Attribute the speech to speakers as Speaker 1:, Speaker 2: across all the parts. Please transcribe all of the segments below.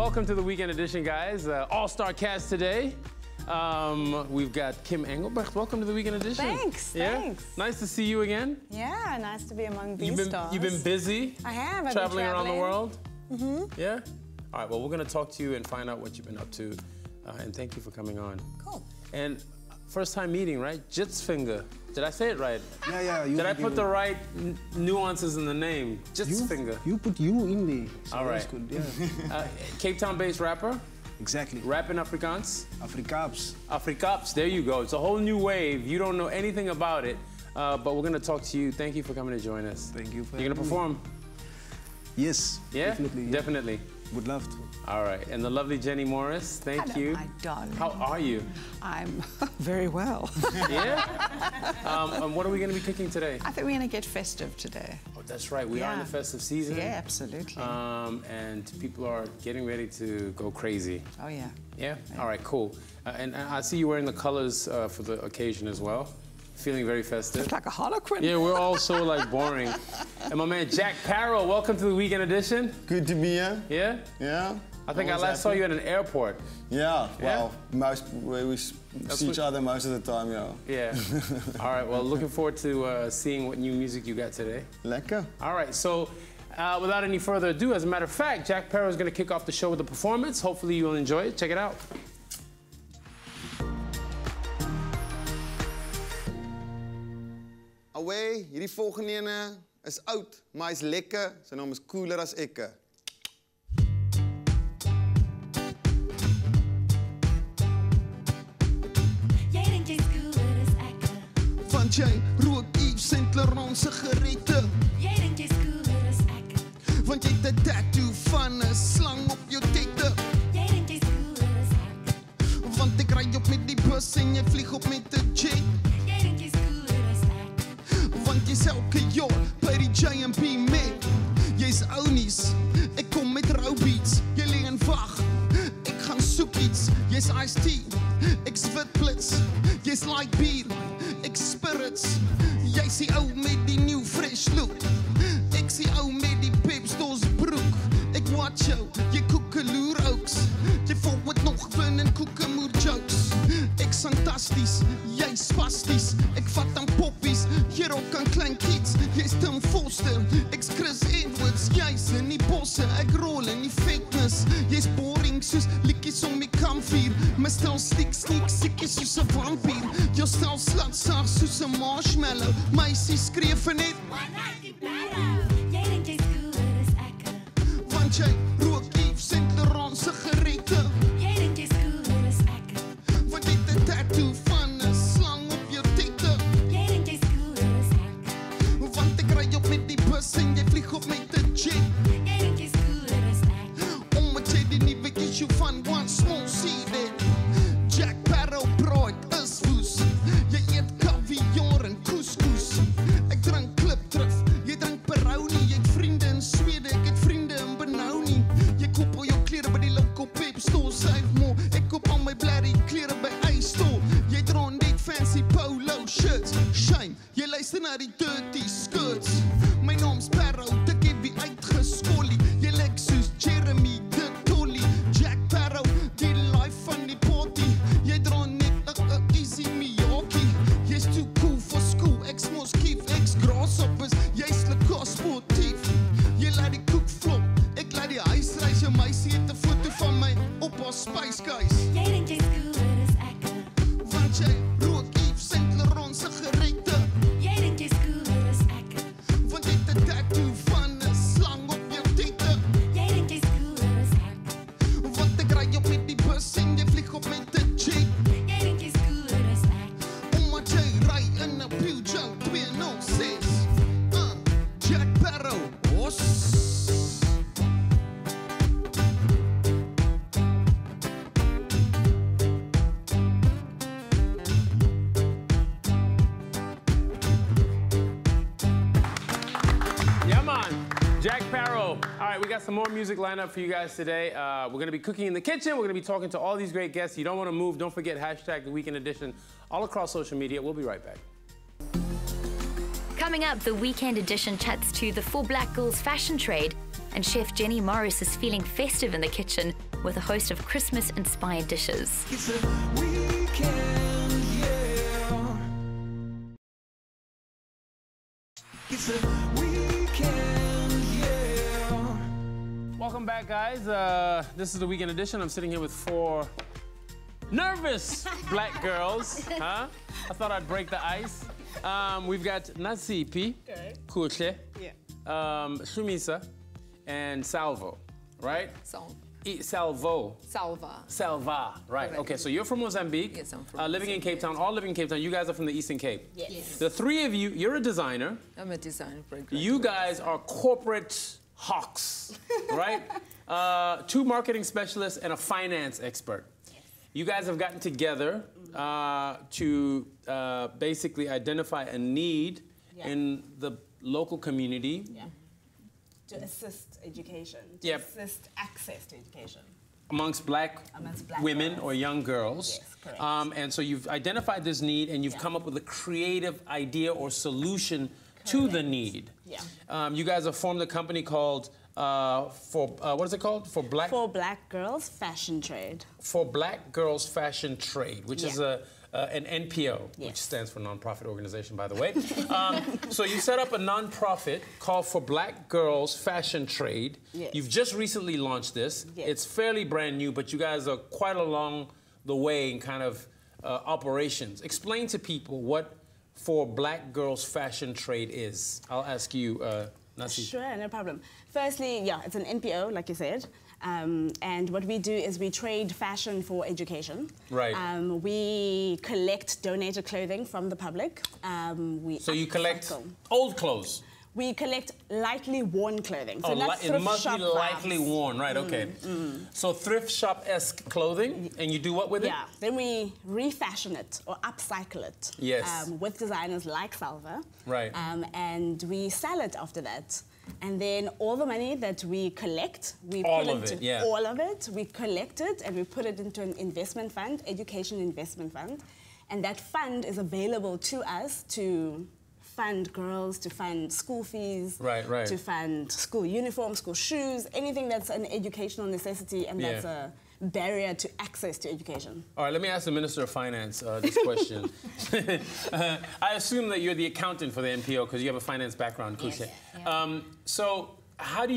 Speaker 1: Welcome to the weekend edition, guys. All-star cast today. We've got Kim Engelbrecht. Welcome to the weekend edition.
Speaker 2: Thanks, thanks.
Speaker 1: Nice to see you again.
Speaker 2: Yeah, nice to be among these stars.
Speaker 1: You've been busy.
Speaker 2: I have.
Speaker 1: Traveling around the world.
Speaker 2: Mm-hmm.
Speaker 1: Yeah? All right, well, we're going to talk to you and find out what you've been up to. And thank you for coming on.
Speaker 2: Cool.
Speaker 1: And first time meeting, right? Jitsvinger. Did I say it right?
Speaker 3: Yeah.
Speaker 1: Did I put the right nuances in the name? Jitsvinger.
Speaker 3: You put you in there. So
Speaker 1: all right.
Speaker 3: That's good, yeah.
Speaker 1: Cape Town-based rapper.
Speaker 3: Exactly.
Speaker 1: Rap in Afrikaans.
Speaker 3: Afrikaans.
Speaker 1: Afrikaans, there you go. It's a whole new wave. You don't know anything about it, but we're going to talk to you. Thank you for coming to join us.
Speaker 3: Thank you for
Speaker 1: You're going to perform?
Speaker 3: Yes.
Speaker 1: Yeah?
Speaker 3: Definitely. Yeah.
Speaker 1: Definitely.
Speaker 3: Would love to.
Speaker 1: All right. And the lovely Jenny Morris, thank you.
Speaker 4: My darling.
Speaker 1: How are you?
Speaker 4: I'm very well.
Speaker 1: Yeah? And what are we going to be cooking today?
Speaker 4: I think we're going to get festive today.
Speaker 1: Oh, that's right. We are in the festive season.
Speaker 4: Yeah, absolutely.
Speaker 1: And people are getting ready to go crazy.
Speaker 4: Oh, yeah.
Speaker 1: Yeah? All right, cool. And I see you wearing the colors for the occasion as well. Feeling very festive.
Speaker 4: It's like a harlequin.
Speaker 1: Yeah, we're all so like boring. And my man Jack Parow, welcome to the weekend edition.
Speaker 5: Good to be here.
Speaker 1: Yeah?
Speaker 5: Yeah.
Speaker 1: I think I last saw you at an airport.
Speaker 5: Yeah, well, we see each other most of the time, yeah.
Speaker 1: Yeah. All right, well, looking forward to seeing what new music you got today.
Speaker 5: Lekker.
Speaker 1: All right, so without any further ado, as a matter of fact, Jack Parow is going to kick off the show with a performance. Hopefully you'll enjoy it. Check it out.
Speaker 5: Away, hierdie volgende ene is oud, maar hy's lekker. Sy naam is cooler as ekke.
Speaker 6: Jy dink jy's cooler as ek.
Speaker 5: Want jy rook Yves Saint Laurent sigarette.
Speaker 6: Jy dink jy's cooler as ek.
Speaker 5: Want jy het 'n tattoo van 'n slang op jou tette.
Speaker 6: Jy dink jy's cooler as ek.
Speaker 5: Want ek ry op met die bus en jy vlieg op met 'n jet.
Speaker 6: Jy dink jy's cooler as ek.
Speaker 5: Want jy's elke jaar by die J&B met. Jy's ounies, ek kom met rou beats. Jy lê en wag, ek gaan soek iets. Jy's iced tea, ek's wit blits. Jy's like bier, ek's spirits. Jy's die ou met die new fresh look. Ek's die ou met die pepstores broek. Ek watch jou, jy koekeloer ouks. Jy vol met nog win en koekemoer jokes. Ek's fantasties, jy's spasties. Ek vat aan poppies, jy rock aan klein kids. Jy's Tim Foster, ek's Chris Edwards. Jy's in die bosse, ek rol in die fatness. Jy's boring soos liedjies om die kampvuur. My stel sneak, siekies soos 'n vampier. Jou stel slatsaag soos 'n marshmallow. Meisie skree vir net
Speaker 6: One night in Parow. Jy dink jy's cooler as ek.
Speaker 5: want jy rook Yves Saint Laurent sigarette.
Speaker 6: Jy dink jy's cooler as ek.
Speaker 5: Want jy het 'n tattoo van 'n slang op jou tette.
Speaker 6: Jy dink jy's cooler as ek.
Speaker 5: Want ek ry op met die bus en jy vlieg op met 'n jet.
Speaker 6: Jy dink jy's cooler as ek.
Speaker 5: Omdat jy die nuwe issue van One Small Seed het. Jack Parow Pride is woes. Jy eet caviar en couscous. Ek drink klipdrif, jy drink Parow nie. Jy het vriende in Swede, ek het vriende in Benau nie. Jy koop al jou klere by die local pep store, save more. Ek koop al my blerrie klere by iStore. Jy dra net fancy polo shirts. Shame, jy luister na die dirty skirts. My naam's Parow, ek het wie uitgeskollie. Jy lyk soos Jeremy de Tolly. Jack Parow, die life van die party. Jy dra net 'n easy Miyaki. Jy's too cool for school, ek's mos kief, ek's grasshoppers. Jy's lekker sportief. Jy laat die koek flop, ek laat die huis reis. Jou meisie het 'n foto van my op haar Spice Guys.
Speaker 6: Jy dink jy's cooler as ek.
Speaker 5: Want jy rook Yves Saint Laurent sigarette.
Speaker 6: Jy dink jy's cooler as ek.
Speaker 5: Want jy het 'n tattoo van 'n slang op jou tette.
Speaker 6: Jy dink jy's cooler as ek.
Speaker 5: Want ek ry op met die bus en jy vlieg op met 'n jet.
Speaker 6: Jy dink jy's cooler as ek.
Speaker 5: Omdat jy ry in 'n Peugeot 206. Jack Parow, os.
Speaker 1: Yeah, man. Jack Parow. All right, we got some more music lined up for you guys today. We're going to be cooking in the kitchen. We're going to be talking to all these great guests. You don't want to move. Don't forget hashtag the weekend edition all across social media. We'll be right back.
Speaker 7: Coming up, the weekend edition chats to the 4 Black Girls fashion trade and Chef Jenny Morris is feeling festive in the kitchen with a host of Christmas-inspired dishes.
Speaker 5: It's a weekend, yeah. It's a weekend, yeah.
Speaker 1: Welcome back, guys. This is the weekend edition. I'm sitting here with 4 nervous black girls. Huh? I thought I'd break the ice. We've got Nasipi, Kuhle, Shumisa, and Salvo, right? Salvo. Salva, right. Correct. Okay, so you're from Mozambique.
Speaker 4: Yes, I'm from
Speaker 1: living in Cape Town, all living in Cape Town. You guys are from the Eastern Cape.
Speaker 4: Yes.
Speaker 1: The 3 of you, you're a designer.
Speaker 4: I'm a designer.
Speaker 1: You guys are corporate hawks, right? 2 marketing specialists and a finance expert. You guys have gotten together to basically identify a need in the local community.
Speaker 2: To assist education, to
Speaker 1: Yep.
Speaker 2: assist access to education.
Speaker 1: Amongst black women
Speaker 2: girls.
Speaker 1: or young girls.
Speaker 2: Yes, correct.
Speaker 1: And so you've identified this need and you've come up with a creative idea or solution to the need. You guys have formed a company called, what is it called? For Black
Speaker 2: Girls Fashion Trade.
Speaker 1: For Black Girls Fashion Trade, which is an NPO, which
Speaker 2: Yes.
Speaker 1: stands for nonprofit organization, by the way. So you set up a nonprofit called For Black Girls Fashion Trade.
Speaker 2: Yes.
Speaker 1: You've just recently launched this.
Speaker 2: Yes.
Speaker 1: It's fairly brand new, but you guys are quite along the way in kind of operations. Explain to people what For Black Girls Fashion Trade is. I'll ask you, Nasi.
Speaker 2: Sure, no problem. Firstly, it's an NPO, like you said. And what we do is we trade fashion for education.
Speaker 1: Right.
Speaker 2: We collect donated clothing from the public.
Speaker 1: So you collect
Speaker 2: upcycle.
Speaker 1: old clothes?
Speaker 2: We collect lightly worn clothing. So not
Speaker 1: it
Speaker 2: thrift
Speaker 1: must
Speaker 2: shop
Speaker 1: be lightly
Speaker 2: vibes.
Speaker 1: worn, right? Okay. So thrift shop-esque clothing, and you do what with it?
Speaker 2: Yeah, then we refashion it or upcycle it.
Speaker 1: Yes.
Speaker 2: With designers like Salva.
Speaker 1: Right.
Speaker 2: And we sell it after that. And then all the money that we collect, we
Speaker 1: All
Speaker 2: put
Speaker 1: of
Speaker 2: into
Speaker 1: it, yeah.
Speaker 2: all of it. We collect it and we put it into an investment fund, education investment fund. And that fund is available to us to fund girls, to fund school fees,
Speaker 1: Right.
Speaker 2: to fund school uniforms, school shoes, anything that's an educational necessity and that's a barrier to access to education.
Speaker 1: All right, let me ask the Minister of Finance this question. I assume that you're the accountant for the NPO because you have a finance background, Kushe.
Speaker 7: Yes.
Speaker 1: So how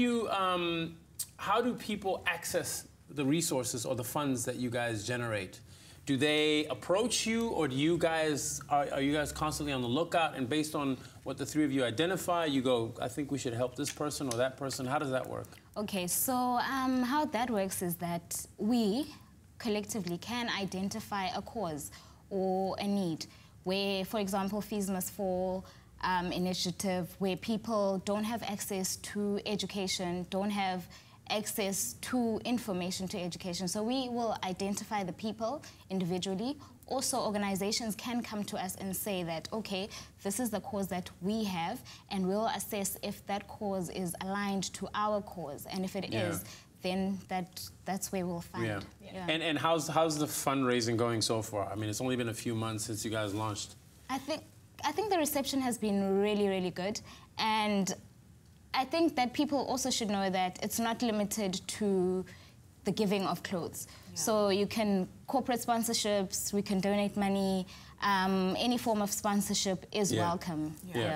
Speaker 1: do people access the resources or the funds that you guys generate? Do they approach you, or do you guys are you guys constantly on the lookout? And based on what the 3 of you identify, you go, I think we should help this person or that person. How does that work?
Speaker 8: Okay, so how that works is that we collectively can identify a cause or a need where, for example, Fees Must Fall initiative, where people don't have access to education, don't have access to information to education. So we will identify the people individually. Also, organizations can come to us and say that, okay, this is the cause that we have, and we'll assess if that cause is aligned to our cause. And if it is, then that's where we'll find.
Speaker 1: And how's the fundraising going so far? I mean, it's only been a few months since you guys launched.
Speaker 8: I think the reception has been really, really good. And I think that people also should know that it's not limited to the giving of clothes. So you can corporate sponsorships, we can donate money, any form of sponsorship is welcome.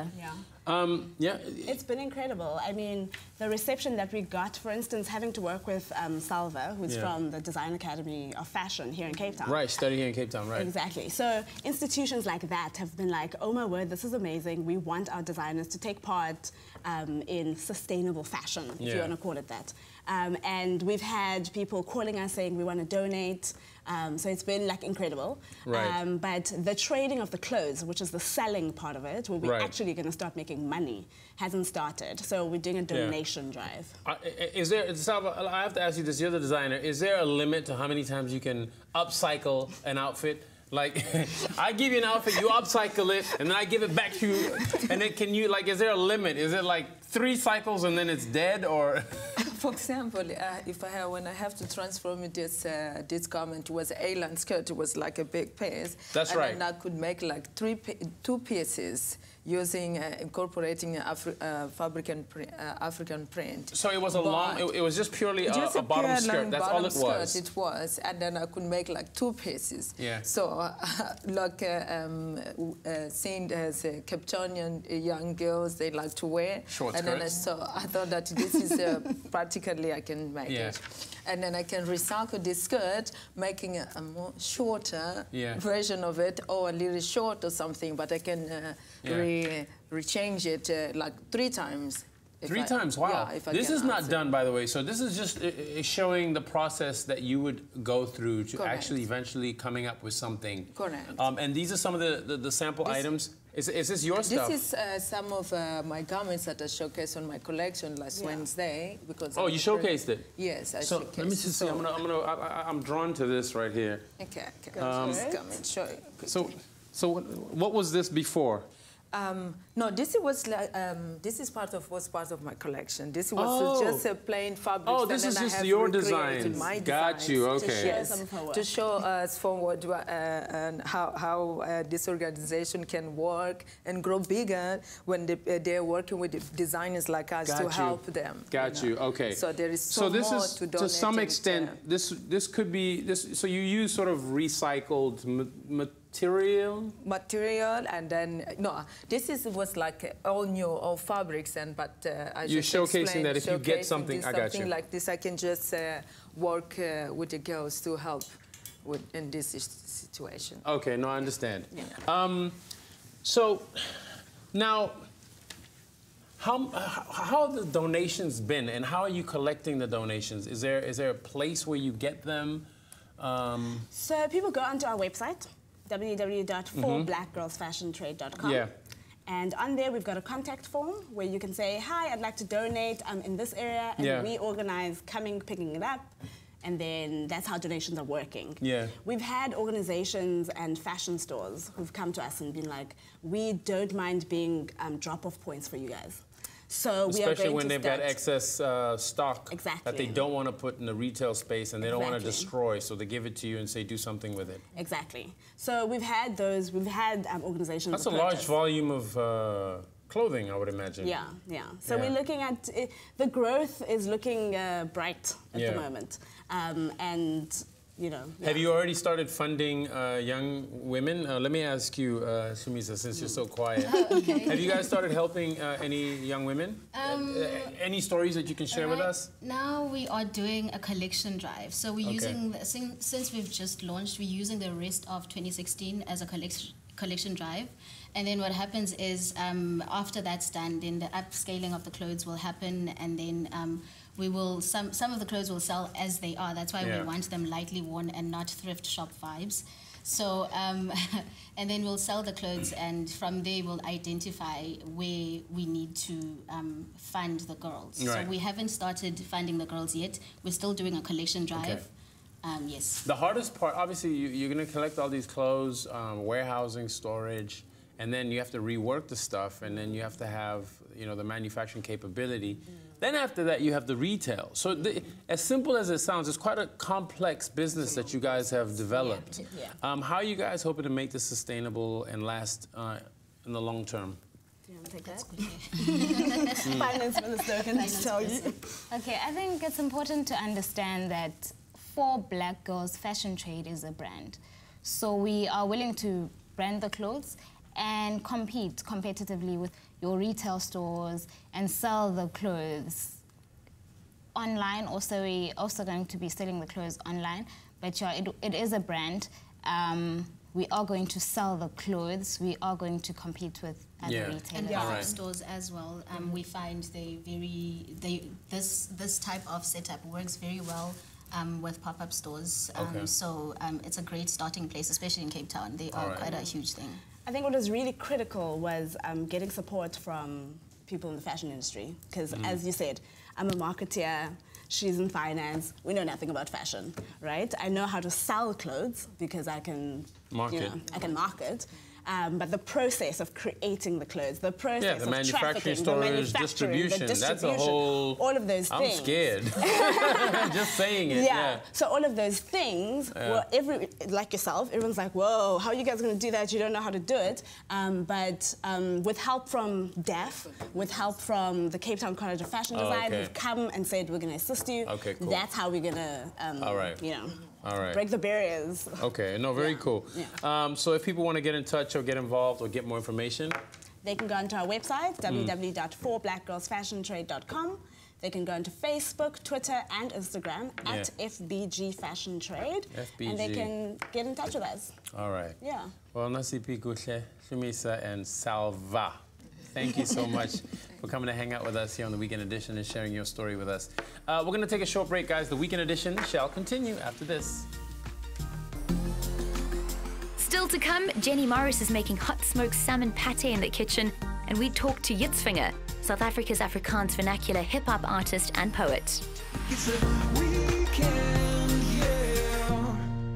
Speaker 2: It's been incredible. I mean, the reception that we got, for instance, having to work with Salva, who's from the Design Academy of Fashion here in Cape Town.
Speaker 1: Right, study here in Cape Town, right.
Speaker 2: Exactly. So institutions like that have been like, oh my word, this is amazing. We want our designers to take part in sustainable fashion, if you want to call it that. And we've had people calling us saying we want to donate. So it's been like incredible.
Speaker 1: Right.
Speaker 2: But the trading of the clothes, which is the selling part of it, where we're actually going to start making money, hasn't started. So we're doing a donation drive.
Speaker 1: Is there, Salva, I have to ask you this, you're the designer, is there a limit to how many times you can upcycle an outfit? Like, I give you an outfit, you upcycle it, and then I give it back to you, and then can you, like, is there a limit? Is it like 3 cycles and then it's dead, or?
Speaker 4: For example, when I have to transform this garment, it was an A-line skirt, it was like a big piece.
Speaker 1: That's right.
Speaker 4: And I could make like 2 pieces using incorporating African print.
Speaker 1: So it was a long. It was just purely
Speaker 4: just
Speaker 1: a bottom
Speaker 4: pure
Speaker 1: skirt.
Speaker 4: long
Speaker 1: That's
Speaker 4: bottom
Speaker 1: all it was.
Speaker 4: skirt, it was, and then I could make like 2 pieces.
Speaker 1: Yeah.
Speaker 4: So, like seen as Cape Townian young girls, they like to wear.
Speaker 1: Short
Speaker 4: and then
Speaker 1: skirts.
Speaker 4: I thought that this is practically I can make it. And then I can recycle this skirt, making a more shorter version of it, or a little short or something, but I can rechange it like 3 times.
Speaker 1: 3 times, wow.
Speaker 4: Yeah, if I
Speaker 1: this
Speaker 4: can
Speaker 1: is not
Speaker 4: answer.
Speaker 1: done, by the way. So this is just showing the process that you would go through to actually eventually coming up with something.
Speaker 4: Correct.
Speaker 1: And these are some of the sample items. Is this your stuff?
Speaker 4: This is some of my garments that I showcased on my collection last Wednesday. Because
Speaker 1: you showcased it?
Speaker 4: Yes, I
Speaker 1: So
Speaker 4: showcased.
Speaker 1: let me just see. I'm drawn to this right here.
Speaker 4: Okay, just come and show you.
Speaker 1: So what was this before?
Speaker 4: No, this was like this is was part of my collection. This was just a plain fabric.
Speaker 1: Oh, this is just your designs. Got you. Okay.
Speaker 4: To show us forward and how this organization can work and grow bigger when they're working with designers like us to help them.
Speaker 1: Got you. Okay.
Speaker 4: So there is so
Speaker 1: this
Speaker 4: more
Speaker 1: is
Speaker 4: to donate.
Speaker 1: To some extent this could be this. So you use sort of recycled material,
Speaker 4: and then this was like all new, all fabrics, and but I
Speaker 1: you're
Speaker 4: just
Speaker 1: showcasing that if you get something, I got you.
Speaker 4: Something like this, I can just work with the girls to help in this situation.
Speaker 1: Okay, no, I understand. Yeah. So now, how have the donations been, and how are you collecting the donations? Is there a place where you get them?
Speaker 2: So people go onto our website, www.forblackgirlsfashiontrade.com.
Speaker 1: Yeah.
Speaker 2: And on there, we've got a contact form where you can say, hi, I'd like to donate. I'm in this area. And we organize picking it up. And then that's how donations are working.
Speaker 1: Yeah.
Speaker 2: We've had organizations and fashion stores who've come to us and been like, we don't mind being drop-off points for you guys. So
Speaker 1: especially when they've got excess stock that they
Speaker 2: Exactly.
Speaker 1: don't want to put in the retail space and they don't want to destroy, so they give it to you and say do something with it.
Speaker 2: Exactly. So we've had those. We've had organizations.
Speaker 1: That's a large volume of clothing, I would imagine.
Speaker 2: Yeah, yeah. So we're looking at the growth is looking bright at the moment, and. You know,
Speaker 1: Have you already started funding young women? Let me ask you, Shumisa, since you're so quiet. Have you guys started helping any young women? Any stories that you can share with us?
Speaker 9: Now we are doing a collection drive. So we're using, since we've just launched, we're using the rest of 2016 as a collection drive. And then what happens is after that's done, then the upscaling of the clothes will happen, and then we will some of the clothes will sell as they are. That's why we want them lightly worn and not thrift shop vibes. So and then we'll sell the clothes, and from there we'll identify where we need to fund the girls.
Speaker 1: Right.
Speaker 9: So we haven't started funding the girls yet. We're still doing a collection drive. Yes.
Speaker 1: The hardest part, obviously, you're going to collect all these clothes, warehousing, storage, and then you have to rework the stuff, and then you have to have, you know, the manufacturing capability. Then after that, you have the retail. So as simple as it sounds, it's quite a complex business that you guys have developed. How are you guys hoping to make this sustainable and last in the long term?
Speaker 2: Do you want to take that? Finance Minister can just tell you.
Speaker 8: Okay, I think it's important to understand that For Black Girls Fashion Trade is a brand. So we are willing to brand the clothes and compete competitively with your retail stores and sell the clothes online. Also, we're also going to be selling the clothes online. But yeah, it is a brand. We are going to sell the clothes. We are going to compete with other retailers.
Speaker 9: And pop-up stores as well. We find this type of setup works very well with pop-up stores. So it's a great starting place, especially in Cape Town. They are quite a huge thing.
Speaker 2: I think what was really critical was getting support from people in the fashion industry. Because as you said, I'm a marketeer, she's in finance, we know nothing about fashion, right? I know how to sell clothes because I can market. I can market. but the process of creating the clothes, the process
Speaker 1: the
Speaker 2: of
Speaker 1: manufacturing,
Speaker 2: trafficking,
Speaker 1: storage,
Speaker 2: the
Speaker 1: distribution, that's a whole...
Speaker 2: all of those things.
Speaker 1: I'm scared. Just saying it. Yeah.
Speaker 2: So all of those things, well, like yourself, everyone's like, whoa, how are you guys going to do that? You don't know how to do it. But with help from DAF, with help from the Cape Town College of Fashion Design, who've come and said, we're going to assist you.
Speaker 1: Okay, cool.
Speaker 2: That's how we're going to, you know, break the barriers.
Speaker 1: Okay, no, very cool.
Speaker 2: Yeah.
Speaker 1: So if people want to get in touch or get involved or get more information?
Speaker 2: They can go onto our website, www.forblackgirlsfashiontrade.com. They can go into Facebook, Twitter, and Instagram at FBG Fashion Trade.
Speaker 1: FBG.
Speaker 2: And they can get in touch with us.
Speaker 1: All right.
Speaker 2: Yeah.
Speaker 1: Well, Nasipi Kuhle, Shumisa, and Salva. Thank you so much for coming to hang out with us here on the Weekend Edition and sharing your story with us. We're going to take a short break, guys. The Weekend Edition shall continue after this.
Speaker 7: Still to come, Jenny Morris is making hot smoked salmon pate in the kitchen, and we talk to Jitsvinger, South Africa's Afrikaans vernacular hip-hop artist and poet.
Speaker 5: It's a weekend, yeah.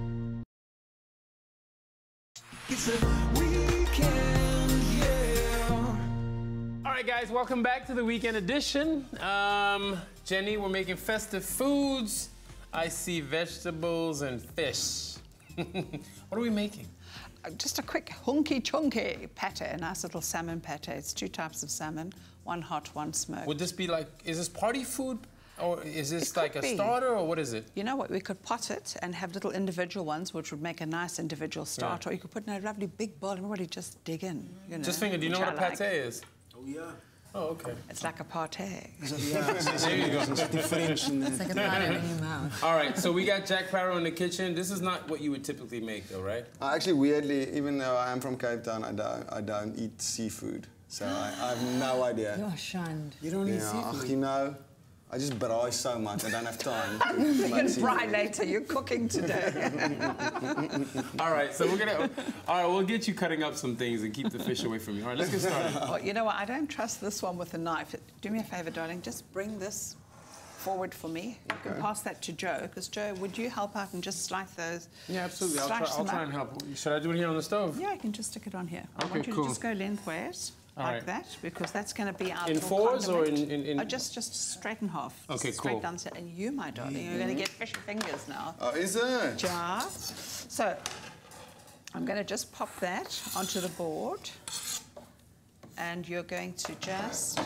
Speaker 5: It's a weekend, yeah.
Speaker 1: All right, guys, welcome back to the Weekend Edition. Jenny, we're making festive foods. I see vegetables and fish. What are we making?
Speaker 10: Just a quick hunky-chunky pate, a nice little salmon pate. It's 2 types of salmon, one hot, one smoked.
Speaker 1: Would this be like, is this party food? Or is this like a starter, or what is it?
Speaker 10: You know what, we could pot it and have little individual ones, which would make a nice individual starter. Or you could put in a lovely big bowl and everybody just dig in. You know,
Speaker 1: Jitsvinger, do you know what a pate is?
Speaker 3: Oh, yeah.
Speaker 1: Oh, okay.
Speaker 10: It's like a party.
Speaker 1: There you go.
Speaker 4: It's like a pie in your mouth.
Speaker 1: All right, so we got Jack Parow in the kitchen. This is not what you would typically make, though, right?
Speaker 11: Actually, weirdly, even though I am from Cape Town, I don't eat seafood. So I have no idea.
Speaker 4: You're shunned.
Speaker 3: You don't eat seafood?
Speaker 11: You know, I just braai so much, I don't have time.
Speaker 10: You can fry later, you're cooking today.
Speaker 1: All right, so we're gonna, all right, we'll get you cutting up some things and keep the fish away from you. All right, let's get started.
Speaker 10: Well, you know what, I don't trust this one with a knife. Do me a favor, darling, just bring this forward for me. You can pass that to Joe, because Joe, would you help out and just slice those?
Speaker 1: Yeah, absolutely, I'll try and help. Should I do it here on the stove?
Speaker 10: Yeah, I can just stick it on here.
Speaker 1: Okay,
Speaker 10: I want you
Speaker 1: cool.
Speaker 10: to just go lengthways. Like that, because that's going to be our
Speaker 1: in fours
Speaker 10: condiment.
Speaker 1: or in
Speaker 10: just straight in half.
Speaker 1: Okay,
Speaker 10: straight
Speaker 1: cool.
Speaker 10: down. And you, my darling, you're going to get fishy fingers now.
Speaker 11: Oh, is it?
Speaker 10: Jar. So I'm going to just pop that onto the board, and you're going to just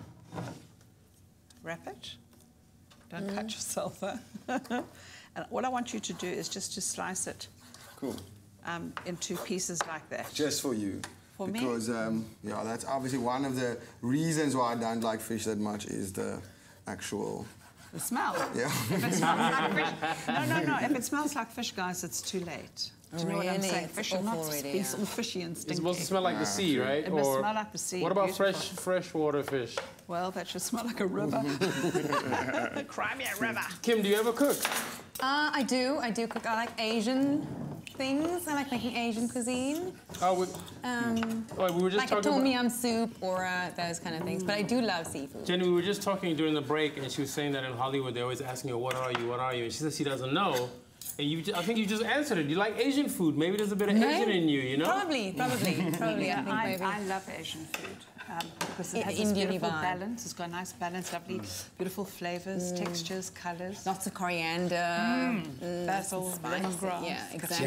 Speaker 10: wrap it. Don't cut yourself. And what I want you to do is just to slice it.
Speaker 11: Cool.
Speaker 10: In 2 pieces like that.
Speaker 11: Just for you.
Speaker 10: For me?
Speaker 11: Because, yeah, that's obviously one of the reasons why I don't like fish that much is the actual...
Speaker 10: The smell?
Speaker 11: Yeah.
Speaker 10: If it smells like fish... No. If it smells like fish, guys, it's too late. Do you know what I'm saying? Fish are not supposed to be all fishy and stinky.
Speaker 1: It's supposed to smell like the sea, right?
Speaker 10: It must smell like the sea.
Speaker 1: What about freshwater fish?
Speaker 10: Well, that should smell like a river. Cry me a river.
Speaker 1: Kim, do you ever cook?
Speaker 12: I do cook. I like Asian things. I like making Asian cuisine.
Speaker 1: Oh, we were just
Speaker 12: like
Speaker 1: talking
Speaker 12: a tom yum soup or those kind of things. But I do love seafood.
Speaker 1: Jenny, we were just talking during the break, and she was saying that in Hollywood they're always asking her, "What are you? What are you?" And she says she doesn't know. And I think you just answered it. You like Asian food. Maybe there's a bit of Asian in you, you know?
Speaker 12: Probably.
Speaker 10: Yeah,
Speaker 12: I think
Speaker 10: I love Asian food because it has this beautiful balance. It's got a nice balance, lovely, beautiful flavors, textures, colors.
Speaker 12: Lots of coriander,
Speaker 10: basil, lemongrass.
Speaker 12: Yeah, exactly.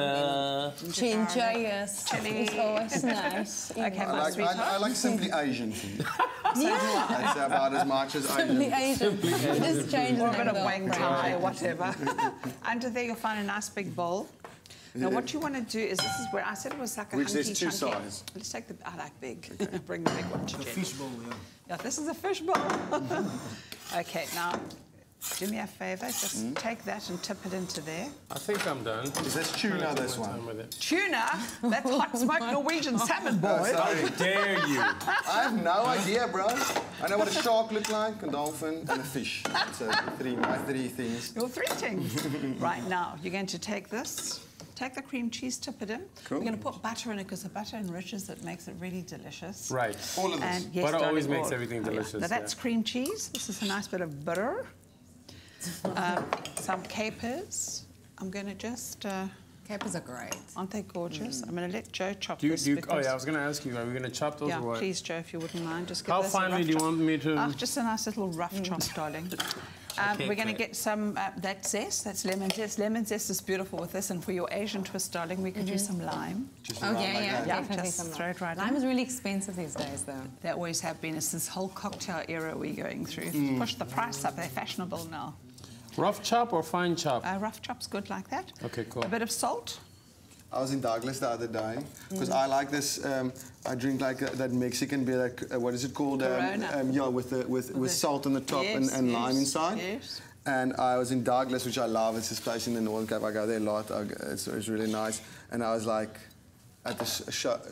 Speaker 1: Ginger,
Speaker 12: yes.
Speaker 10: Chili.
Speaker 12: It's always nice.
Speaker 10: Okay,
Speaker 11: I like simply Asian food.
Speaker 12: Yeah.
Speaker 11: That's about as much as
Speaker 12: Simply Asian. Just change
Speaker 10: Or
Speaker 12: the
Speaker 10: a bit
Speaker 12: name
Speaker 10: of wang
Speaker 12: the
Speaker 10: thai,
Speaker 12: brand.
Speaker 10: whatever. Under there, you'll find a nice big bowl. Now, what you want to do is, this is where I said it was like a
Speaker 11: Which
Speaker 10: hunky
Speaker 11: is 2
Speaker 10: chunky.
Speaker 11: sides.
Speaker 10: Let's take the, I like big. Bring the big one to
Speaker 3: The
Speaker 10: Jen.
Speaker 3: fish bowl, yeah.
Speaker 10: Yeah, this is a fish bowl. Okay, now, do me a favor. Just take that and tip it into there.
Speaker 1: I think I'm done.
Speaker 11: Is this tuna, this one?
Speaker 10: Tuna? That's hot smoked Norwegian salmon, boy.
Speaker 11: Sorry.
Speaker 1: How dare you?
Speaker 11: I have no idea, bro. I know what a shark looks like, a dolphin, and a fish. So my 3 things.
Speaker 10: Your 3 things. Right, now, you're going to take this. Take the cream cheese, tip it in.
Speaker 11: Cool.
Speaker 10: We're going to put butter in it because the butter enriches it, makes it really delicious.
Speaker 1: Right.
Speaker 11: All of this.
Speaker 10: And yes,
Speaker 1: Butter always
Speaker 10: darling,
Speaker 1: makes everything delicious.
Speaker 10: Now that's cream cheese. This is a nice bit of butter. Some capers. I'm going to just
Speaker 12: Capers are great.
Speaker 10: Aren't they gorgeous? I'm going to let Joe chop this.
Speaker 1: Oh, yeah, I was going to ask you, are we going to chop those or what?
Speaker 10: Yeah, please, Joe, if you wouldn't mind. Just give
Speaker 1: How
Speaker 10: this
Speaker 1: finely do you want me to...
Speaker 10: Oh, just a nice little rough chop, darling. We're going to get some, that zest, that's lemon zest. Lemon zest is beautiful with this, and for your Asian twist, darling, we could use some lime.
Speaker 12: Just definitely some
Speaker 10: throw it right in.
Speaker 12: Lime is really expensive these days, though.
Speaker 10: They always have been. It's this whole cocktail era we're going through. Push the price up, they're fashionable now.
Speaker 1: Rough chop or fine chop?
Speaker 10: Rough chop's good like that.
Speaker 1: Okay, cool.
Speaker 10: A bit of salt.
Speaker 11: I was in Douglas the other day because I like this. I drink like that Mexican beer. What is it called? Yeah, with salt on the top and lime inside.
Speaker 10: Yes.
Speaker 11: And I was in Douglas, which I love. It's this place in the Northern Cape. I go there a lot. It's really nice. And I was like, at the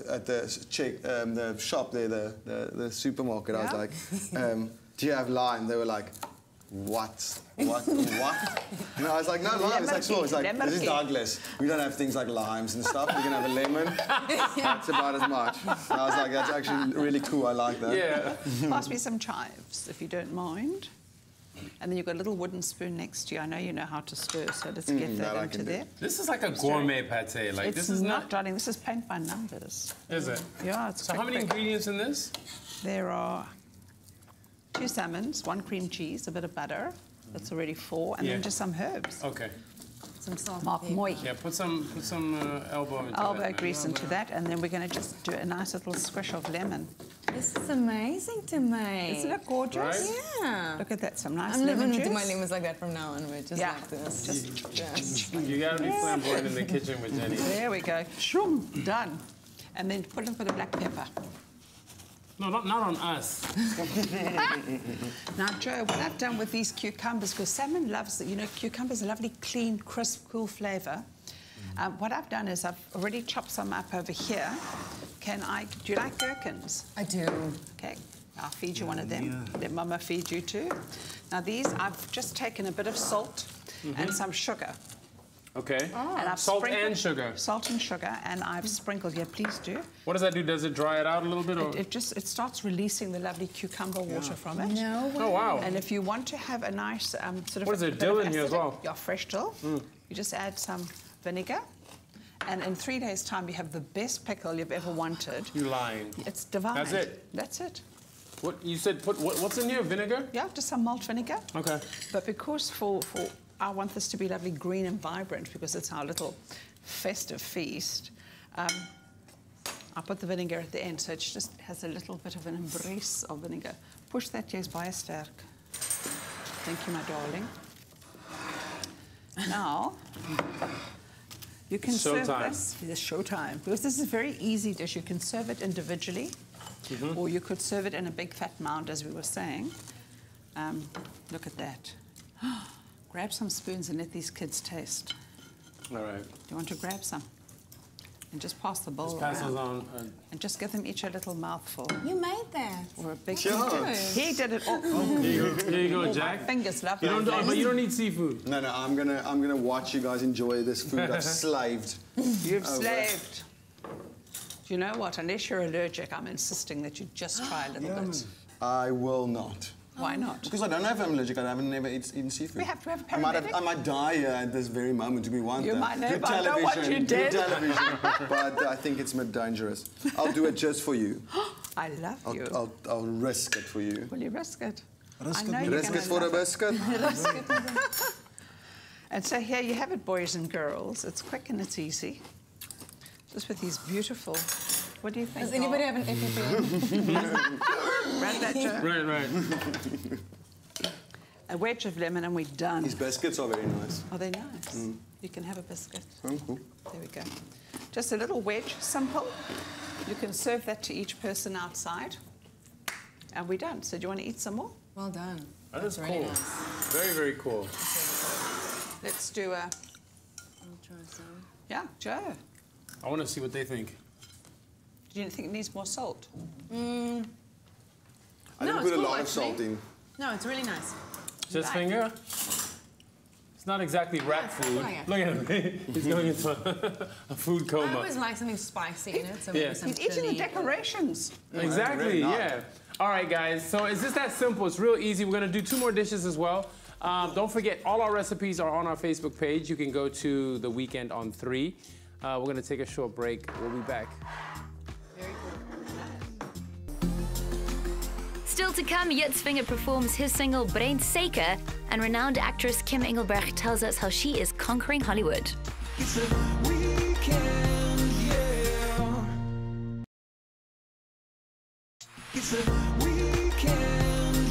Speaker 11: shop there, the supermarket. I was like, do you have lime? They were like, what? And I was like, no, lime. It's like small. It's like, this is Douglas. We don't have things like limes and stuff. We're going to have a lemon. That's about as much. And I was like, that's actually really cool. I like that.
Speaker 1: Yeah.
Speaker 10: Pass me some chives, if you don't mind. And then you've got a little wooden spoon next to you. I know you know how to stir, so let's get that into there.
Speaker 1: This is like a gourmet pâté. Like, this is
Speaker 10: not, darling. This is paint by numbers.
Speaker 1: Is it?
Speaker 10: Yeah, it's
Speaker 1: So how many ingredients in this?
Speaker 10: There are 2 salmons, 1 cream cheese, a bit of butter. That's already 4, and then just some herbs.
Speaker 1: Okay.
Speaker 12: Some salt.
Speaker 1: Yeah, put some elbow into that.
Speaker 10: Elbow grease into that, and then we're going to just do a nice little squish of lemon.
Speaker 12: This is amazing to make.
Speaker 10: Isn't it gorgeous?
Speaker 1: Right?
Speaker 12: Yeah.
Speaker 10: Look at that, some nice
Speaker 12: I'm
Speaker 10: lemon
Speaker 12: living
Speaker 10: juice.
Speaker 12: my lemons like that from now on. Just like this.
Speaker 1: You got to be flamboyant in the kitchen with Jenny.
Speaker 10: There we go. Shoom, done. And then put a bit of black pepper.
Speaker 1: No, not on us.
Speaker 10: Now, Joe, what I've done with these cucumbers, because salmon loves, cucumber's a lovely, clean, crisp, cool flavour. What I've done is I've already chopped some up over here. Do you like gherkins?
Speaker 12: I do.
Speaker 10: Okay, I'll feed you one of them. Let Mama feed you too. Now, these, I've just taken a bit of salt and some sugar.
Speaker 1: Okay.
Speaker 10: And I've
Speaker 1: salt and sugar.
Speaker 10: Salt and sugar, and I've sprinkled. Yeah, please do.
Speaker 1: What does that do? Does it dry it out a little bit? Or?
Speaker 10: It starts releasing the lovely cucumber water from it.
Speaker 12: No way.
Speaker 1: Oh wow!
Speaker 10: And if you want to have a nice sort of
Speaker 1: what is it? Dill in here as well.
Speaker 10: Yeah, fresh dill. You just add some vinegar, and in 3 days' time, you have the best pickle you've ever wanted.
Speaker 1: You lying?
Speaker 10: It's divine.
Speaker 1: That's it.
Speaker 10: That's it.
Speaker 1: What you said? What's in here? Vinegar?
Speaker 10: Yeah, just some malt vinegar.
Speaker 1: Okay.
Speaker 10: But because I want this to be lovely green and vibrant because it's our little festive feast. I put the vinegar at the end, so it just has a little bit of an embrace of vinegar. Push that, yes, baie sterk. Thank you, my darling. Now, you can serve this. It's showtime. Because this is a very easy dish. You can serve it individually, or you could serve it in a big fat mound, as we were saying. Look at that. Grab some spoons and let these kids taste.
Speaker 1: All right.
Speaker 10: Do you want to grab some? And just pass the bowl
Speaker 1: just pass
Speaker 10: around.
Speaker 1: On,
Speaker 10: and just give them each a little mouthful.
Speaker 12: You made that.
Speaker 10: Or a big
Speaker 11: Sure.
Speaker 10: He did it all.
Speaker 1: Here you go, Jack.
Speaker 10: My fingers love
Speaker 1: but you don't need seafood.
Speaker 11: No, I'm gonna watch you guys enjoy this food. I've slaved.
Speaker 10: You've slaved. Do you know what? Unless you're allergic, I'm insisting that you just try a little bit.
Speaker 11: I will not.
Speaker 10: Why not?
Speaker 11: Because I don't know if I'm allergic. I haven't never eaten seafood.
Speaker 10: We have to have a paramedic.
Speaker 11: I might die here at this very moment. We want
Speaker 10: You
Speaker 11: that.
Speaker 10: might know,
Speaker 11: Good
Speaker 10: but I don't want you dead.
Speaker 11: Good television. But I think it's dangerous. I'll do it just for you.
Speaker 10: I love you.
Speaker 11: I'll risk it for you.
Speaker 10: Will you risk it?
Speaker 11: Risk it for a biscuit.
Speaker 10: And so here you have it, boys and girls. It's quick and it's easy. Just with these beautiful... What do you think?
Speaker 12: Does anybody have an EpiPen?
Speaker 10: Right, that, Joe?
Speaker 1: Right.
Speaker 10: A wedge of lemon and we're done.
Speaker 11: These biscuits are very nice.
Speaker 10: Are they nice? You can have a biscuit.
Speaker 11: Oh, cool.
Speaker 10: There we go. Just a little wedge, simple. You can serve that to each person outside. And we're done. So do you want to eat some more?
Speaker 12: Well done.
Speaker 1: That's
Speaker 12: really
Speaker 1: cool.
Speaker 12: Nice.
Speaker 1: Very, very cool.
Speaker 10: Let's do a...
Speaker 12: I'll try some.
Speaker 10: Yeah, Joe.
Speaker 1: I want to see what they think.
Speaker 10: Do you think it needs more salt?
Speaker 11: I didn't put a lot of salt in.
Speaker 12: No, it's really nice.
Speaker 1: Jitsvinger? It's not exactly rat food. Look at him. He's going into a food coma.
Speaker 12: I always like something spicy in it. So maybe some
Speaker 10: He's eating the decorations.
Speaker 1: Exactly, yeah. All right, guys. So it's just that simple. It's real easy. We're going to do 2 more dishes as well. Don't forget, all our recipes are on our Facebook page. You can go to The Weekend on 3. We're going to take a short break. We'll be back.
Speaker 7: Still to come, Jitsvinger performs his single Brain Seker, and renowned actress Kim Engelbrecht tells us how she is conquering Hollywood.
Speaker 5: It's a weekend, yeah. It's a weekend,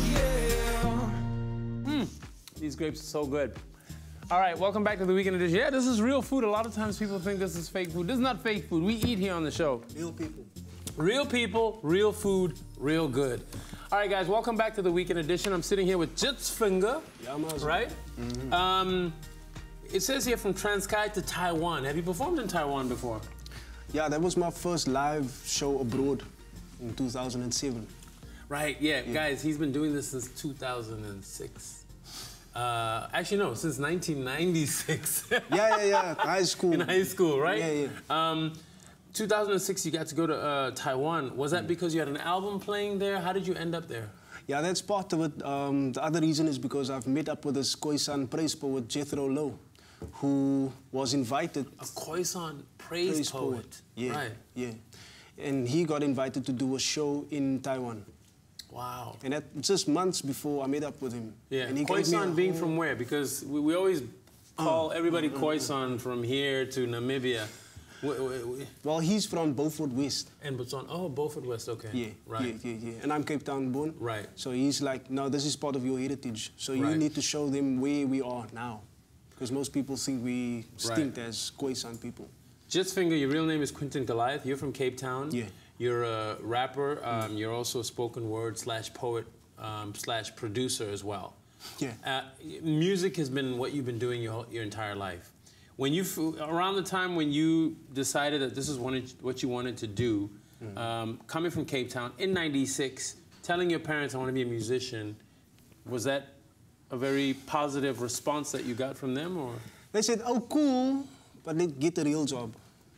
Speaker 5: yeah.
Speaker 1: These grapes are so good. All right, welcome back to the Weekend Edition. Yeah, this is real food. A lot of times people think this is fake food. This is not fake food. We eat here on the show.
Speaker 3: Real people.
Speaker 1: Real people, real food, real good. All right, guys, welcome back to the Weekend Edition. I'm sitting here with Jitsvinger, right? Mm-hmm. It says here from Transkei to Taiwan. Have you performed in Taiwan before?
Speaker 3: Yeah, that was my first live show abroad in 2007.
Speaker 1: Right, yeah. Guys, he's been doing this since 2006. Actually, no, since 1996.
Speaker 3: yeah, high school.
Speaker 1: In high school, right?
Speaker 3: Yeah.
Speaker 1: 2006, you got to go to Taiwan. Was that because you had an album playing there? How did you end up there?
Speaker 3: Yeah, that's part of it. The other reason is because I've met up with this Khoisan praise poet, Jethro Low, who was invited.
Speaker 1: A Khoisan praise poet.
Speaker 3: Yeah,
Speaker 1: right.
Speaker 3: Yeah. And he got invited to do a show in Taiwan.
Speaker 1: Wow.
Speaker 3: And that just months before I met up with him.
Speaker 1: Yeah,
Speaker 3: and he
Speaker 1: Khoisan being from where? Because we always call everybody Khoisan from here to Namibia.
Speaker 3: Well, he's from Beaufort West.
Speaker 1: And Botswana. Oh, Beaufort West, okay.
Speaker 3: Yeah,
Speaker 1: right.
Speaker 3: Yeah. And I'm Cape Town born.
Speaker 1: Right.
Speaker 3: So he's like, no, this is part of your heritage. So you need to show them where we are now. Because most people think we stink as Khoisan people.
Speaker 1: Jitsvinger, your real name is Quentin Goliath. You're from Cape Town.
Speaker 3: Yeah.
Speaker 1: You're a rapper. You're also a spoken word / poet / producer as well.
Speaker 3: Yeah.
Speaker 1: Music has been what you've been doing your entire life. When you, around the time when you decided that this is what you wanted to do, coming from Cape Town in '96, telling your parents I want to be a musician, was that a very positive response that you got from them, or?
Speaker 3: They said, oh, cool, but let's get a real job.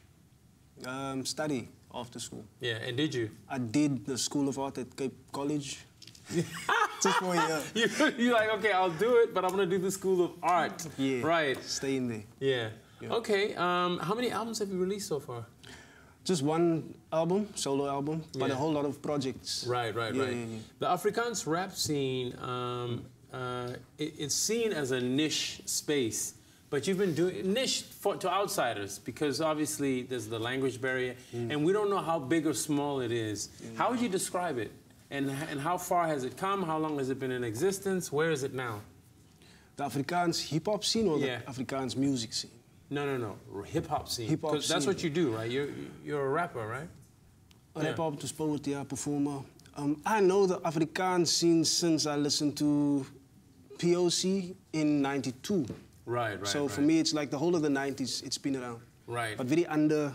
Speaker 3: Study after school.
Speaker 1: Yeah, and did you?
Speaker 3: I did the School of Art at Cape College. Just for a year.
Speaker 1: You're like, okay, I'll do it, but I'm going to do the School of Art.
Speaker 3: Yeah.
Speaker 1: Right.
Speaker 3: Stay in there.
Speaker 1: Yeah. Okay, how many albums have you released so far?
Speaker 3: Just one album, solo album, but a whole lot of projects.
Speaker 1: Right. The Afrikaans rap scene, it's seen as a niche space, but you've been doing niche to outsiders because obviously there's the language barrier, and we don't know how big or small it is. How would you describe it? And how far has it come? How long has it been in existence? Where is it now?
Speaker 3: The Afrikaans hip-hop scene or the Afrikaans music scene?
Speaker 1: No. Hip-hop scene.
Speaker 3: Hip-hop
Speaker 1: scene. That's what you do, right? You're a rapper, right?
Speaker 3: A rapper, to poet, performer. I know the Afrikaans scene since I listened to POC in '92.
Speaker 1: Right.
Speaker 3: So for me, it's like the whole of the '90s, it's been around.
Speaker 1: Right.
Speaker 3: But very under,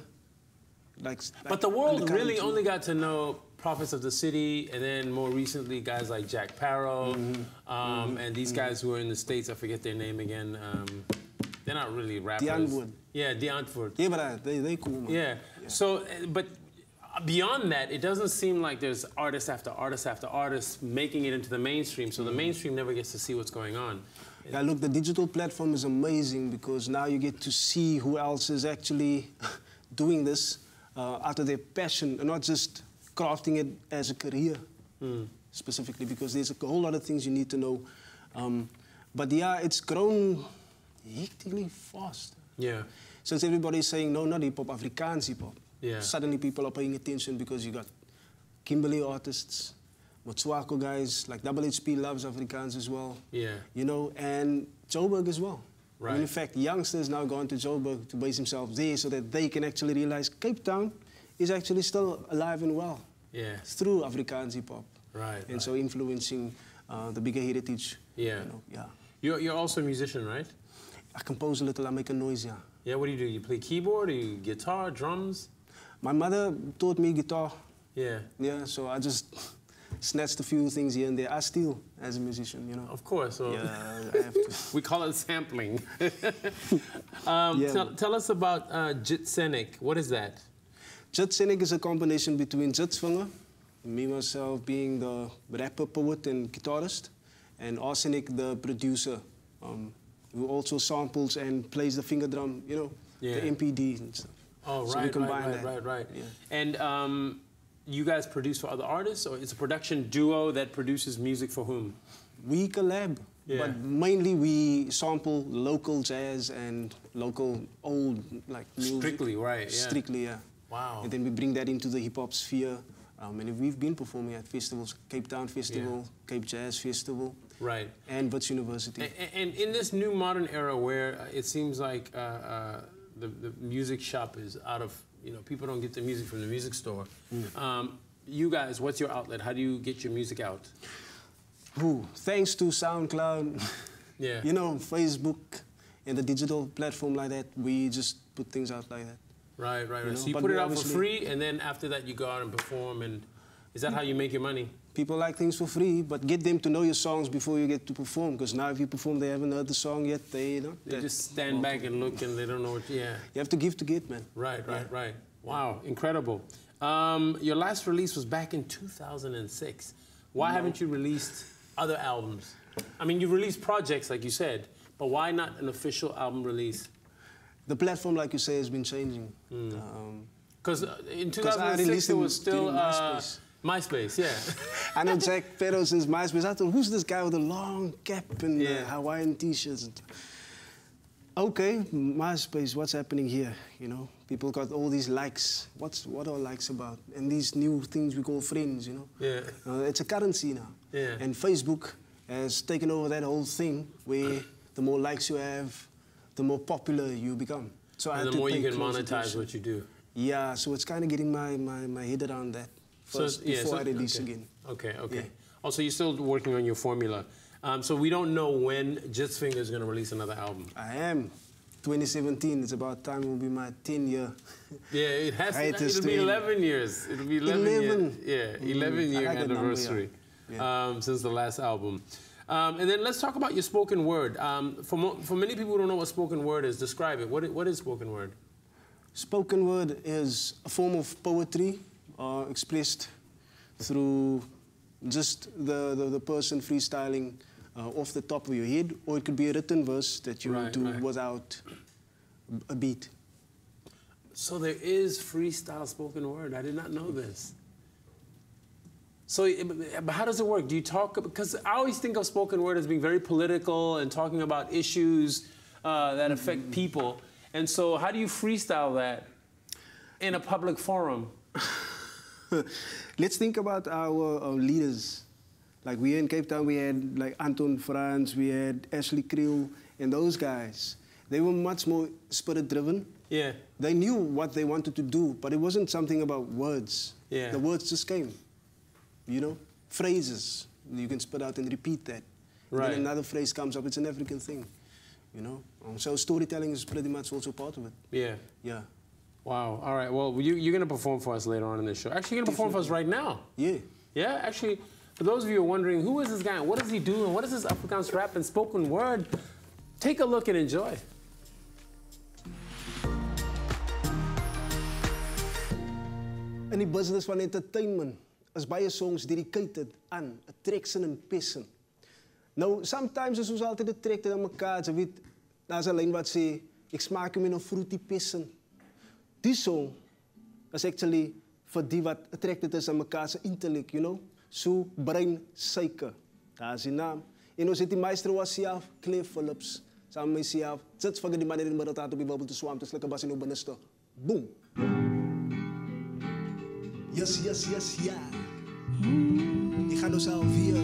Speaker 1: But the world really only got to know Prophets of the City, and then more recently, guys like Jack Parow, and these guys who are in the States, I forget their name again. They're not really rappers.
Speaker 3: Antwoord.
Speaker 1: Yeah, Antwoord.
Speaker 3: Yeah, but they cool, man.
Speaker 1: Yeah. So, but beyond that, it doesn't seem like there's artist after artist after artist making it into the mainstream, so the mainstream never gets to see what's going on.
Speaker 3: Yeah, look, the digital platform is amazing because now you get to see who else is actually doing this out of their passion and not just crafting it as a career specifically, because there's a whole lot of things you need to know. But yeah, it's grown hectically fast.
Speaker 1: Yeah.
Speaker 3: Since everybody's saying, no, not hip-hop, Afrikaans hip-hop.
Speaker 1: Yeah.
Speaker 3: Suddenly people are paying attention because you got Kimberley artists, Motswako guys, like HHP loves Afrikaans as well.
Speaker 1: Yeah.
Speaker 3: You know, and Joburg as well.
Speaker 1: Right.
Speaker 3: And in fact, youngsters now gone to Joburg to base themselves there so that they can actually realize Cape Town is actually still alive and well.
Speaker 1: Yeah.
Speaker 3: It's through Afrikaans hip-hop.
Speaker 1: Right.
Speaker 3: And so influencing the bigger heritage.
Speaker 1: Yeah.
Speaker 3: You know, yeah.
Speaker 1: You're also a musician, right?
Speaker 3: I compose a little, I make a noise, yeah.
Speaker 1: Yeah, what do? You play keyboard, or you guitar, drums?
Speaker 3: My mother taught me guitar.
Speaker 1: Yeah.
Speaker 3: Yeah, so I just snatched a few things here and there. I steal as a musician, you know.
Speaker 1: Of course. So
Speaker 3: yeah, I have to.
Speaker 1: We call it sampling. Tell us about Jitsvinger. What is that?
Speaker 3: Jitsvinger is a combination between Jitsvinger, me myself being the rapper, poet, and guitarist, and Arsenic, the producer, who also samples and plays the finger drum, you know, the MPD and stuff.
Speaker 1: Oh,
Speaker 3: so
Speaker 1: right,
Speaker 3: we combine
Speaker 1: right.
Speaker 3: Yeah.
Speaker 1: And you guys produce for other artists, or it's a production duo that produces music for whom?
Speaker 3: We collab, but mainly we sample local jazz and local old like music.
Speaker 1: Strictly, right? Yeah.
Speaker 3: Strictly, yeah.
Speaker 1: Wow.
Speaker 3: And then we bring that into the hip hop sphere. And we've been performing at festivals, Cape Town Festival, Cape Jazz Festival,
Speaker 1: right,
Speaker 3: and Wits University.
Speaker 1: And in this new modern era where it seems like the music shop is out of, you know, people don't get the music from the music store. You guys, what's your outlet? How do you get your music out?
Speaker 3: Thanks to SoundCloud,
Speaker 1: yeah,
Speaker 3: you know, Facebook, and the digital platform like that, we just put things out like that.
Speaker 1: Right.
Speaker 3: You know?
Speaker 1: So you put it out for free, and then after that you go out and perform, and is that how you make your money?
Speaker 3: People like things for free, but get them to know your songs before you get to perform, because now if you perform, they haven't heard the song yet, they
Speaker 1: just stand back and look, and they don't know what, You
Speaker 3: have to give to get, man.
Speaker 1: Right. Wow, incredible. Your last release was back in 2006. Why haven't you released other albums? I mean, you released projects, like you said, but why not an official album release?
Speaker 3: The platform, like you say, has been changing.
Speaker 1: Because in 2006, it was still MySpace, yeah.
Speaker 3: I know Jack Parow since MySpace. I thought, who's this guy with a long cap and Hawaiian T-shirts? Okay, MySpace, what's happening here? You know, people got all these likes. What are likes about? And these new things we call friends, you know?
Speaker 1: Yeah.
Speaker 3: It's a currency now.
Speaker 1: Yeah.
Speaker 3: And Facebook has taken over that whole thing where the more likes you have, the more popular you become. So
Speaker 1: and the more you can monetize what you do.
Speaker 3: Yeah, so it's kind of getting my head around that first before I release again.
Speaker 1: Okay. Also, you're still working on your formula. So we don't know when Jitsvinger is going to release another album.
Speaker 3: I am. 2017, it's about time it will be my 10-year.
Speaker 1: Yeah, it has to. It'll be 11 years. It'll be 11 years. Yeah, 11-year anniversary since the last album. And then let's talk about your spoken word. For many people who don't know what spoken word is, describe it. What is spoken word?
Speaker 3: Spoken word is a form of poetry expressed through just the person freestyling off the top of your head, or it could be a written verse that you do without a beat.
Speaker 1: So there is freestyle spoken word. I did not know this. So, but how does it work? Do you talk, because I always think of spoken word as being very political and talking about issues that affect people. And so how do you freestyle that in a public forum?
Speaker 3: Let's think about our leaders. Like we in Cape Town, we had like Anton Franz, we had Ashley Kriel, and those guys. They were much more spirit-driven.
Speaker 1: Yeah.
Speaker 3: They knew what they wanted to do, but it wasn't something about words.
Speaker 1: Yeah.
Speaker 3: The words just came. You know, phrases. You can spit out and repeat that.
Speaker 1: Right.
Speaker 3: Then another phrase comes up. It's an African thing, you know. So storytelling is pretty much also part of it.
Speaker 1: Yeah.
Speaker 3: Yeah.
Speaker 1: Wow. All right. Well, you're going to perform for us later on in the show. Actually, you're going to perform for us right now.
Speaker 3: Yeah.
Speaker 1: Yeah. Actually, for those of you who are wondering, who is this guy? What does he do? And what is this Afrikaans rap and spoken word? Take a look and enjoy.
Speaker 3: In die business van entertainment is baie songs dedicated aan attraction en passion. Nou, sometimes is ons altyd attracted aan mekaar. Jy weet, daar's 'n lyn wat sê, ek smaak hom in 'n fruity passion. Die song is actually vir die wat attracted is aan mekaar se intellect, you know? So brein suiker. Daar's die naam. En ons het die meester was self, Clay Phillips, saam met myself. Jitsvinger die man in die middeltaat op die bubbel te swam, te slikke bas in op binneste. Boom. Yes, yes, yes, ja. Ik ga dus alweer.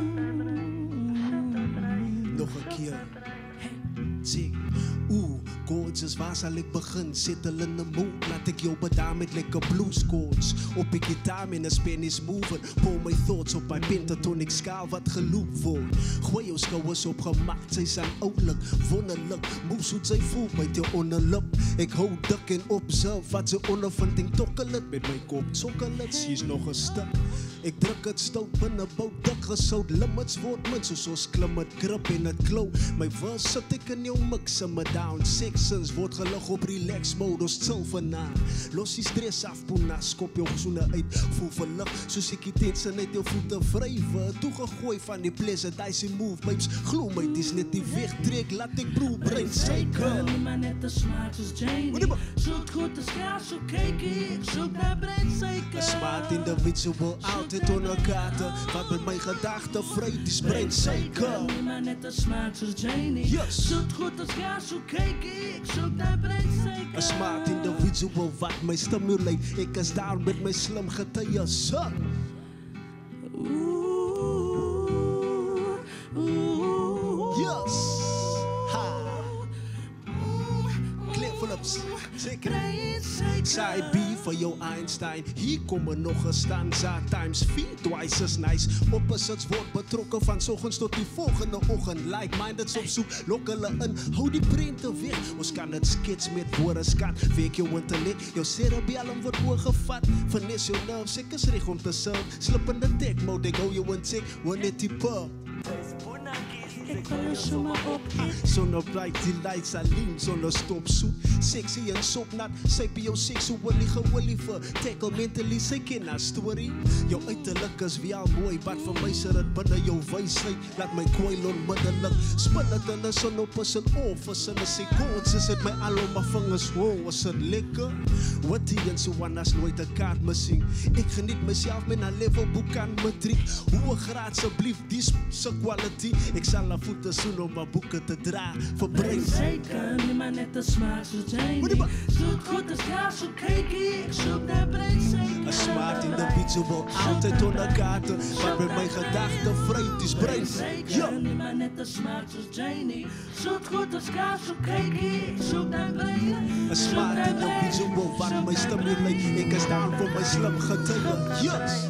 Speaker 3: Nog een keer. Check. Gorgeous, waar zal ik begin? Zittel in de mood, laat ik jou bedaan met lekker blues chords. Op ik gitaar met een Spanish mover. Pour my thoughts op mijn pentatonic schaal wat geloopt wordt. Gooi jou schouwers opgemaakt, zij zijn oudelijk, wonderlijk. Moves hoe zij voelt met je onderlip. Ik hou dik en observe wat ze ondervinding tokkelen. Met mijn kop chocolate, ze is nog een stuk. Ek druk het stout binne bout, dik gesout. Limits word min, soos ons klim het grip en het klou. My verse sit ek in jou mix en my down sections word gelig op relax mode, ons chill vana. Los die stress af, poena, skop jou gesoene uit. Voel verlig, soos ek die tension uit jou voete wrywe. Toegegooi van die pleasant, icy move, babes. Glo my, dis net die wegtrek, laat ek broer brein suiker.
Speaker 13: Maar net as smart as Janie. Zoet goed as kaas, so cakey. Ek soek naar brein suiker.
Speaker 3: 'n smart individual, altyd onder kaarte. Wat met my gedagte vry, dis brein suiker.
Speaker 13: Maar net as smart as Janie. Zoet goed as kaas, so cakey. Ek soek naar brein suiker.
Speaker 3: 'n smart individual wat my stimuleer. Ek is daar met my slim getuie, son. Yes. Ha. Clear Phillips. Zeker. Side B vir jou Einstein. Hier kom nog 'n stanza times 4 twice as nice. Opposites word betrokke van soggens tot die volgende oggend. Like-mindeds op soek, lok hulle in. Hou die prente weg. Ons kan dit skets met woorde skat. Week jou intellek, jou cerebellum word oorgevat. Finesse jou nerves, ek is reg om te serve. Slip in the tech mode, ek hou jou in check. Wanneer die pub. Zonder bright lights, alleen zonder stopzoek. Sexy en sopnat, sy by jou seksuele gewillie vir. Tackle mentally, sy ken haar story. Jou uiterlik is wel mooi, wat vir my sit dit binne jou wysheid. Laat my kwyl onmiddellik, spin dit in 'n son op 'n sin off. As in 'n sekonde, sit my al op my vingers, wow, is dit lekker? Witty en so anders nooit 'n kaart missing. Ek geniet myself met 'n level boek aan matriek. Hoe graad asseblief, dis se quality. Ek sal na voete soen om my boeke te dra. Vir brein
Speaker 13: suiker, nie maar net as smart as Janie. Zoet goed as kaas, so cakey. Ek soek naar brein suiker.
Speaker 3: 'n smart individual, altyd onder kaarte. Wat met my gedagte vry, dis brein suiker.
Speaker 13: Nie maar net as smart as Janie. Zoet goed as kaas, so cakey. Ek soek naar brein.
Speaker 3: 'n smart individual wat my stimuleer. Ek is daar vir my slim getuie. Yes.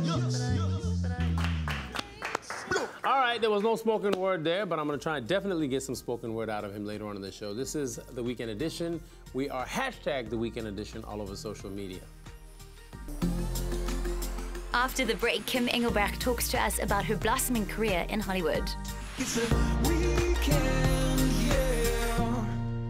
Speaker 1: All right, there was no spoken word there, but I'm going to try and definitely get some spoken word out of him later on in the show. This is the Weekend Edition. We are hashtag the Weekend Edition all over social media.
Speaker 7: After the break, Kim Engelbrecht talks to us about her blossoming career in Hollywood.
Speaker 13: It's a weekend, yeah.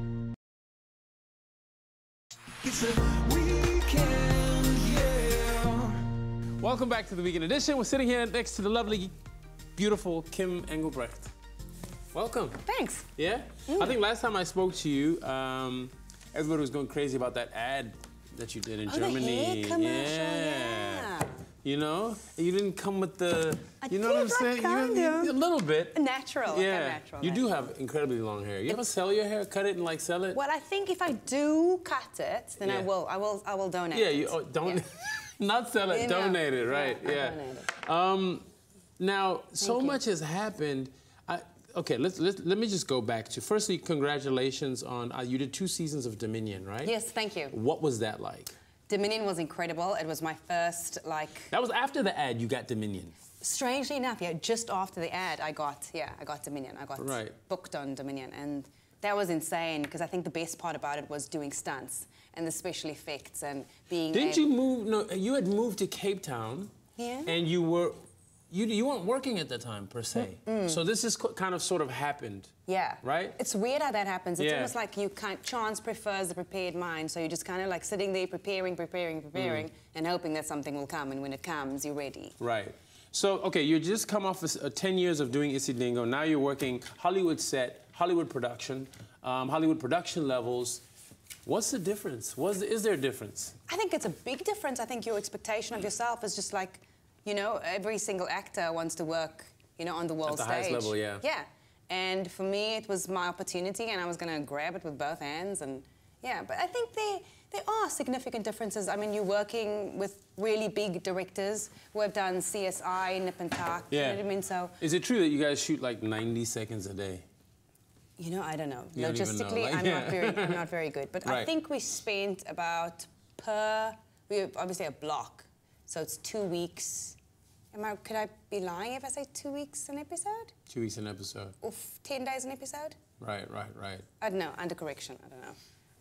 Speaker 13: It's a weekend, yeah.
Speaker 1: Welcome back to the Weekend Edition. We're sitting here next to the lovely, beautiful Kim Engelbrecht. Welcome.
Speaker 14: Thanks.
Speaker 1: Yeah? I think last time I spoke to you, everybody was going crazy about that ad that you did in Germany.
Speaker 14: The hair commercial, yeah.
Speaker 1: You know? You didn't come with the, you know
Speaker 14: did,
Speaker 1: what I'm saying?
Speaker 14: kind of.
Speaker 1: A little bit.
Speaker 14: Natural.
Speaker 1: Yeah.
Speaker 14: Natural.
Speaker 1: You do have incredibly long hair. You ever sell your hair, cut it and like sell it?
Speaker 14: Well, I think if I do cut it, then
Speaker 1: Yeah.
Speaker 14: I will donate
Speaker 1: Yeah,
Speaker 14: it.
Speaker 1: you don't, not sell it,
Speaker 14: You know.
Speaker 1: donate it, right?
Speaker 14: Yeah,
Speaker 1: Yeah. Now, so much has happened. Okay, let me just go back to, firstly, congratulations on, you did 2 seasons of Dominion, right?
Speaker 14: Yes, thank you.
Speaker 1: What was that like?
Speaker 14: Dominion was incredible. It was my first, like...
Speaker 1: That was after the ad, you got Dominion.
Speaker 14: Strangely enough, yeah, just after the ad, I got Dominion. I got booked on Dominion, and that was insane, because I think the best part about it was doing stunts and the special effects and being...
Speaker 1: Didn't you move, no, you had moved to Cape Town, and you weren't working at the time, per se. So this is kind of sort of happened.
Speaker 14: Yeah.
Speaker 1: Right?
Speaker 14: It's weird how that happens. It's almost like chance prefers the prepared mind. So you're just kind of like sitting there preparing, and hoping that something will come. And when it comes, you're ready.
Speaker 1: Right. So, okay, you just come off 10 years of doing Jitsvinger. Now you're working Hollywood set, Hollywood production levels. What's the difference? Is there a difference?
Speaker 14: I think it's a big difference. I think your expectation of yourself is just like, you know, every single actor wants to work, you know, on the world stage.
Speaker 1: At the highest level, yeah.
Speaker 14: Yeah. And for me, it was my opportunity, and I was going to grab it with both hands. And yeah, but I think there are significant differences. I mean, you're working with really big directors who have done CSI, Nip and Tuck.
Speaker 1: Yeah.
Speaker 14: You know what I mean? So.
Speaker 1: Is it true that you guys shoot like 90 seconds a day?
Speaker 14: You know, I don't know.
Speaker 1: You don't even know.
Speaker 14: Logistically,
Speaker 1: Like,
Speaker 14: I'm not very good. But I think we spent about we have obviously a block, so it's 2 weeks. Could I be lying if I say 2 weeks an episode?
Speaker 1: 2 weeks an episode.
Speaker 14: Or 10 days an episode?
Speaker 1: Right.
Speaker 14: I don't know, under correction, I don't know.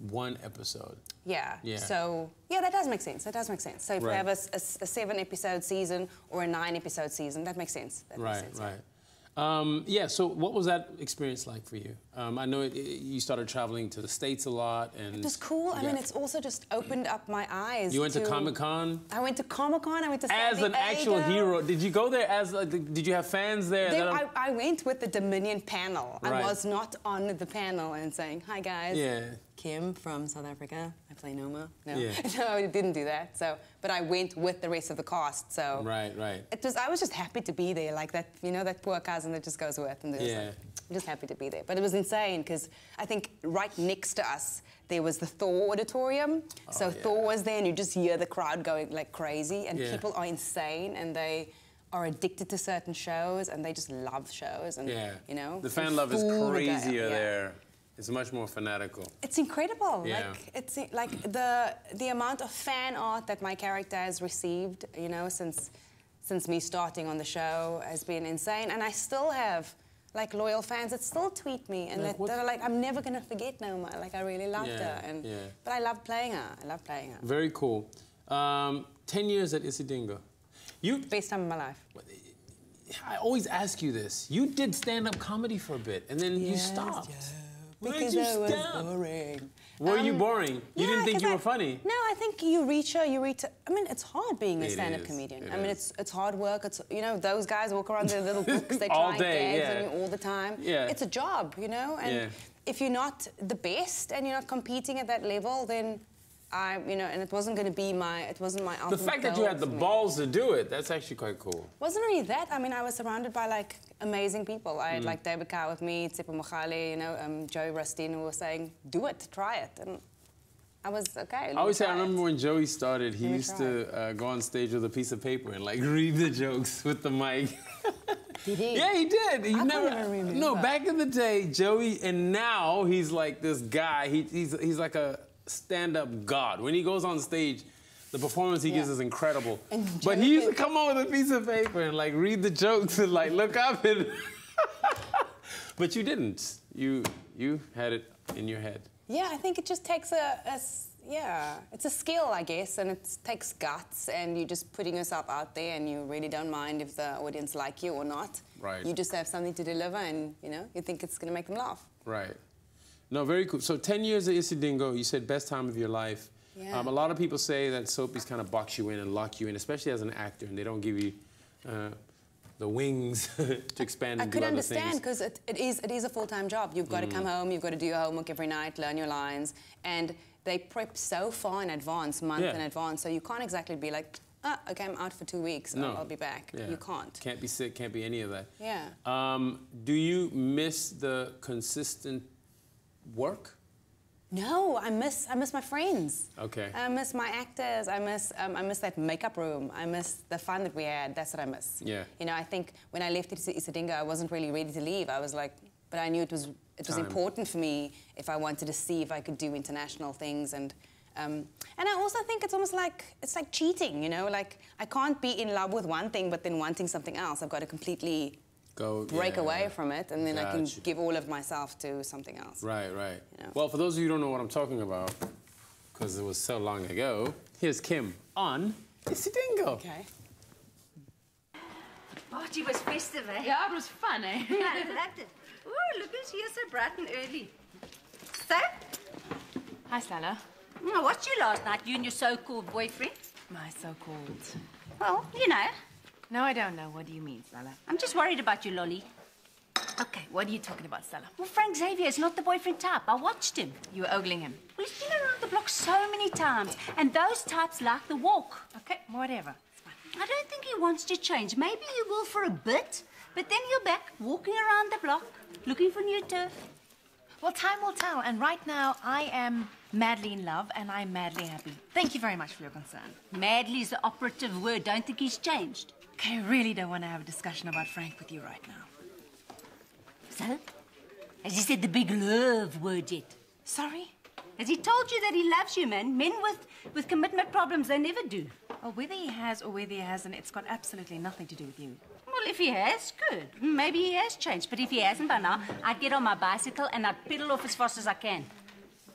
Speaker 1: one episode.
Speaker 14: Yeah.
Speaker 1: Yeah.
Speaker 14: So, yeah, that does make sense. That does make sense. So if we have a 7-episode season or a 9-episode season, that makes sense. That makes sense,
Speaker 1: right. Yeah, so what was that experience like for you? I know you started traveling to the States a lot. And
Speaker 14: it was cool. I mean, it's also just opened up my eyes.
Speaker 1: You went to Comic-Con?
Speaker 14: I went to Comic-Con. I went to San Diego.
Speaker 1: As an actual hero. Did you go there as, did you have fans there?
Speaker 14: I went with the Dominion panel. I was not on the panel and saying, hi, guys.
Speaker 1: Yeah.
Speaker 14: Kim from South Africa. I play Noma. No, no, I didn't do that. So, but I went with the rest of the cast. So
Speaker 1: right.
Speaker 14: I was just happy to be there, like that. You know, that poor cousin that just goes with, and I'm just happy to be there. But it was insane because I think right next to us there was the Thor auditorium. So Thor was there, and you just hear the crowd going like crazy, and people are insane, and they are addicted to certain shows, and they just love shows, and you know,
Speaker 1: the fan love is crazier there. It's much more fanatical.
Speaker 14: It's incredible.
Speaker 1: Yeah.
Speaker 14: Like it's like the amount of fan art that my character has received, you know, since me starting on the show has been insane. And I still have like loyal fans that still tweet me and that are like, I'm never gonna forget Noma. Like I really loved her, and but I love playing her. I love playing her.
Speaker 1: Very cool. 10 years at Isidingo.
Speaker 14: Best time of my life.
Speaker 1: I always ask you this. You did stand-up comedy for a bit, and then you stopped.
Speaker 14: Because I was boring.
Speaker 1: Were you boring? You didn't think you were funny?
Speaker 14: No, I think you reach I mean, it's hard being a stand-up comedian. I mean, it's hard work. It's, you know, those guys walk around with their little books. They try and gags on you all the time.
Speaker 1: Yeah.
Speaker 14: It's a job, you know? And if you're not the best and you're not competing at that level, then you know, and it wasn't going to be it wasn't my ultimate
Speaker 1: The fact that you had the balls to do it, that's actually quite cool.
Speaker 14: Wasn't really that. I mean, I was surrounded by, like, amazing people. I had, like, David Cow with me, Tsepo Mochale, you know, Joey Rustin, who were saying, do it, try it. And I was, okay,
Speaker 1: I always say, I remember when Joey started, he used to go on stage with a piece of paper and, like, read the jokes with the mic.
Speaker 14: Did he?
Speaker 1: Yeah, he did. He
Speaker 14: I never remember.
Speaker 1: No, back in the day, Joey, and now he's like this guy. He's like a stand-up god. When he goes on stage, the performance he gives is incredible. But he used to come on with a piece of paper and like read the jokes and like look up and but you didn't. You had it in your head.
Speaker 14: Yeah, I think it just takes it's a skill, I guess, and it takes guts, and you're just putting yourself out there, and you really don't mind if the audience like you or not.
Speaker 1: Right.
Speaker 14: You just have something to deliver, and you know, you think it's going to make them laugh.
Speaker 1: Right. No, very cool. So 10 years at Isidingo, you said best time of your life.
Speaker 14: Yeah.
Speaker 1: A lot of people say that soapies kind of box you in and lock you in, especially as an actor, and they don't give you the wings to expand and do other things.
Speaker 14: I could understand, because it is a full-time job. You've got to come home, you've got to do your homework every night, learn your lines, and they prep so far in advance, month in advance, so you can't exactly be like, okay, I'm out for 2 weeks, I'll be back. Yeah. You can't.
Speaker 1: Can't be sick, can't be any of that.
Speaker 14: Yeah.
Speaker 1: Do you miss the consistent work?
Speaker 14: No, I miss my friends.
Speaker 1: Okay.
Speaker 14: I miss my actors. I miss that makeup room. I miss the fun that we had. That's what I miss.
Speaker 1: Yeah.
Speaker 14: You know, I think when I left Isidingo, I wasn't really ready to leave. I was like, but I knew it was important for me if I wanted to see if I could do international things, and I also think it's almost like cheating. You know, like I can't be in love with one thing but then wanting something else. I've got to completely break away from it, and then I can give all of myself to something else.
Speaker 1: Right.
Speaker 14: You know?
Speaker 1: Well, for those of you who don't know what I'm talking about, because it was so long ago, here's Kim on Isidingo.
Speaker 14: Okay.
Speaker 15: Party was festive, eh?
Speaker 16: Yeah, it was fun, eh?
Speaker 15: Yeah, I loved it. Oh, look who's here so bright and early. So?
Speaker 16: Hi, Stella.
Speaker 15: I watched you last night, you and your so-called boyfriend.
Speaker 16: My so-called.
Speaker 15: Well, you know.
Speaker 16: No, I don't know. What do you mean, Stella?
Speaker 15: I'm just worried about you, Lolly.
Speaker 16: Okay, what are you talking about, Stella?
Speaker 15: Well, Frank Xavier is not the boyfriend type. I watched him.
Speaker 16: You were ogling him.
Speaker 15: Well, he's been around the block so many times, and those types like the walk.
Speaker 16: Okay, whatever.
Speaker 15: I don't think he wants to change. Maybe he will for a bit, but then you're back walking around the block, looking for new turf.
Speaker 16: Well, time will tell, and right now I am madly in love and I'm madly happy. Thank you very much for your concern.
Speaker 15: Madly is the operative word. Don't think he's changed.
Speaker 16: Okay, I really don't want to have a discussion about Frank with you right now.
Speaker 15: So? Has he said the big love word yet?
Speaker 16: Sorry?
Speaker 15: Has he told you that he loves you, man? Men with commitment problems, they never do.
Speaker 16: Well, whether he has or whether he hasn't, it's got absolutely nothing to do with you.
Speaker 15: Well, if he has, good. Maybe he has changed. But if he hasn't by now, I'd get on my bicycle and I'd pedal off as fast as I can.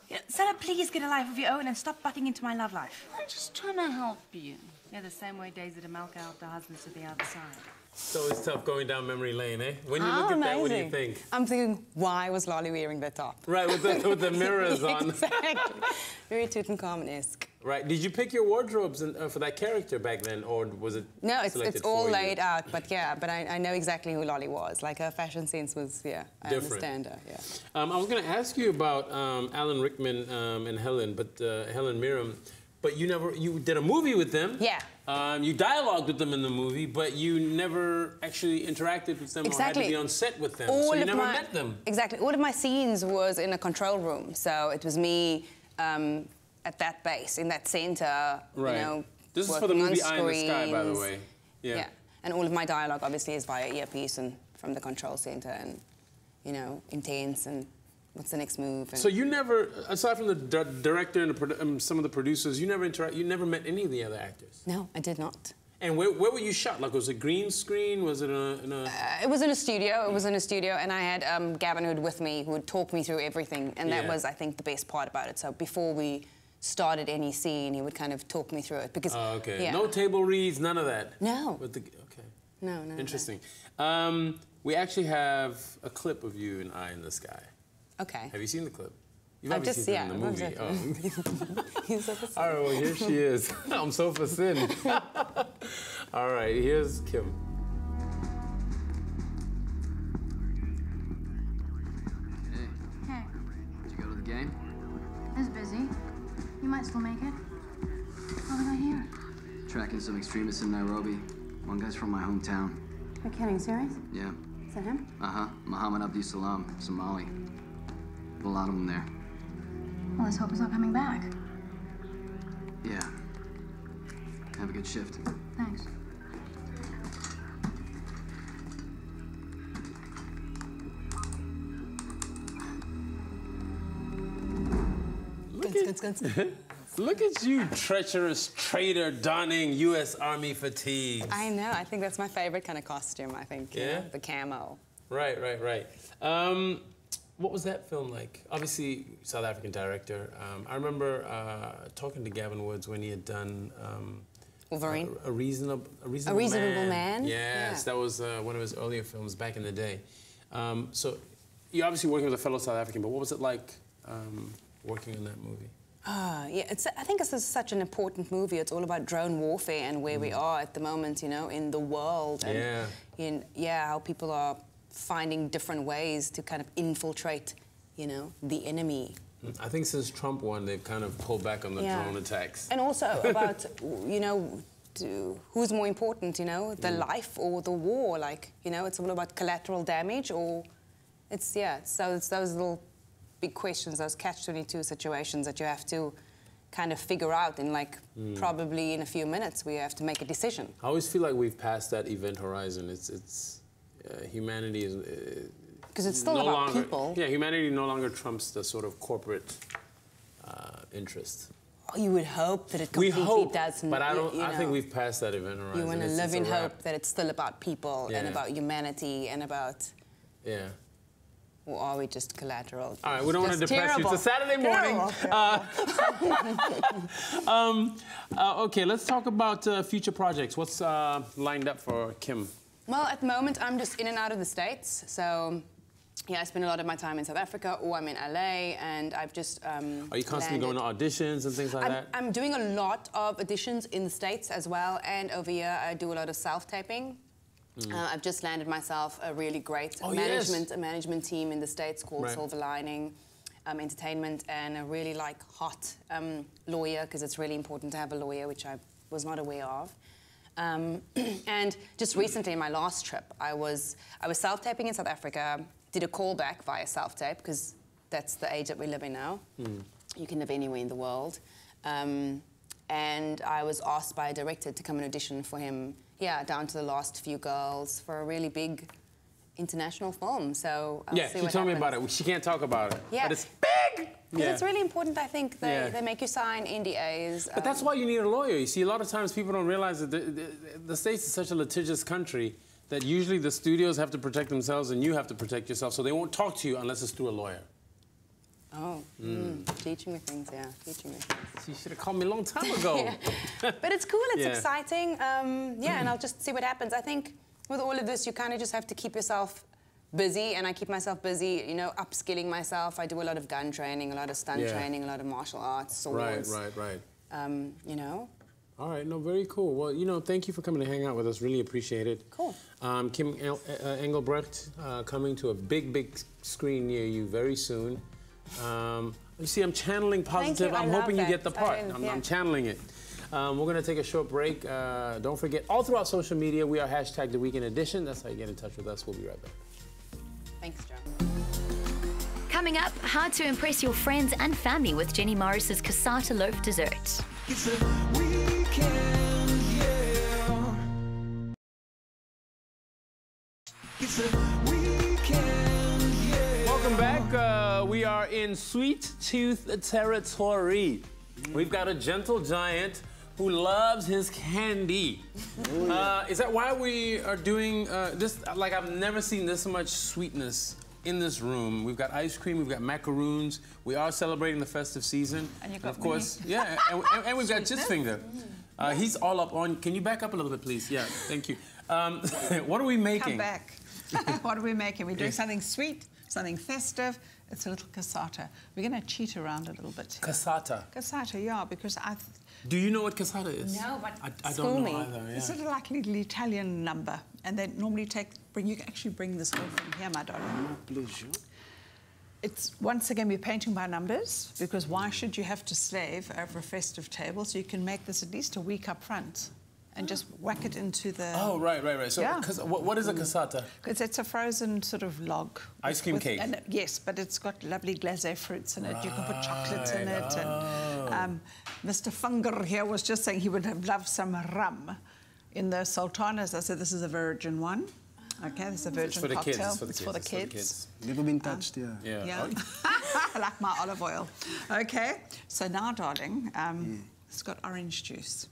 Speaker 16: Yeah, Sarah, please get a life of your own and stop butting into my love life.
Speaker 15: I'm just trying to help you.
Speaker 16: Yeah, the same way days at a milk out the husbands to the other side.
Speaker 1: So it's tough going down memory lane, eh? When you look at that, what do you think?
Speaker 14: I'm thinking, why was Lolly wearing the top?
Speaker 1: Right, with the mirrors on.
Speaker 14: Exactly. Very Tutankhamun-esque.
Speaker 1: Right. Did you pick your wardrobes for that character back then, or was it
Speaker 14: No, it's all laid
Speaker 1: you?
Speaker 14: out, but yeah, but I know exactly who Lolly was. Like, her fashion sense was, yeah, I
Speaker 1: different.
Speaker 14: Understand her, yeah.
Speaker 1: I was going to ask you about Alan Rickman and Helen, but Helen Mirren, but you did a movie with them.
Speaker 14: Yeah.
Speaker 1: You dialogued with them in the movie, but you never actually interacted with them or had to be on set with them. So you never met them.
Speaker 14: Exactly. All of my scenes was in a control room, so it was me at that base, in that center,
Speaker 1: right.
Speaker 14: You know,
Speaker 1: this is for the movie Eye in the Sky, by the way.
Speaker 14: Yeah. And all of my dialogue, obviously, is via earpiece and from the control center, and, you know, intense and what's the next move. And
Speaker 1: so you never, aside from the director and some of the producers, you never met any of the other actors?
Speaker 14: No, I did not.
Speaker 1: And where were you shot? Like, was it green screen? Was it in a...
Speaker 14: It was in a studio. It was in a studio, and I had Gavin Hood with me, who would talk me through everything, and that was, I think, the best part about it. So before we started any scene, he would kind of talk me through it, because...
Speaker 1: Oh, okay.
Speaker 14: Yeah.
Speaker 1: No table reads, none of that?
Speaker 14: No.
Speaker 1: Okay.
Speaker 14: No.
Speaker 1: Interesting. We actually have a clip of you in Eye in the Sky.
Speaker 14: Okay.
Speaker 1: Have you seen the clip? You've obviously seen it in the movie.
Speaker 14: Oh.
Speaker 1: All right, well, here she is. I'm so for sin. All right, here's Kim.
Speaker 17: Hey, did you go to the game?
Speaker 9: It's busy. You might still make it. What have I here?
Speaker 17: Tracking some extremists in Nairobi. One guy's from my hometown.
Speaker 9: You're kidding, serious?
Speaker 17: Yeah.
Speaker 9: Is that him?
Speaker 17: Uh-huh. Muhammad Abdul Salam, Somali. A lot of them there.
Speaker 9: Well, let's hope he's not coming back.
Speaker 17: Yeah. Have a good shift.
Speaker 9: Thanks.
Speaker 1: Look at you, treacherous traitor donning U.S. Army fatigue.
Speaker 14: I know. I think that's my favorite kind of costume, I think.
Speaker 1: Yeah?
Speaker 14: You know, the camo.
Speaker 1: Right. What was that film like? Obviously, South African director. I remember talking to Gavin Woods when he had done
Speaker 14: Wolverine.
Speaker 1: A reasonable
Speaker 14: Man.
Speaker 1: Yes, that was one of his earlier films back in the day. So you're obviously working with a fellow South African, but what was it like working on that movie?
Speaker 14: Yeah, I think this is such an important movie. It's all about drone warfare and where we are at the moment, you know, in the world. And how people are finding different ways to kind of infiltrate, you know, the enemy.
Speaker 1: I think since Trump won, they've kind of pulled back on the drone attacks.
Speaker 14: And also about, you know, who's more important, you know, the life or the war? Like, you know, it's all about collateral damage, or it's those little big questions, those catch-22 situations that you have to kind of figure out in, like, probably in a few minutes where you have to make a decision.
Speaker 1: I always feel like we've passed that event horizon. It's humanity is...
Speaker 14: Because it's still about people.
Speaker 1: Yeah, humanity no longer trumps the sort of corporate interest.
Speaker 14: Oh, you would hope that it completely doesn't.
Speaker 1: But I think we've passed that event horizon.
Speaker 14: You want to live in hope that it's still about people and about humanity and about...
Speaker 1: Yeah.
Speaker 14: Or are we just collateral?
Speaker 1: All right, we don't want to depress you. It's a Saturday morning. Okay, let's talk about future projects. What's lined up for Kim?
Speaker 14: Well, at the moment, I'm just in and out of the States. So, yeah, I spend a lot of my time in South Africa, or I'm in LA, and I've just
Speaker 1: Are you constantly going to auditions and things like that?
Speaker 14: I'm doing a lot of auditions in the States as well, and over here I do a lot of self-taping. I've just landed myself a really great management team in the States called Silver Lining Entertainment, and a really hot lawyer, because it's really important to have a lawyer, which I was not aware of. And just recently, in my last trip, I was self-taping in South Africa, did a callback via self-tape, because that's the age that we live in now. You can live anywhere in the world. And I was asked by a director to come and audition for him, down to the last few girls, for a really big international film. So I'll see what
Speaker 1: she told me about it. She can't talk about it.
Speaker 14: Yeah.
Speaker 1: But it's big!
Speaker 14: Because it's really important, I think. They make you sign NDAs.
Speaker 1: But that's why you need a lawyer. You see, a lot of times people don't realize that the States is such a litigious country that usually the studios have to protect themselves and you have to protect yourself, so they won't talk to you unless it's through a lawyer.
Speaker 14: Oh, teaching me things, yeah, teaching me things.
Speaker 1: You should have called me a long time ago.
Speaker 14: Yeah. But it's cool, it's exciting. Yeah, and I'll just see what happens. I think with all of this, you kind of just have to keep yourself busy, and I keep myself busy, you know, upskilling myself. I do a lot of gun training, a lot of stunt training, a lot of martial arts, swords.
Speaker 1: Right.
Speaker 14: You know.
Speaker 1: All right, no, very cool. Well, you know, thank you for coming to hang out with us. Really appreciate it.
Speaker 14: Cool.
Speaker 1: Kim Engelbrecht coming to a big screen near you very soon. You see, I'm channeling positive. I'm hoping you get the part. I'm channeling it. We're going to take a short break. Don't forget, all throughout social media, we are hashtag The Weekend Edition. That's how you get in touch with us. We'll be right back.
Speaker 14: Thanks, John.
Speaker 7: Coming up, how to impress your friends and family with Jenny Morris's cassata loaf dessert.
Speaker 13: It's a weekend, yeah. It's a weekend, yeah.
Speaker 1: Welcome back. We are in Sweet Tooth territory. We've got a gentle giant who loves his candy. Is that why we are doing this? Like, I've never seen this much sweetness in this room. We've got ice cream, we've got macaroons. We are celebrating the festive season.
Speaker 10: And you got
Speaker 1: of course, and we've got Jitsvinger. He's all up on. Can you back up a little bit, please? Yeah, thank you. What are we making?
Speaker 10: Come back. What are we making? We're doing something sweet, something festive. It's a little cassata. We're going to cheat around a little bit.
Speaker 1: Cassata?
Speaker 10: Cassata, yeah, because
Speaker 1: Do you know what cassata is?
Speaker 10: No, but
Speaker 1: I don't know either. Yeah.
Speaker 10: It's sort of like a little Italian number, and they normally you can actually bring this whole thing here, my darling.
Speaker 3: My pleasure.
Speaker 10: It's, once again, we're painting by numbers, because why should you have to slave over a festive table? So you can make this at least a week up front and just whack it into the...
Speaker 1: Oh, right. So what is a cassata?
Speaker 10: It's a frozen sort of log.
Speaker 1: Ice cream cake?
Speaker 10: Yes, but it's got lovely glacé fruits in it. You can put chocolates in it. And, Mr. Funger here was just saying he would have loved some rum in the sultanas. I said, this is a virgin one. Okay, this is a virgin cocktail. It's for the kids.
Speaker 3: Never been touched,
Speaker 10: yeah. Like my olive oil. Okay, so now, darling, it's got orange juice.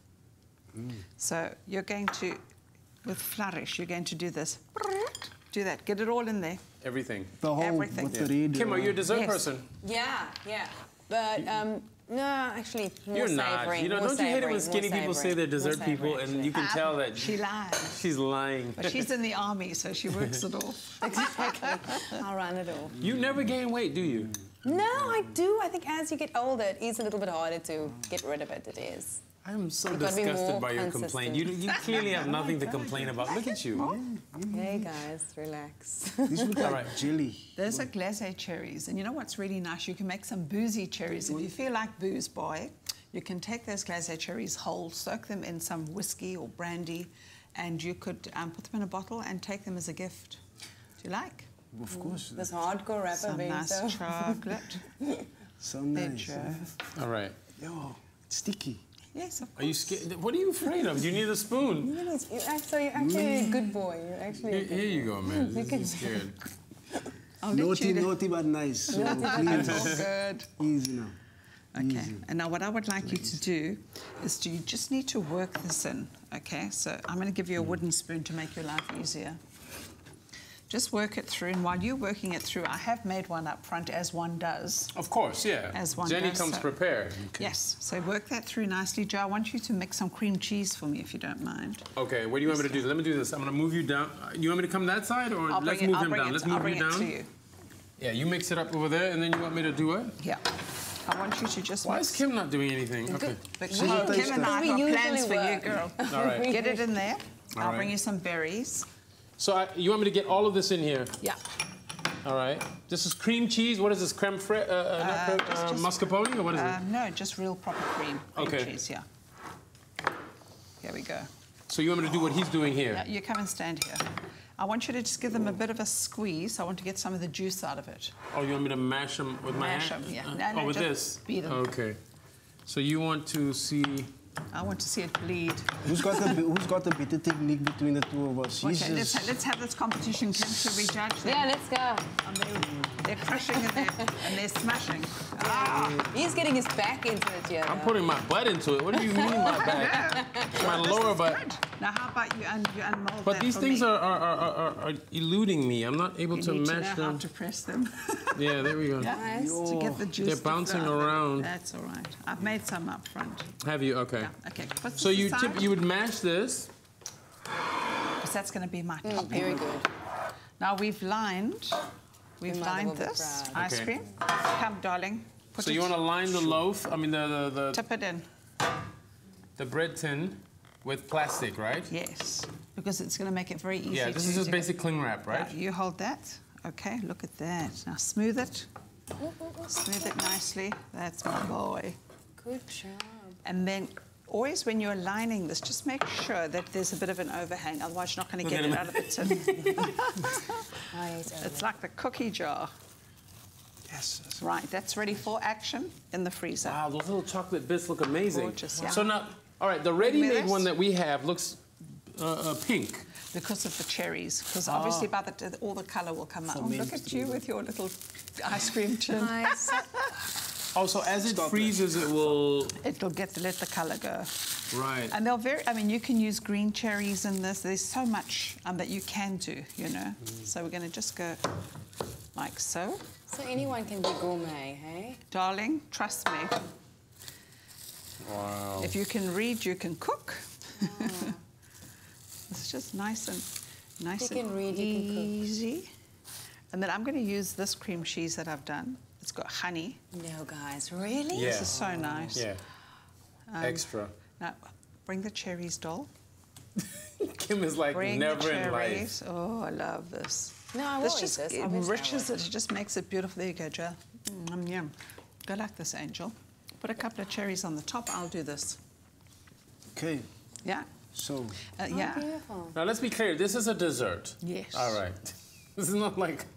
Speaker 10: So you're going to, with flourish, you're going to do this. Do that. Get it all in there.
Speaker 1: Everything.
Speaker 3: The whole
Speaker 10: everything.
Speaker 1: Kim, are you a dessert person?
Speaker 14: Yeah. But no, actually, more
Speaker 1: You're not.
Speaker 14: savory.
Speaker 1: You know, don't you hate it when skinny people say they're dessert people, and you can tell that
Speaker 10: she lies.
Speaker 1: She's lying.
Speaker 10: But she's in the army, so she works it off.
Speaker 14: Exactly. I'll run it off.
Speaker 1: You never gain weight, do you?
Speaker 14: No, I do. I think as you get older, it is a little bit harder to get rid of it. It is.
Speaker 1: I'm so disgusted by your complaint. You clearly have nothing to complain about. Look at you.
Speaker 14: Hey, guys, relax.
Speaker 3: These look like jelly.
Speaker 10: Those are glacé cherries. And you know what's really nice? You can make some boozy cherries. If you feel like booze, boy, you can take those glacé cherries whole, soak them in some whiskey or brandy, and you could put them in a bottle and take them as a gift. Do you like?
Speaker 3: Of course.
Speaker 14: This hardcore rapper
Speaker 10: some
Speaker 14: being
Speaker 10: nice
Speaker 14: so...
Speaker 10: chocolate.
Speaker 3: So nice.
Speaker 1: All right.
Speaker 3: Yo, it's sticky.
Speaker 10: Yes, of course.
Speaker 1: Are you scared? What are you afraid of? You need a spoon.
Speaker 14: You're actually a good boy. You're actually
Speaker 1: Here you go, man. This is scared.
Speaker 3: Naughty but nice. So please.
Speaker 10: All good.
Speaker 3: Easy now.
Speaker 10: Okay,
Speaker 3: Easy.
Speaker 10: and now what I would like you to do is you just need to work this in, okay? So I'm going to give you a wooden spoon to make your life easier. Just work it through, and while you're working it through, I have made one up front, as one does.
Speaker 1: Of course, yeah.
Speaker 10: As one
Speaker 1: Jenny
Speaker 10: does.
Speaker 1: comes prepared.
Speaker 10: Okay. Yes, so work that through nicely. Joe, I want you to mix some cream cheese for me, if you don't mind.
Speaker 1: Okay, what do you want me to do? Let me do this. I'm going to move you down. You want me to come that side, or let's move him down? Let's move you down.
Speaker 10: To you.
Speaker 1: Yeah, you mix it up over there, and then you want me to do it?
Speaker 10: Yeah. I want you to just
Speaker 1: Why is Kim not doing anything? Okay.
Speaker 10: Kim and I have plans for you, girl.
Speaker 1: All right.
Speaker 10: Get it in there. I'll bring you some berries.
Speaker 1: So you want me to get all of this in here?
Speaker 10: Yeah.
Speaker 1: All right. This is cream cheese. What is this? Creme fraiche? Mascarpone, or what is it?
Speaker 10: No, just real proper cream cheese, yeah. Here we go.
Speaker 1: So you want me to do what he's doing here?
Speaker 10: Yeah, you come and stand here. I want you to just give them a bit of a squeeze. I want to get some of the juice out of it.
Speaker 1: Oh, you want me to mash them with my hand?
Speaker 10: Mash them, yeah. No,
Speaker 1: with
Speaker 10: just
Speaker 1: this?
Speaker 10: beat them.
Speaker 1: Okay. So you want to see...
Speaker 10: I want to see it bleed.
Speaker 3: Who's got the better technique between the two of us?
Speaker 10: Okay, let's have this competition, Kim. Should we judge them?
Speaker 14: Yeah, let's go.
Speaker 10: They're crushing it and they're smashing.
Speaker 14: He's getting his back into it, yeah.
Speaker 1: I'm putting my butt into it. What do you mean my back? My lower butt.
Speaker 10: Now, how about you unmold
Speaker 1: But
Speaker 10: that
Speaker 1: these
Speaker 10: for
Speaker 1: things
Speaker 10: me?
Speaker 1: are eluding me. I'm not able to
Speaker 10: You need
Speaker 1: mash
Speaker 10: to know
Speaker 1: them.
Speaker 10: how to press them.
Speaker 1: Yeah, there we go.
Speaker 10: Nice. To get the juice.
Speaker 1: They're bouncing around.
Speaker 10: That's all right. I've made some up front.
Speaker 1: Have you? Okay.
Speaker 10: Yeah. Okay. Put
Speaker 1: So
Speaker 10: this
Speaker 1: you
Speaker 10: aside.
Speaker 1: you would mash this.
Speaker 10: Because that's going to be my topping.
Speaker 14: Very good.
Speaker 10: Now we've lined this ice
Speaker 1: Okay.
Speaker 10: cream. Come, darling.
Speaker 1: So you want to line the loaf? I mean the
Speaker 10: tip it in.
Speaker 1: The bread tin with plastic, right?
Speaker 10: Yes, because it's going to make it very easy.
Speaker 1: Yeah, this is just basic cling wrap, right?
Speaker 10: You hold that. Okay, look at that. Now smooth it. Smooth it nicely. That's my boy.
Speaker 14: Good job.
Speaker 10: And then always when you're lining this, just make sure that there's a bit of an overhang, otherwise you're not going to get it out of the tin. It's like the cookie jar.
Speaker 3: Yes.
Speaker 10: Right, that's ready for action in the freezer.
Speaker 1: Wow, those little chocolate bits look amazing.
Speaker 10: Gorgeous, yeah.
Speaker 1: So now, all right, the ready-made one that we have looks pink.
Speaker 10: Because of the cherries, because obviously by the all the colour will come out. Oh, look at you with your little ice cream tin.
Speaker 14: Nice.
Speaker 1: Oh, so as it freezes, it will...
Speaker 10: It'll let the colour go.
Speaker 1: Right.
Speaker 10: And they'll I mean, you can use green cherries in this. There's so much that you can do, you know. So we're going to just go like so.
Speaker 14: So anyone can be gourmet, hey?
Speaker 10: Darling, trust me.
Speaker 1: Wow.
Speaker 10: If you can read, you can cook. It's just nice and easy. And then I'm going to use this cream cheese that I've done. It's got honey.
Speaker 14: No, guys, really?
Speaker 1: Yeah.
Speaker 10: This is so nice.
Speaker 1: Yeah. Extra.
Speaker 10: Now, bring the cherries, doll.
Speaker 1: Kim is like
Speaker 10: Bring
Speaker 1: never
Speaker 10: the
Speaker 1: in life.
Speaker 10: cherries. Oh, I love this.
Speaker 14: No, I will eat this.
Speaker 10: It enriches it. It just makes it beautiful. There you go, Joe. Yum. Go like this, Angel. Put a couple of cherries on the top. I'll do this.
Speaker 3: Okay.
Speaker 10: Yeah.
Speaker 3: So.
Speaker 10: Yeah.
Speaker 14: Beautiful.
Speaker 1: Now let's be clear. This is a dessert.
Speaker 10: Yes.
Speaker 1: All right. This is not like.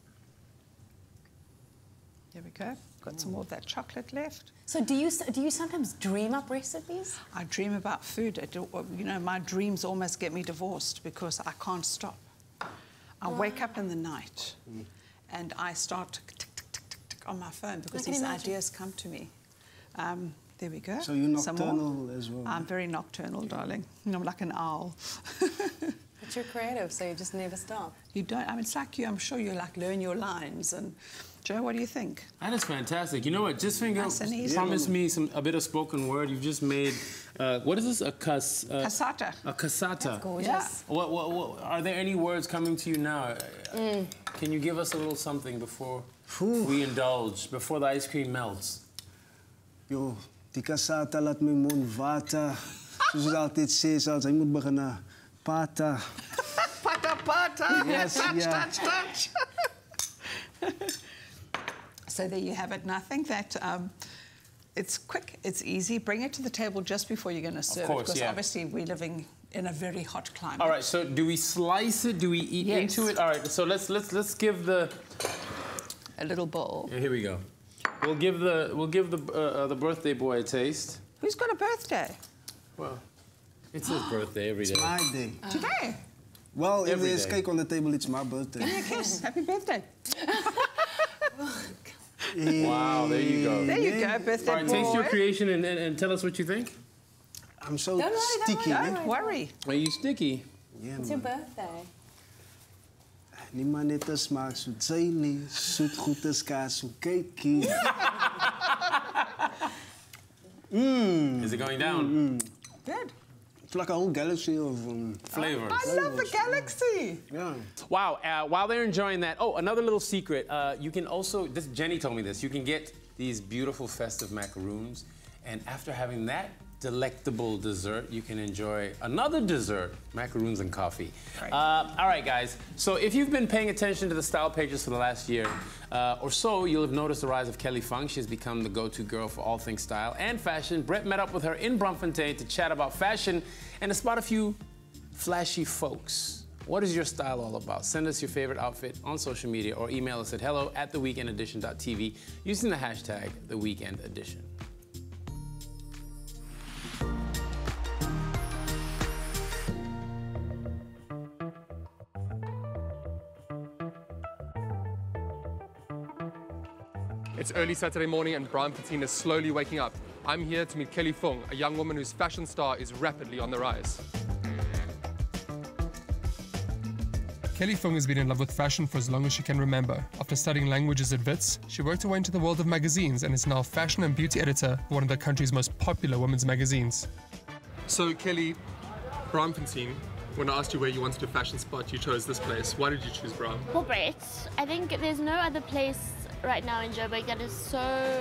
Speaker 10: There we go. Got some more of that chocolate left.
Speaker 14: So do you sometimes dream up recipes?
Speaker 10: I dream about food. You know, my dreams almost get me divorced because I can't stop. I wake up in the night and I start tick, tick, tick, tick, tick, tick on my phone because these ideas come to me. There we go.
Speaker 3: So you're
Speaker 10: Some more.
Speaker 3: nocturnal as well?
Speaker 10: I'm very nocturnal, darling. I'm like an owl.
Speaker 14: But you're creative, so you just never stop.
Speaker 10: You don't. I mean, it's like you. I'm sure you like learn your lines. And Joe, what do you think?
Speaker 1: That is fantastic. You know what? Jitsvinger
Speaker 10: Nice and easy.
Speaker 1: promised me a bit of spoken word. You've just made, what is this? A
Speaker 10: cassata.
Speaker 1: A cassata.
Speaker 14: That's gorgeous.
Speaker 10: Yeah.
Speaker 1: What, are there any words coming to you now? Can you give us a little something before we indulge, before the ice cream melts?
Speaker 3: Yo, die cassata laat my mond water. Soos ek altyd sê, selfs hy moet begin pata.
Speaker 10: Pata.
Speaker 3: Yes,
Speaker 10: touch. So there you have it. And I think that it's quick, it's easy. Bring it to the table just before you're going to serve.
Speaker 1: Of course,
Speaker 10: because
Speaker 1: yeah.
Speaker 10: obviously we're living in a very hot climate.
Speaker 1: All right. So do we slice it? Do we eat
Speaker 10: Yes.
Speaker 1: into it? All right. So let's give the
Speaker 10: a little bowl.
Speaker 1: Here we go. We'll give the birthday boy a taste.
Speaker 10: Who's got a birthday?
Speaker 1: Well, it's his birthday every day.
Speaker 3: It's my day.
Speaker 10: Today?
Speaker 3: Well, if
Speaker 1: Every
Speaker 3: there's
Speaker 1: day.
Speaker 3: cake on the table, it's my birthday.
Speaker 10: Give me a kiss. Happy birthday.
Speaker 1: Wow, there you go.
Speaker 10: There you go, birthday
Speaker 1: All right,
Speaker 10: boy.
Speaker 1: taste your creation and tell us what you think.
Speaker 3: I'm so
Speaker 14: Don't worry,
Speaker 3: sticky.
Speaker 10: Don't worry.
Speaker 1: Are you sticky?
Speaker 3: Yeah,
Speaker 14: It's your birthday.
Speaker 3: Nie maar net te smaak soet sy nie, soet goed as kaas so kykie.
Speaker 1: Is it going down?
Speaker 10: Good.
Speaker 3: It's like a whole galaxy of
Speaker 1: Flavors.
Speaker 10: I love the galaxy.
Speaker 3: Yeah.
Speaker 1: Wow, while they're enjoying that, oh, another little secret. You can also, Jenny told me this, you can get these beautiful festive macaroons, and after having that delectable dessert, you can enjoy another dessert, macaroons and coffee.
Speaker 10: Right.
Speaker 1: All right, guys, so if you've been paying attention to the style pages for the last year or so, you'll have noticed the rise of Kelly Fung. She's become the go-to girl for all things style and fashion. Brett met up with her in Braamfontein to chat about fashion and to spot a few flashy folks. What is your style all about? Send us your favorite outfit on social media or email us at hello@theweekendedition.tv using the hashtag #TheWeekendEdition.
Speaker 18: It's early Saturday morning and Braamfontein is slowly waking up. I'm here to meet Kelly Fung, a young woman whose fashion star is rapidly on the rise. Kelly Fung has been in love with fashion for as long as she can remember. After studying languages at Wits, she worked her way into the world of magazines and is now fashion and beauty editor for one of the country's most popular women's magazines. So Kelly, Braamfontein, when I asked you where you wanted a fashion spot, you chose this place. Why did you choose Braam?
Speaker 19: Well, Brett, I think there's no other place right now in Joburg that is so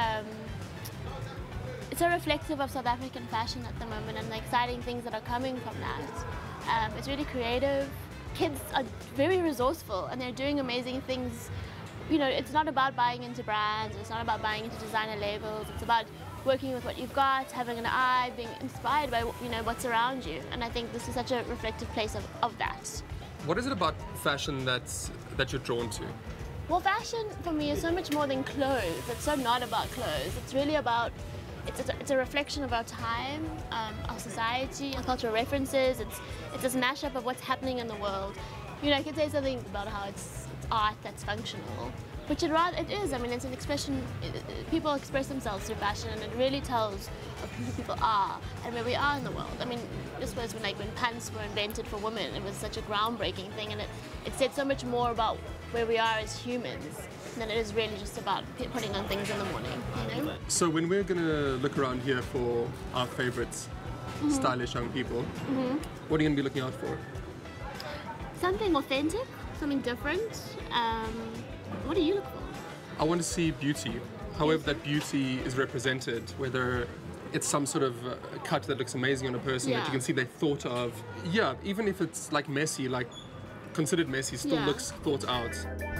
Speaker 19: it's so reflective of South African fashion at the moment and the exciting things that are coming from that. It's really creative. Kids are very resourceful and they're doing amazing things. You know, it's not about buying into brands, it's not about buying into designer labels, it's about working with what you've got, having an eye, being inspired by what's around you. And I think this is such a reflective place of that.
Speaker 18: What is it about fashion that you're drawn to?
Speaker 19: Well, fashion for me is so much more than clothes. It's so not about clothes. It's really about, it's a reflection of our time, our society, our cultural references. It's this mashup of what's happening in the world. You know, I could say something about how it's art that's functional, which it is. I mean, it's an expression. People express themselves through fashion, and it really tells of who people are and where we are in the world. I mean, I suppose when pants were invented for women, it was such a groundbreaking thing, and it said so much more about where we are as humans than it is really just about putting on things in the morning. You know?
Speaker 18: So when we're going to look around here for our favorites, stylish young people, what are you going to be looking out for?
Speaker 19: Something authentic, something different. What do you look for?
Speaker 18: I want to see beauty, however that beauty is represented, whether it's some sort of cut that looks amazing on a person that you can see they thought of. Yeah, even if it's like messy, like considered messy, still looks thought out.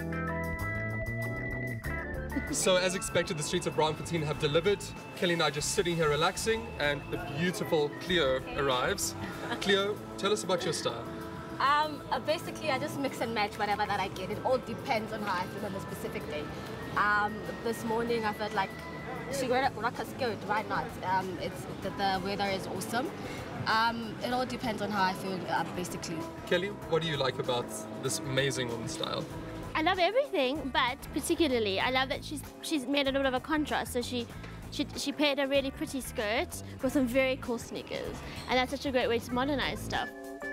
Speaker 18: So as expected, the streets of Braamfontein have delivered. Kelly and I just sitting here relaxing, and the beautiful Cleo arrives. Cleo, tell us about your style.
Speaker 20: Basically, I just mix and match whatever that I get. It all depends on how I feel on a specific day. This morning I felt like she rock a skirt, why not? The weather is awesome. It all depends on how I feel, basically. Kelly,
Speaker 18: what do you like about this amazing woman's style?
Speaker 19: I love everything, but particularly I love that she's made a little bit of a contrast. So she paired a really pretty skirt with some very cool sneakers, and that's such a great way to modernize stuff.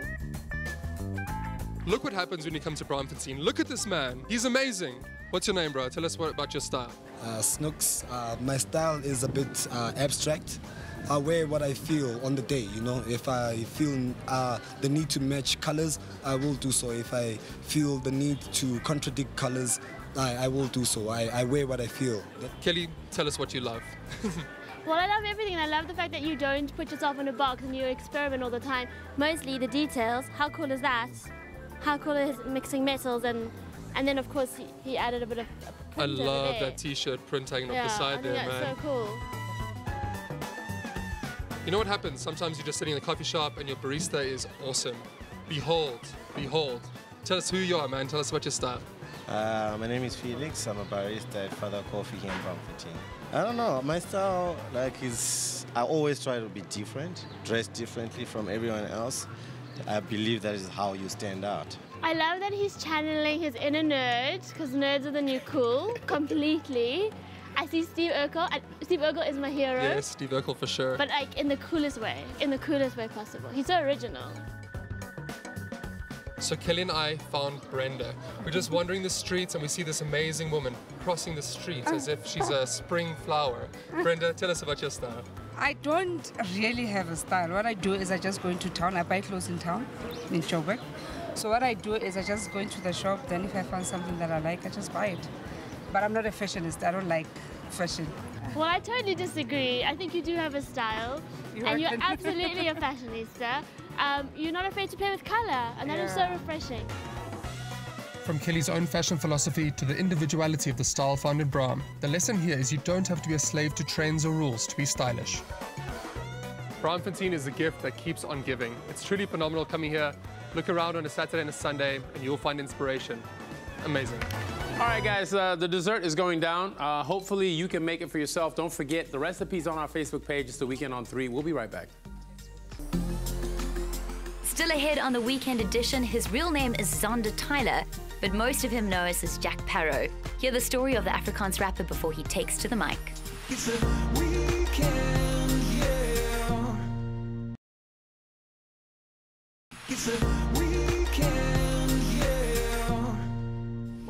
Speaker 18: Look what happens when you come to Braamfontein. Look at this man. He's amazing. What's your name, bro? Tell us about your style.
Speaker 21: Snooks. My style is a bit abstract. I wear what I feel on the day, you know. If I feel the need to match colors, I will do so. If I feel the need to contradict colors, I will do so. I wear what I feel.
Speaker 18: Kelly, tell us what you love.
Speaker 19: Well, I love everything. I love the fact that you don't put yourself in a box and you experiment all the time. Mostly the details. How cool is that? How cool is mixing metals and then of course he added a bit of
Speaker 18: I love that t-shirt print hanging off the side there, man.
Speaker 19: That's so cool.
Speaker 18: You know what happens? Sometimes you're just sitting in a coffee shop and your barista is awesome. Behold, behold. Tell us who you are, man. Tell us about your style.
Speaker 22: My name is Felix. I'm a barista at Phat Joe Coffee here in Braamfontein. I don't know. My style, I always try to be different, dress differently from everyone else. I believe that is how you stand out.
Speaker 19: I love that he's channeling his inner nerd, because nerds are the new cool, completely. I see Steve Urkel. Steve Urkel is my hero.
Speaker 18: Yes, Steve Urkel for sure.
Speaker 19: But like in the coolest way possible. He's so original.
Speaker 18: So Kelly and I found Brenda. We're just wandering the streets and we see this amazing woman crossing the streets as if she's a spring flower. Brenda, tell us about your style.
Speaker 23: I don't really have a style. What I do is I just go into town. I buy clothes in town, in Joburg. So what I do is I just go into the shop. Then if I find something that I like, I just buy it. But I'm not a fashionista. I don't like fashion.
Speaker 19: Well, I totally disagree. I think you do have a style. And you're absolutely a fashionista. You're not afraid to play with color. And that is so refreshing.
Speaker 18: From Kelly's own fashion philosophy to the individuality of the style found in Braam, the lesson here is you don't have to be a slave to trends or rules to be stylish. Braamfontein is a gift that keeps on giving. It's truly phenomenal coming here. Look around on a Saturday and a Sunday and you'll find inspiration. Amazing.
Speaker 1: All right, guys, the dessert is going down. Hopefully you can make it for yourself. Don't forget, the recipe's on our Facebook page. It's the Weekend on 3. We'll be right back.
Speaker 7: Still ahead on the weekend edition, his real name is Zonda Tyler, but most of him know us as Jack Parow. Hear the story of the Afrikaans rapper before he takes to the mic.
Speaker 5: It's a weekend, yeah. It's a weekend, yeah.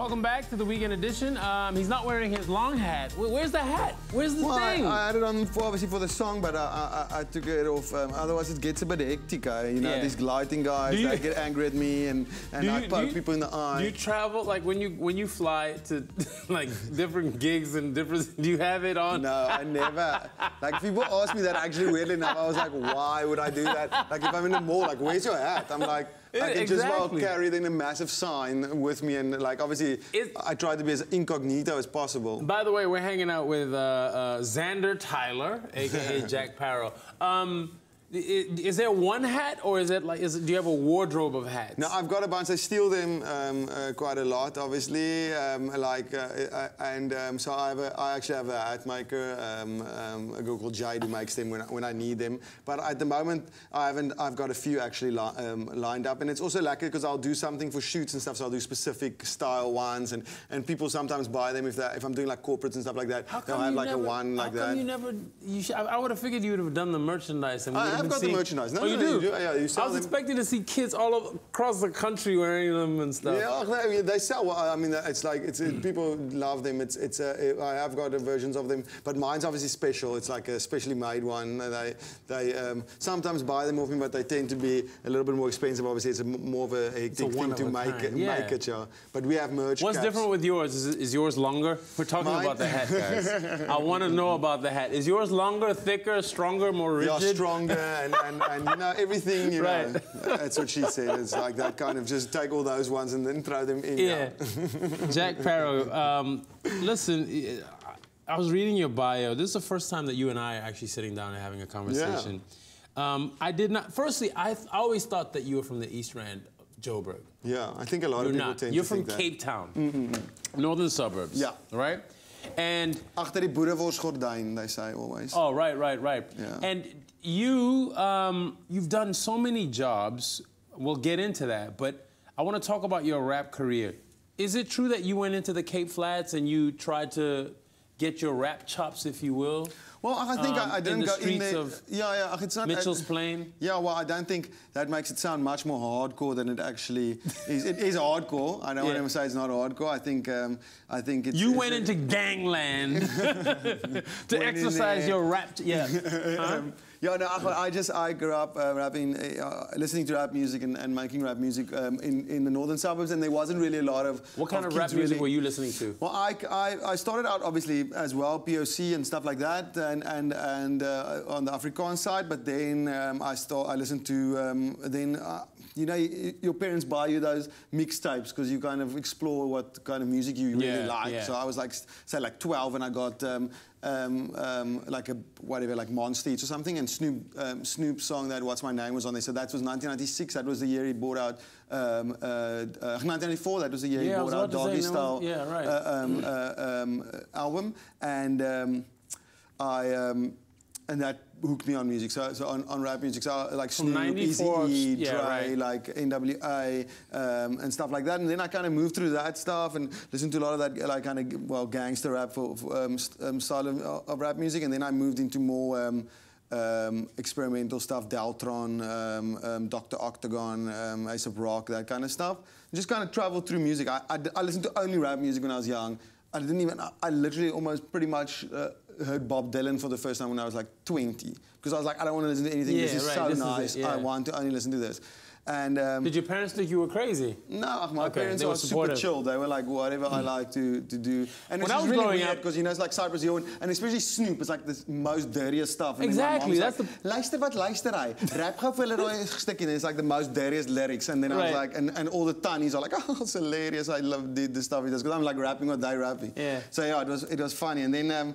Speaker 1: Welcome back to the weekend edition. He's not wearing his long hat. Where's the hat? Where's the thing?
Speaker 11: I had it on obviously for the song, but I took it off. Otherwise, it gets a bit hectic. You know, these lighting guys, they get angry at me, and I poke people in the eye.
Speaker 1: Do you travel, like when you fly to like different gigs and different, do you have it on?
Speaker 11: No, I never. Like people ask me that actually weirdly enough. I was like, why would I do that? Like if I'm in the mall, like where's your hat? I'm like, I can just well carry it in a massive sign with me, and like obviously I try to be as incognito as possible.
Speaker 1: By the way, we're hanging out with Xander Tyler, aka Jack Parow. Is there one hat, or is it like? Do you have a wardrobe of hats?
Speaker 11: No, I've got a bunch. I steal them quite a lot, obviously. So I actually have a hat maker, a girl called Jade who makes them when I need them. But at the moment, I've got a few actually lined up, and it's also lucky because I'll do something for shoots and stuff. So I'll do specific style ones, and people sometimes buy them if I'm doing like corporates and stuff like that. They'll have like a one like that.
Speaker 1: How come you never? I would have figued you would have done the merchandise. And
Speaker 11: I've got the merchandise. No,
Speaker 1: you do?
Speaker 11: Yeah, you sell
Speaker 1: I was expecting to see kids all across the country wearing them and stuff.
Speaker 11: Yeah, they sell. Well, I mean, it's like people love them. I have got versions of them, but mine's obviously special. It's like a specially made one. They sometimes buy them off me, but they tend to be a little bit more expensive. Obviously, it's more of a hectic thing to make it. Yeah. But we have merch.
Speaker 1: What's different with yours? Is yours longer? We're talking about the hat, guys. I want to know about the hat. Is yours longer, thicker, stronger, more rigid?
Speaker 11: Yeah, stronger and you know, everything, you know. That's what she said. It's like that kind of just take all those ones and then throw them in. Yeah.
Speaker 1: Jack Parow, listen, I was reading your bio. This is the first time that you and I are actually sitting down and having a conversation. Yeah. I did not, firstly, I always thought that you were from the East Rand, Joburg.
Speaker 11: Yeah, I think a lot of people tend to think that.
Speaker 1: You're from Cape Town, northern suburbs. Yeah. Right? And
Speaker 11: agter die boereworsgordyn, they say always.
Speaker 1: Oh, right. Yeah. And you've done so many jobs. We'll get into that, but I want to talk about your rap career. Is it true that you went into the Cape Flats and you tried to get your rap chops, if you will?
Speaker 11: Well, I think I didn't go in there.
Speaker 1: Of Mitchell's Plain.
Speaker 11: Yeah, well, I don't think that makes it sound much more hardcore than it actually is. It is hardcore. I don't want to say it's not hardcore. I think it's.
Speaker 1: You went into gangland to exercise your rap.
Speaker 11: Yeah, no, I grew up rapping, listening to rap music and making rap music in the northern suburbs, and there wasn't really a lot of.
Speaker 1: What kind of rap music were you listening to?
Speaker 11: Well, I started out obviously as well, POC and stuff like that, and on the Afrikaans side, but then I listened to you know, your parents buy you those mixtapes because you kind of explore what kind of music you really like. Yeah. So I was like, say, like 12, and I got like like Monster Eats or something, and Snoop's song that What's My Name was on there. So that was 1996. That was the year he brought out 1994. That was the year he brought out Doggy Style album, and that hooked me on music. So on rap music, so like Snoop, Easy, Dre, like NWA, and stuff like that. And then I kind of moved through that stuff and listened to a lot of that like kind of gangster rap style of rap music. And then I moved into more experimental stuff, Deltron, Dr. Octagon, Ace of Rock, that kind of stuff. Just kind of traveled through music. I listened to only rap music when I was young. I literally almost pretty much heard Bob Dylan for the first time when I was like 20, because I was like, I don't want to listen to anything. This is so nice. I want to only listen to this. And
Speaker 1: did your parents think you were crazy?
Speaker 11: No, my parents were super chill. They were like, whatever I like to do. And it's really weird because, you know, it's like Cypress Hill, and especially Snoop is like the most dirtiest stuff. And
Speaker 1: exactly. That's
Speaker 11: like, luister wat luister hy. Rap gou vir hulle daai stukkie, and it's like the most dirtiest lyrics. And then I was like, and all the tannies are like, oh, it's hilarious. I love the stuff he does, because I'm like rapping what they rapping. Yeah. So yeah, it was funny. And then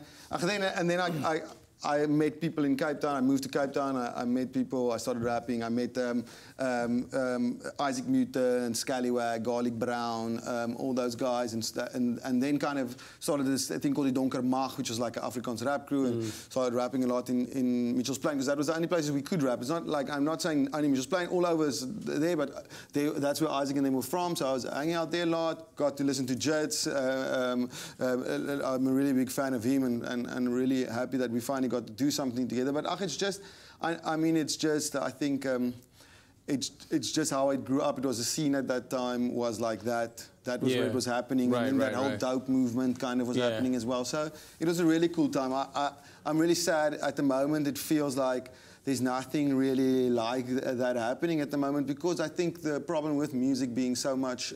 Speaker 11: I met people in Cape Town. I moved to Cape Town. I met people. I started rapping. I met Isaac Muter and Scallywag, Garlic Brown, all those guys, and then kind of started this thing called the Donker Mag, which was like an Afrikaans rap crew, and started rapping a lot in Mitchell's Plain, because that was the only places we could rap. It's not like, I'm not saying only Mitchell's Plain, all over there, but that's where Isaac and them were from. So I was hanging out there a lot. Got to listen to Jits. I'm a really big fan of him, and really happy that we finally got to do something together. But it's just, I mean, it's just, I think it's just how I grew up. It was a scene at that time was like that. That was where it was happening, and then that whole dope movement kind of was happening as well. So it was a really cool time. I'm really sad at the moment. It feels like there's nothing really like that happening at the moment, because I think the problem with music being so much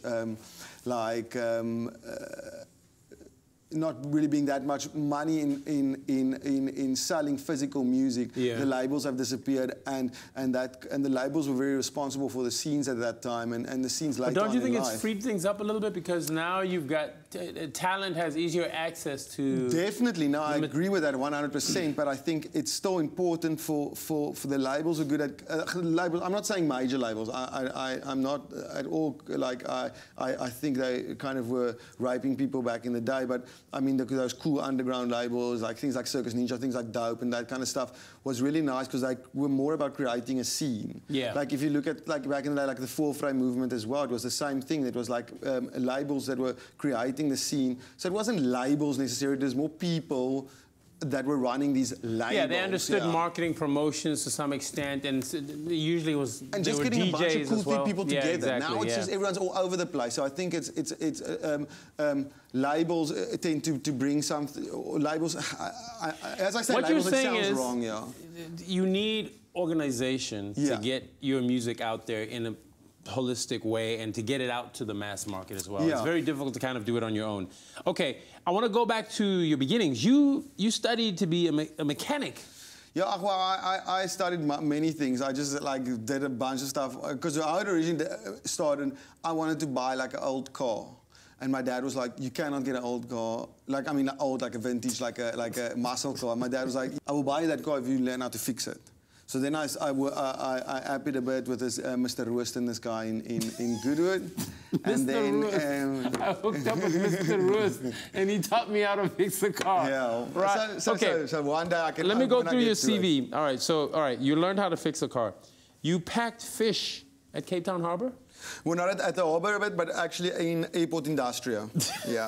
Speaker 11: not really being that much money in selling physical music. The labels have disappeared, and the labels were very responsible for the scenes at that time, and the scenes later on in life.
Speaker 1: Don't you think it's freed things up a little bit, because now you've got talent has easier access to...
Speaker 11: Definitely, no, I agree with that 100%, but I think it's still important for the labels who are good at labels. I'm not saying major labels. I'm not at all like I think they kind of were raping people back in the day, but I mean those cool underground labels, like things like Circus Ninja, things like Dope and that kind of stuff was really nice, because they were more about creating a scene. Like if you look at like back in the day, like the four-frame movement as well, it was the same thing. It was like labels that were creating the scene. So it wasn't labels necessarily, there's more people that were running these labels.
Speaker 1: Yeah, they understood marketing, promotions to some extent, and usually it was
Speaker 11: and just getting
Speaker 1: DJs
Speaker 11: a bunch of cool people together.
Speaker 1: Exactly,
Speaker 11: now it's just everyone's all over the place. So I think labels tend to bring something. Labels, as I said,
Speaker 1: what
Speaker 11: labels,
Speaker 1: you're saying
Speaker 11: it sounds
Speaker 1: is
Speaker 11: wrong.
Speaker 1: You need organization to get your music out there in a holistic way and to get it out to the mass market as well. It's very difficult to kind of do it on your own. Okay, I want to go back to your beginnings. You studied to be a mechanic.
Speaker 11: Yeah, well, I studied many things. I just like did a bunch of stuff, because how it originally started, I wanted to buy like an old car. And my dad was like, you cannot get an old car. Like, I mean, old, like a vintage, like a muscle car. My dad was like, I will buy you that car if you learn how to fix it. So then I appied a bit with this Mr. Rooston, this guy in Goodwood. And then
Speaker 1: I hooked up with Mr. Rooston, and he taught me how to fix the car.
Speaker 11: Yeah.
Speaker 1: Right.
Speaker 11: So one day I can...
Speaker 1: Let me go through your CV. All right, you learned how to fix a car. You packed fish at Cape Town Harbour?
Speaker 11: Well, not at the harbour a bit, but actually in Airport Industria. Yeah.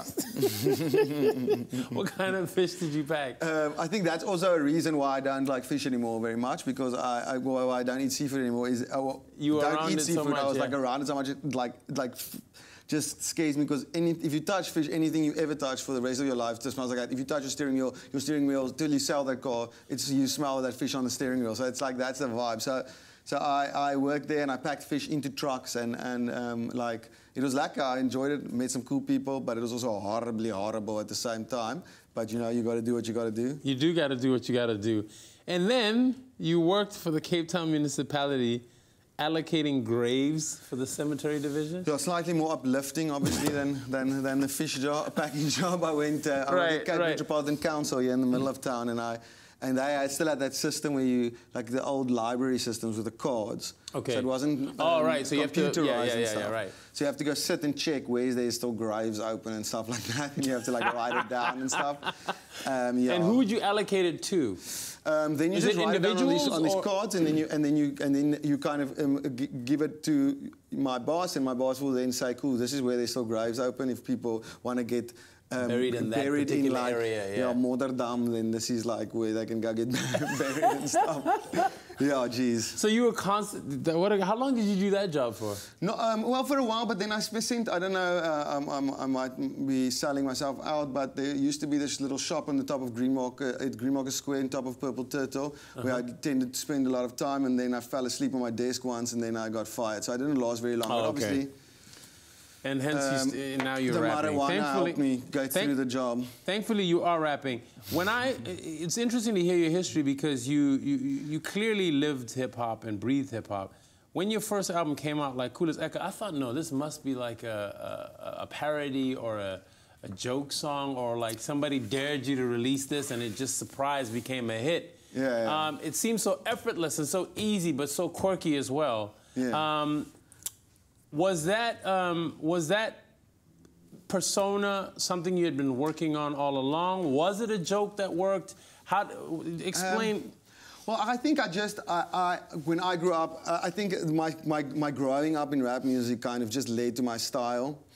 Speaker 1: What kind of fish did you pack?
Speaker 11: I think that's also a reason why I don't like fish anymore very much, because why I don't eat seafood anymore is
Speaker 1: you
Speaker 11: don't eat seafood.
Speaker 1: So much,
Speaker 11: I was like around it so much, like just scares me, because if you touch fish, anything you ever touch for the rest of your life just smells like that. If you touch your steering wheel till you sell that car, you smell that fish on the steering wheel. So it's like that's the vibe. So I worked there and I packed fish into trucks and like it was lekker. I enjoyed it, met some cool people, but it was also horribly horrible at the same time. But you know, you got to do what you got to do.
Speaker 1: You do got to do what you got to do. And then you worked for the Cape Town municipality, allocating graves for the cemetery division?
Speaker 11: Yeah, slightly more uplifting, obviously, than the fish packing job. I went at Cape Metropolitan Council here in the middle of town, and I still had that system where you, like the old library systems with the cards.
Speaker 1: Okay.
Speaker 11: So it wasn't
Speaker 1: so you have to,
Speaker 11: computerized and stuff.
Speaker 1: Right.
Speaker 11: So you have to go sit and check where there's still graves open and stuff like that, and you have to like write it down and stuff.
Speaker 1: And who would you allocate it to?
Speaker 11: Then you just write it down on these cards, and then you kind of give it to my boss, and my boss will then say, "Cool, this is where there's still graves open. If people want to get
Speaker 1: buried in that particular area,
Speaker 11: Modderdam, then this is like where they can go get buried and stuff." Yeah, geez.
Speaker 1: So you were constant. How long did you do that job for?
Speaker 11: No, well, for a while, but then I spent, I don't know, I might be selling myself out, but there used to be this little shop on the top of Greenmarket Square, on top of Purple Turtle, where I tended to spend a lot of time, and then I fell asleep on my desk once, and then I got fired. So I didn't last very long, but obviously...
Speaker 1: And hence, now you're rapping.
Speaker 11: The marijuana helped me go through the job.
Speaker 1: Thankfully, you are rapping. It's interesting to hear your history, because you clearly lived hip hop and breathed hip hop. When your first album came out, like Cool as Eka, I thought, no, this must be like a parody or a joke song, or like somebody dared you to release this and it just surprise became a hit.
Speaker 11: Yeah.
Speaker 1: It seems so effortless and so easy, but so quirky as well.
Speaker 11: Yeah.
Speaker 1: Was that persona something you had been working on all along? Was it a joke that worked? Explain.
Speaker 11: Well, I think when I grew up, I think my growing up in rap music kind of just led to my style.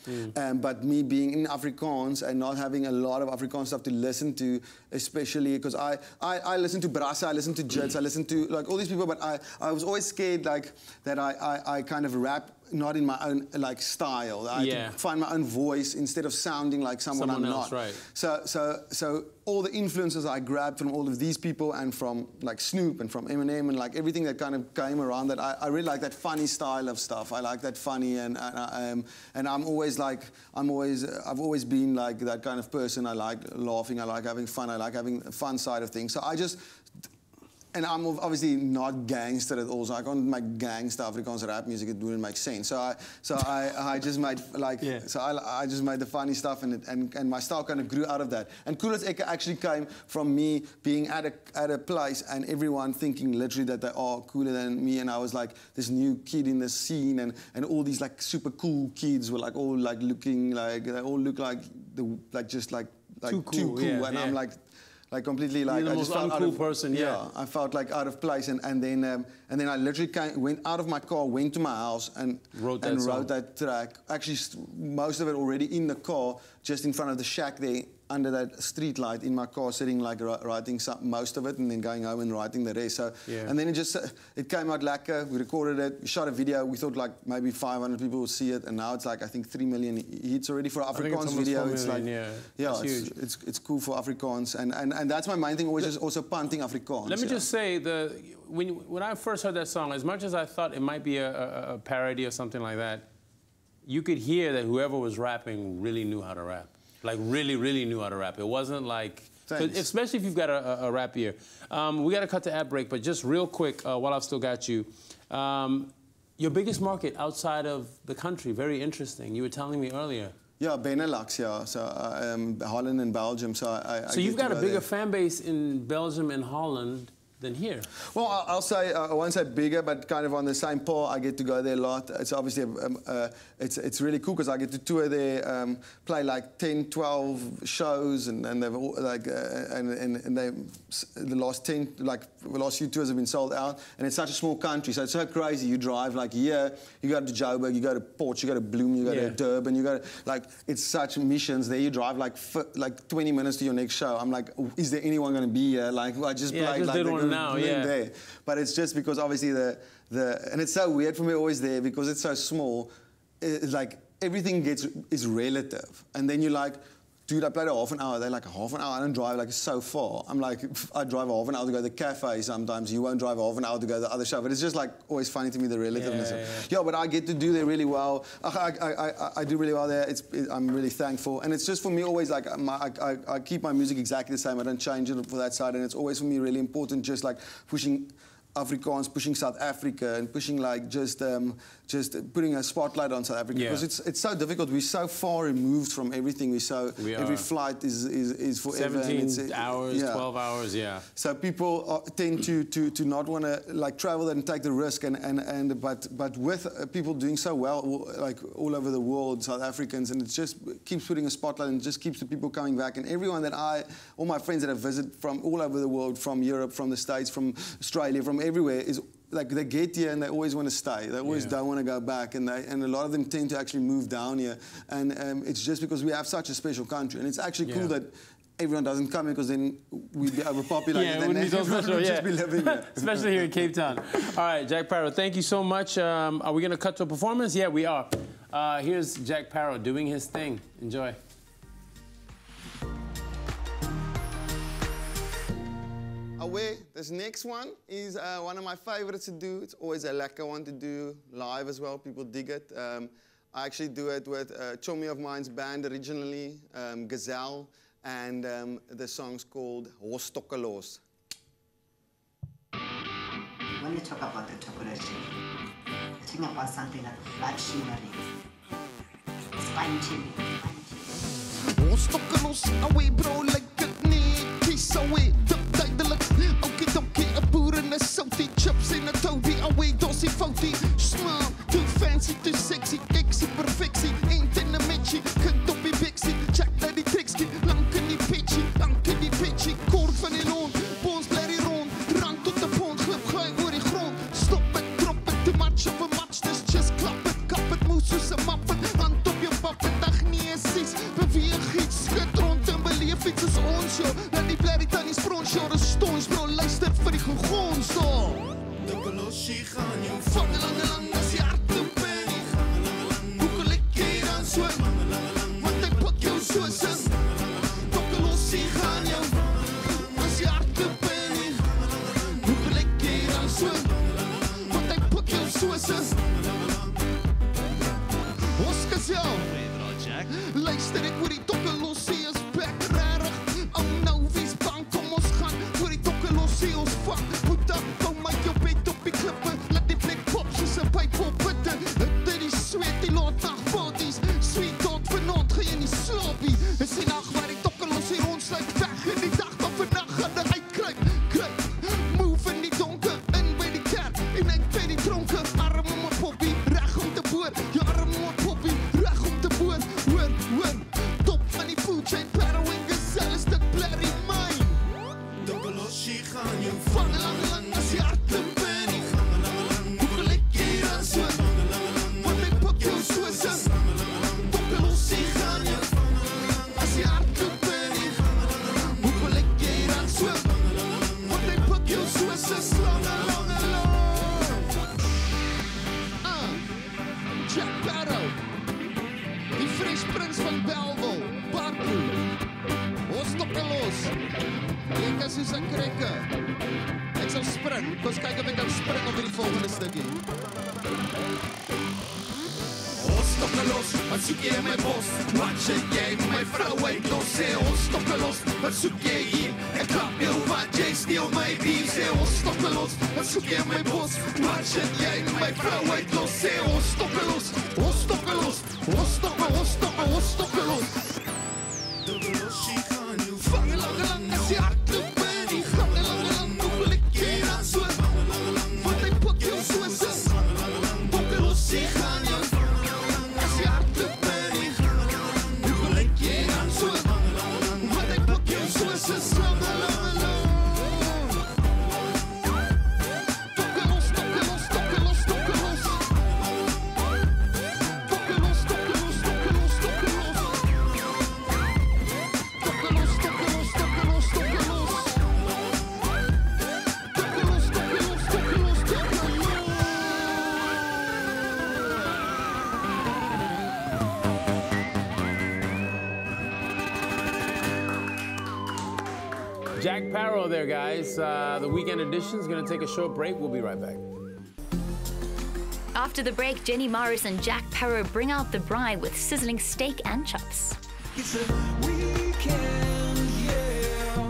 Speaker 11: But me being in Afrikaans and not having a lot of Afrikaans stuff to listen to, especially because I listen to Brassa, I listen to Jits, I listen to like all these people, but I was always scared like that I kind of rap not in my own like style. I had to find my own voice instead of sounding like someone I'm
Speaker 1: else,
Speaker 11: not.
Speaker 1: Right.
Speaker 11: So all the influences I grabbed from all of these people and from like Snoop and from Eminem and like everything that kind of came around that I really like that funny style of stuff. I like that funny and I'm always like I've always been like that kind of person. I like laughing. I like having fun. I like having the fun side of things. So I just. And I'm obviously not gangster at all, so I can't make gangster Afrikaans rap music. It wouldn't make sense. So I just made like I just made the funny stuff, and my style kind of grew out of that. And Cool as Eka actually came from me being at a place and everyone thinking literally that they are cooler than me, and I was like this new kid in the scene, and all these like super cool kids were like all like looking like they all look like too cool, and I'm like completely like
Speaker 1: you're the most uncool person.
Speaker 11: Yeah, I felt like out of place, and then I literally went out of my car, went to my house, and wrote that track. Actually, most of it already in the car, just in front of the shack there, under that street light in my car, sitting like writing most of it, and then going home and writing the rest. So, and then it came out lekker. We recorded it, we shot a video. We thought like maybe 500 people would see it, and now it's like I think 3 million hits already for Afrikaans video. It's like it's cool for Afrikaans, and that's my main thing. Always just also punting Afrikaans.
Speaker 1: Let me just say when I first heard that song, as much as I thought it might be a parody or something like that, you could hear that whoever was rapping really knew how to rap. Like really, really knew how to rap. It wasn't like, especially if you've got a rap ear. We got to cut to ad break, but just real quick, while I've still got you, your biggest market outside of the country, very interesting. You were telling me earlier.
Speaker 11: Yeah, Benelux, yeah. So Holland and Belgium. So
Speaker 1: you've got a bigger fan base in Belgium and Holland than here.
Speaker 11: Well, I'll say, I won't say bigger, but kind of on the same par. I get to go there a lot. It's obviously, it's really cool because I get to tour there, play like 10, 12 shows, and they've all, like, and they, the last few tours have been sold out, and it's such a small country, so it's so crazy. You drive like here, you go to Joburg, you go to Port, you go to Bloem, you go to Durban, you go to, like, it's such missions. There you drive like 20 minutes to your next show. I'm like, is there anyone going to be here? Like, I just played like
Speaker 1: now,
Speaker 11: there. But it's just because obviously and it's so weird for me always there because it's so small. It's like everything is relative, and then you're like, dude, I played a half an hour. They're like, half an hour? I don't drive like so far. I'm like, I drive a half an hour to go to the cafe sometimes. You won't drive a half an hour to go to the other show. But it's just like always funny to me, the relativeness. Yeah, but I get to do there really well. I do really well there. I'm really thankful. And it's just for me always like, I keep my music exactly the same. I don't change it for that side. And it's always for me really important just like pushing Afrikaans, pushing South Africa, and pushing like just putting a spotlight on South Africa because it's so difficult. We're so far removed from everything. Every flight is forever.
Speaker 1: 17 hours, 12 hours,
Speaker 11: So people tend to not want to like travel and take the risk, but with people doing so well, like all over the world, South Africans, and it just keeps putting a spotlight and just keeps the people coming back. And everyone all my friends that have visited from all over the world, from Europe, from the States, from Australia, from everywhere is like they get here and they always want to stay. They always don't want to go back, and a lot of them tend to actually move down here. And it's just because we have such a special country, and it's actually cool that everyone doesn't come here because then we'd be overpopulated and everyone would just be living here.
Speaker 1: Especially here in Cape Town. All right, Jack Parow, thank you so much. Are we going to cut to a performance? Yeah, we are. Here's Jack Parow doing his thing. Enjoy.
Speaker 11: Away, this next one is one of my favorites to do. It's always a lekker one to do live as well. People dig it. I actually do it with a chummy of mine's band originally, Gazelle, and the song's called Hostokkelos.
Speaker 2: When you talk about the chocolate chip, think about something like flat shimmering, spine chili.
Speaker 5: Hostokkelos, away bro, like it need peace away. Okie-dokie, a boer en a salty, chips en a toby, away dossie foutie. Smile, too fancy, too sexy, exie, perfectie, ain't in a matchie, kind op die bixie, check naar die tekstje, lang in die pitchie, koord van die loon, bons bly die rond, rand tot de pond, glip gaai oor die grond, stop het, drop het, too much of a match, this just klap het, kap het, moes soos a map het, hand op jou pap het, Vang lang as jy hardloop en nie. Hoe gelijk jy dan so? Want ek pak jou so sin. Tokkelossie gaan jou. As jy hardloop en nie. Hoe gelijk jy dan so? Want ek pak jou so sin. Oskas jou. Luister ek oor die tokkelossie is back rarig. Oh nou, wie's bang, kom ons gaan oor die tokkelossie ons vang. Hoed up, hou my jou bed op die klippe. Laat die plek pop soos 'n pyp vol bitte. Hitte die sweet, die laatdag bodies. Sweet tot vanaand gaan jy nie slaap nie. Is die nacht waar die tokkelossie rondsluit weg. In die dag van vannacht gaan hy uitkruip. Kruip, move in die donker, in by die kerk. En ek by die tronke, arm om 'n poppie, reg om te boor. Ja, arm om 'n poppie, reg om te boor. Hoor, top van die food chain, Parow en Gazelle is dit blerrie mine. Tokkelossie gaan jou vang lang as jy hardloop en nie. Hoe gelijk jy dan so? Want ek pak jou so sin. Tokkelossie gaan jou as jy hardloop en nie. Hoe gelijk jy dan so? Want ek pak jou so sin. Jack Parow, die Fresh Prins van Belleville, Parkroe. Ons tokkelos. Ek is soos 'n krekke. Ek sal spring. Kom ons kyk of ek kan spring op die volgende stukkie. Ons tokkelos, wat soek jy in my bos? Wat sê jy my vrou uit los? Sê ons tokkelos, wat soek jy hier? Ek klap jou wat jy steel my bier. Sê ons tokkelos, wat soek jy in my bos? Wat sê jy my vrou uit los? Sê ons tokkelos, ons tokkelos, ons tokkelos, ons tokkelos. Tokkelossie gaan jou vang lang as jy hardloop en nie. Gang lang, hoe gelijk jy dan so? Want ek pak jou so sin. Tokkelossie gaan jou as jy hardloop en nie. Hoe gelijk jy dan so? Want ek pak jou so sin. Tokkelos, tokkelos, tokkelos, tokkelos. Tokkelos, tokkelos, tokkelos, tokkelos.
Speaker 1: Jack Parow there, guys. The weekend edition is going to take a short break. We'll be right back.
Speaker 7: After the break, Jenny Morris and Jack Parow bring out the bride with sizzling steak and chops.
Speaker 5: It's a weekend, yeah.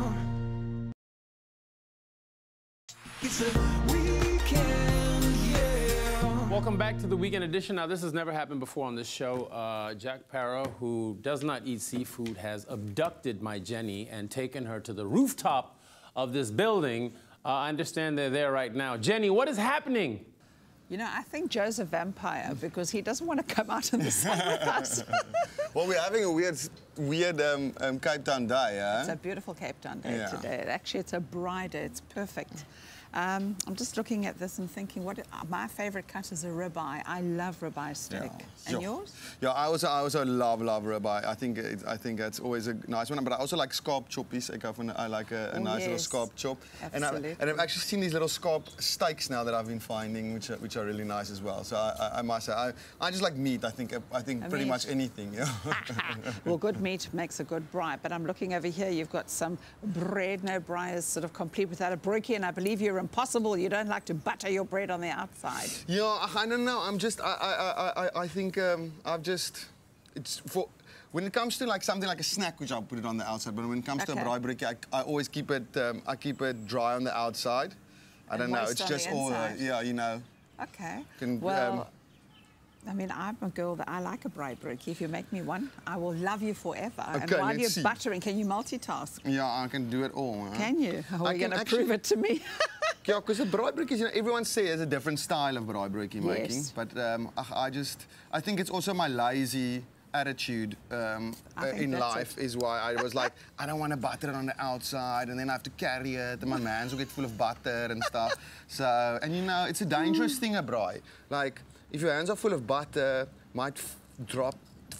Speaker 5: It's a weekend, yeah.
Speaker 1: Welcome back to the weekend edition. Now, this has never happened before on this show. Jack Parow, who does not eat seafood, has abducted my Jenny and taken her to the rooftop of this building. I understand they're there right now. Jenny, what is happening?
Speaker 10: You know, I think Joe's a vampire because he doesn't want to come out in the sun with us.
Speaker 11: Well, we're having a weird Cape Town day, yeah?
Speaker 10: It's a beautiful Cape Town day today. Actually, it's a bride day. It's perfect. I'm just looking at this and thinking, my favorite cut is a ribeye. I love ribeye steak.
Speaker 11: Yeah.
Speaker 10: And yours?
Speaker 11: Yeah, I also love ribeye. I think that's always a nice one. But I also like scalp choppies. I like a nice little scalp chop.
Speaker 10: Absolutely.
Speaker 11: And I've actually seen these little scalp steaks now that I've been finding, which are really nice as well. So I must say, I just like meat. I think pretty much anything. Yeah.
Speaker 10: Well, good meat makes a good bride. But I'm looking over here. You've got some bread. No bride is sort of complete without a brookie, and I believe you're impossible. You don't like to butter your bread on the outside.
Speaker 11: Yeah, I don't know. I think it's for when it comes to like something like a snack, which I'll put it on the outside. But when it comes to a braaibroodjie, I always keep it dry on the outside. I don't know. It's just all yeah, you know.
Speaker 10: Okay. Well, I mean, I'm a girl that I like a braaibroodjie. If you make me one, I will love you forever. Okay, and while you're buttering, can you multitask?
Speaker 11: Yeah, I can do it all.
Speaker 10: Can you? Oh, are you going to prove it to me?
Speaker 11: Yeah, because the braaibroodjies, you know, everyone says there's a different style of braaibroodjie making. But I think it's also my lazy attitude in life is why I was like, I don't want to butter it on the outside, and then I have to carry it, and my hands will get full of butter and stuff. So, and you know, it's a dangerous thing, a braai. Like, if your hands are full of butter, might drop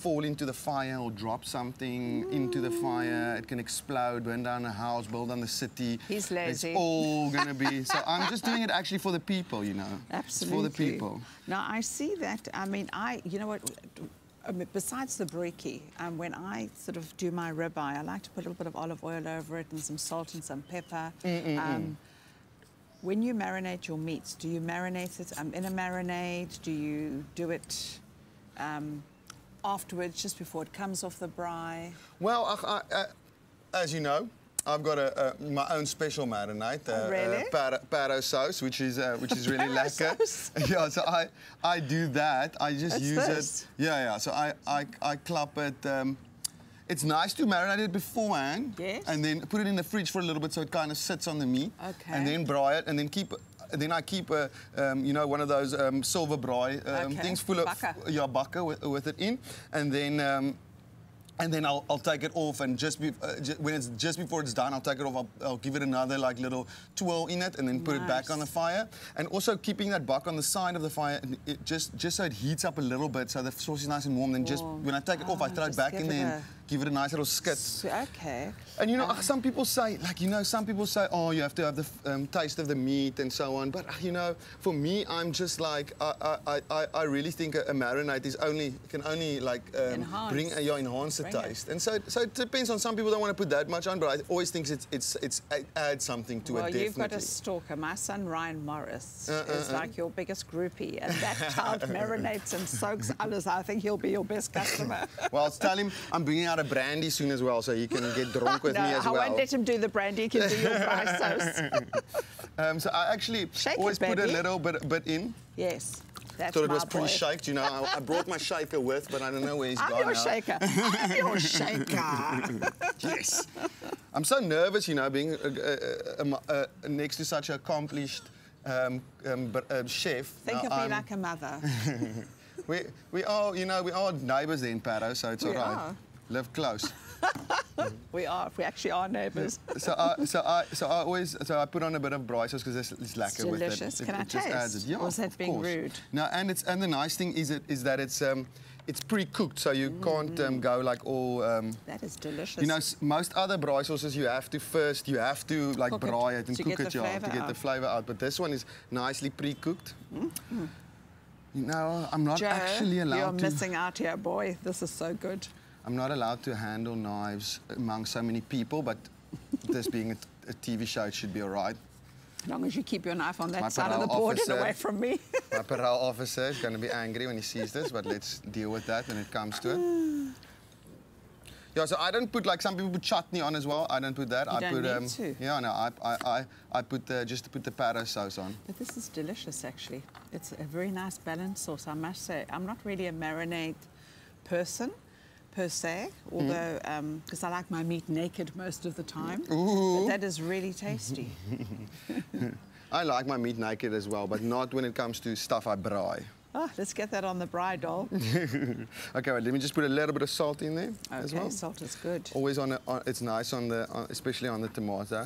Speaker 11: fall into the fire or drop something into the fire. It can explode, burn down a house, build down the city.
Speaker 10: He's lazy.
Speaker 11: It's all going to be... So I'm just doing it actually for the people, you know.
Speaker 10: Absolutely.
Speaker 11: It's for the people.
Speaker 10: Now, I see that. I mean, you know what? Besides the brekkie, when I sort of do my ribeye, I like to put a little bit of olive oil over it and some salt and some pepper. When you marinate your meats, do you marinate it in a marinade? Do you do it afterwards, just before it comes off the braai?
Speaker 11: Well, as you know, I've got my own special marinade,
Speaker 10: really?
Speaker 11: Parow sauce, which is really lekker. Yeah, so I do that. I just use it. Yeah. So I clap it. It's nice to marinate it beforehand, and then put it in the fridge for a little bit so it kind of sits on the meat, and then braai it, and then then I keep you know, one of those silver braai things full of bakke with it in, and then I'll take it off, and when it's just before it's done, I'll take it off. I'll give it another like little twirl in it, and then put it back on the fire. And also keeping that back on the side of the fire, just so it heats up a little bit, so the sauce is nice and warm. Then just when I take it off, I throw it back in there and give it a nice little skit.
Speaker 10: Okay.
Speaker 11: And you know, some people say, oh, you have to have the taste of the meat and so on. But you know, for me, I'm just like, I really think a marinade can only like enhance the taste. And so it depends on, some people don't want to put that much on, but I always think it adds something to it.
Speaker 10: Well,
Speaker 11: Definitely.
Speaker 10: You've got a stalker. My son Ryan Morris is like your biggest groupie, and that child marinates and soaks others. I think he'll be your best customer.
Speaker 11: Well, I'll tell him I'm bringing out a brandy soon as well, so he can get drunk with me as well.
Speaker 10: I won't let him do the brandy. He can do your braai sauce.
Speaker 11: So I actually always put a little bit in.
Speaker 10: Yes. That's
Speaker 11: thought it was pretty shaked, you know. I brought my shaker with, but I don't know where he's gone now.
Speaker 10: I'm your shaker.
Speaker 11: Yes. I'm so nervous, you know, being next to such an accomplished chef.
Speaker 10: Think of me like a mother.
Speaker 11: we are, you know, we are neighbours there in Parow, so it's all right. Live close.
Speaker 10: We actually are neighbours.
Speaker 11: So I put on a bit of braai sauce because it's lekker with it.
Speaker 10: Delicious. Can I taste?
Speaker 11: Yeah,
Speaker 10: or is that being rude?
Speaker 11: No, and the nice thing is that it's pre-cooked, so you can't go like all.
Speaker 10: That is delicious.
Speaker 11: You know, most other braai sauces you have to like braai it and cook it to get the flavour out. But this one is nicely pre-cooked. You know, I'm not actually allowed to.
Speaker 10: You're missing out here, boy. This is so good.
Speaker 11: I'm not allowed to handle knives among so many people, but this being a TV show, it should be all right.
Speaker 10: As long as you keep your knife on that side of the board and away from me.
Speaker 11: My Parow officer is going to be angry when he sees this, but let's deal with that when it comes to it. Yeah, so I don't put, like some people put chutney on as well. I don't put that.
Speaker 10: You don't need to.
Speaker 11: Yeah, no, I put just to put the Parow sauce on.
Speaker 10: But this is delicious, actually. It's a very nice balanced sauce, I must say. I'm not really a marinade person, per se, although because I like my meat naked most of the time. But that is really tasty.
Speaker 11: I like my meat naked as well, but not when it comes to stuff I braai.
Speaker 10: Oh, let's get that on the braai, doll.
Speaker 11: Okay, well, let me just put a little bit of salt in there as well.
Speaker 10: Salt is good.
Speaker 11: Always it's nice especially on the tomato.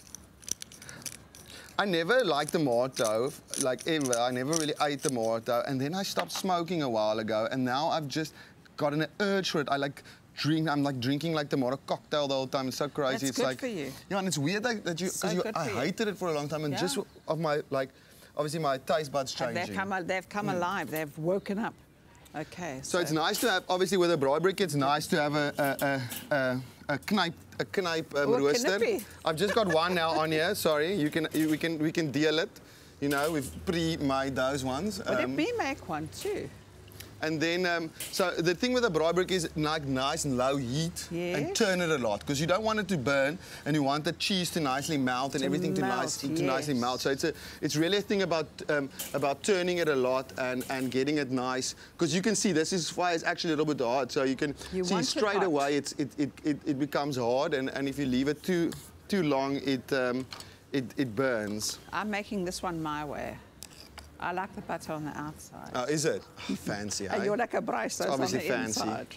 Speaker 11: I never liked tomato, like ever. I never really ate tomato, and then I stopped smoking a while ago, and now I've just gotten an urge for it. I'm like drinking like tomato cocktail the whole time. It's so crazy.
Speaker 10: That's good for you.
Speaker 11: Yeah, and it's weird that you, because I hated it for a long time, and just of my obviously my taste buds changing.
Speaker 10: They've come alive. They've woken up. Okay.
Speaker 11: So it's nice to have, obviously with a braai brick, it's nice to have a knipe rooster. I've just got one now on here. Sorry, we can deal it. You know, we've pre-made those ones.
Speaker 10: But let me make one too.
Speaker 11: And then, so the thing with a braai brick is like nice and low heat and turn it a lot because you don't want it to burn and you want the cheese to nicely melt and everything to nicely melt. So it's really a thing about turning it a lot and getting it nice because you can see this fire is actually a little bit hard. So you can see straight away it becomes hard and if you leave it too long it burns.
Speaker 10: I'm making this one my way. I like the butter on the outside.
Speaker 11: Oh, is it? Oh, fancy,
Speaker 10: hey? You're like a braai sauce on the
Speaker 11: fancy.
Speaker 10: Inside.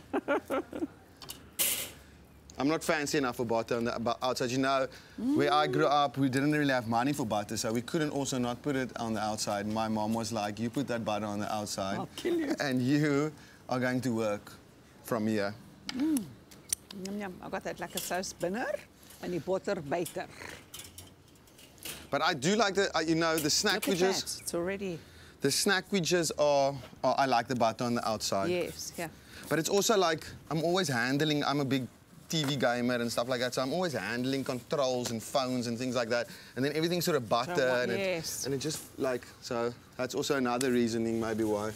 Speaker 11: I'm not fancy enough for butter on the outside. You know, where I grew up, we didn't really have money for butter, so we couldn't also not put it on the outside. My mom was like, you put that butter on the outside,
Speaker 10: I'll kill you.
Speaker 11: And you are going to work from here.
Speaker 10: Yum, yum. I got that lekker saus binne and die botter buite.
Speaker 11: But I do like the, you know, the snack wedges.
Speaker 10: It's already.
Speaker 11: The snack wedges are, I like the butter on the outside.
Speaker 10: Yes, yeah.
Speaker 11: But it's also like, I'm always handling, I'm a big TV gamer and stuff like that, so I'm always handling controls and phones and things like that. And then everything's sort of butter and,
Speaker 10: yes.
Speaker 11: and it just like, so that's also another reasoning maybe why.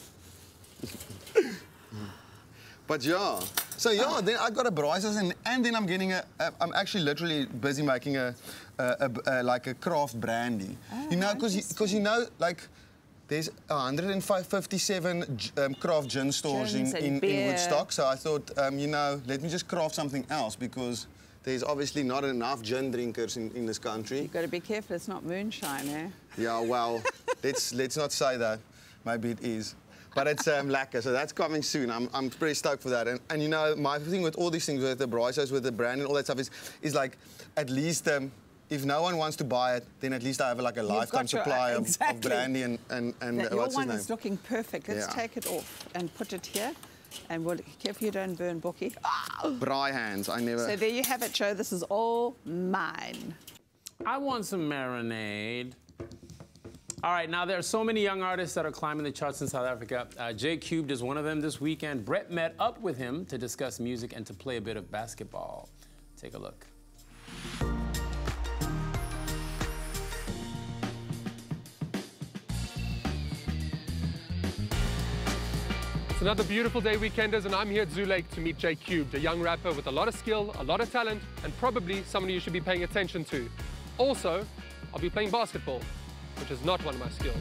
Speaker 11: But yeah, so yeah, then I got a braaiers and then I'm getting I'm actually literally busy making like a craft brandy. You know, because you know, like, there's 157 craft gin stores in Woodstock, so I thought, you know, let me just craft something else because there's obviously not enough gin drinkers in this country.
Speaker 10: You've got to be careful, it's not moonshine, eh?
Speaker 11: Yeah, well, let's not say that. Maybe it is. But it's lekker, so that's coming soon. I'm pretty stoked for that. And you know, my thing with all these things, with the braaiers, with the brand and all that stuff, is like, at least if no one wants to buy it, then at least I have like a lifetime supply of brandy and what's his name.
Speaker 10: Your one is looking perfect. Let's take it off and put it here. And we'll careful you don't burn Bokkie.
Speaker 11: Braai hands, I never...
Speaker 10: So there you have it, Joe. This is all mine.
Speaker 1: I want some marinade. All right, now there are so many young artists that are climbing the charts in South Africa. Jay Cubed is one of them this weekend. Brett met up with him to discuss music and to play a bit of basketball. Take a look.
Speaker 18: It's another beautiful day, weekenders, and I'm here at Zoo Lake to meet Jay Cubed, a young rapper with a lot of skill, a lot of talent, and probably someone you should be paying attention to. Also, I'll be playing basketball, which is not one of my skills.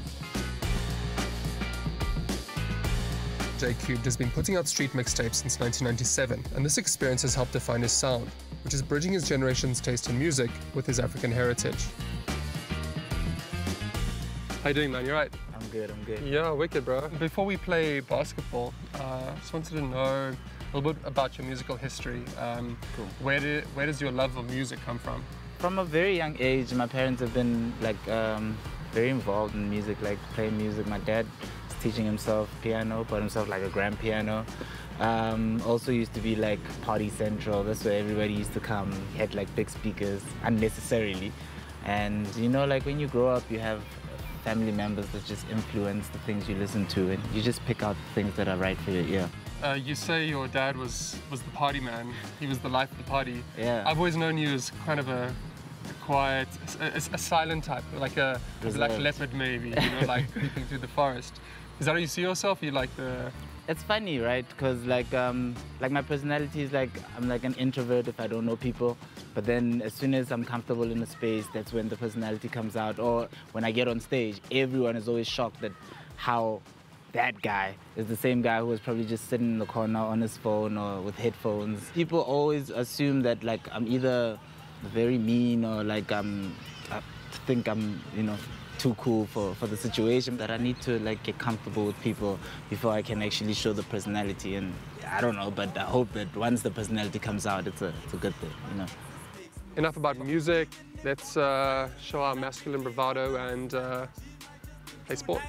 Speaker 18: Jay Cubed has been putting out street mixtapes since 1997, and this experience has helped define his sound, which is bridging his generation's taste in music with his African heritage. How you doing, man? You right?
Speaker 4: I'm good, I'm good.
Speaker 18: Yeah, wicked, bro. Before we play basketball, I just wanted to know a little bit about your musical history.
Speaker 4: Cool.
Speaker 18: Where does your love of music come from?
Speaker 4: From a very young age, my parents have been like very involved in music, like playing music. My dad is teaching himself piano, bought himself like a grand piano. Also used to be like party central. That's where everybody used to come. He had like big speakers unnecessarily. And you know, like when you grow up, you have family members that just influence the things you listen to, and you just pick out things that are right for your ear.
Speaker 18: You say your dad was the party man. He was the life of the party.
Speaker 4: Yeah.
Speaker 18: I've always known you as kind of a quiet, a silent type, like a black leopard maybe, you know, like creeping through the forest. Is that how you see yourself? You like the...
Speaker 4: It's funny, right? Because like my personality is like, I'm like an introvert if I don't know people. But then as soon as I'm comfortable in a space, that's when the personality comes out. Or when I get on stage, everyone is always shocked at how that guy is the same guy who was probably just sitting in the corner on his phone or with headphones. People always assume that like I'm either very mean or like I think I'm, you know, too cool for the situation, that I need to like get comfortable with people before I can actually show the personality. And I don't know, but I hope that once the personality comes out, it's a good thing, you know.
Speaker 18: Enough about music. Let's show our masculine bravado and play sport.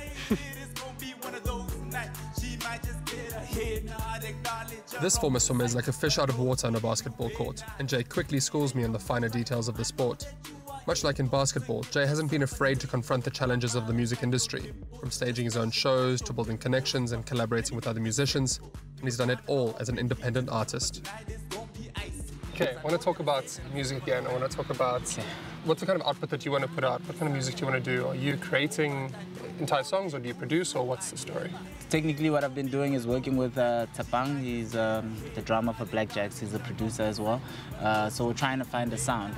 Speaker 18: This former swimmer is like a fish out of water on a basketball court, and Jay quickly schools me on the finer details of the sport. Much like in basketball, Jay hasn't been afraid to confront the challenges of the music industry, from staging his own shows to building connections and collaborating with other musicians, and he's done it all as an independent artist. Okay, I want to talk about music again. I want to talk about what's the kind of output that you want to put out? What kind of music do you want to do? Are you creating entire songs, or do you produce, or what's the story?
Speaker 4: Technically, what I've been doing is working with Tapang. He's the drummer for Blackjacks. He's a producer as well. So we're trying to find a sound.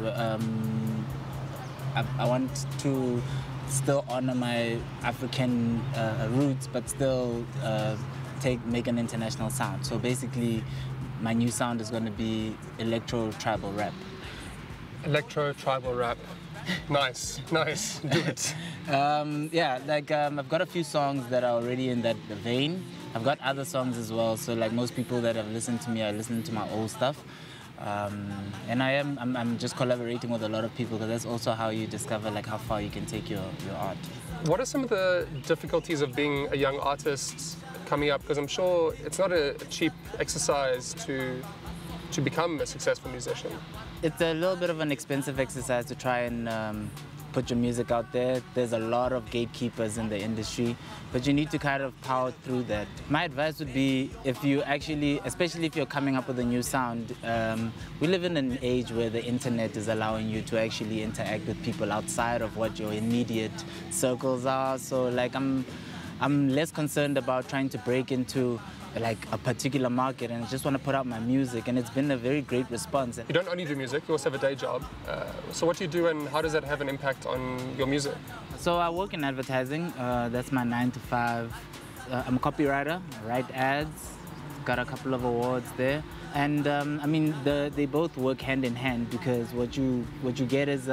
Speaker 4: I want to still honor my African roots, but still make an international sound. So basically, my new sound is going to be electro-tribal rap.
Speaker 18: Electro-tribal rap. Nice, nice. Do it.
Speaker 4: Yeah, like I've got a few songs that are already in that vein. I've got other songs as well. So like most people that have listened to me are listening to my old stuff. And I'm just collaborating with a lot of people, because that's also how you discover like how far you can take your art.
Speaker 18: What are some of the difficulties of being a young artist coming up? Because I'm sure it's not a cheap exercise to become a successful musician.
Speaker 4: It's a little bit of an expensive exercise to try and put your music out there. There's a lot of gatekeepers in the industry, but you need to kind of power through that. My advice would be, if you actually, especially if you're coming up with a new sound, we live in an age where the internet is allowing you to actually interact with people outside of what your immediate circles are. So like I'm less concerned about trying to break into like a particular market, and I just want to put out my music, and it's been a very great response.
Speaker 18: You don't only do music, you also have a day job. So what do you do, and how does that have an impact on your music?
Speaker 4: So I work in advertising. That's my 9 to 5. I'm a copywriter, I write ads, got a couple of awards there. And I mean, they both work hand in hand, because what you get is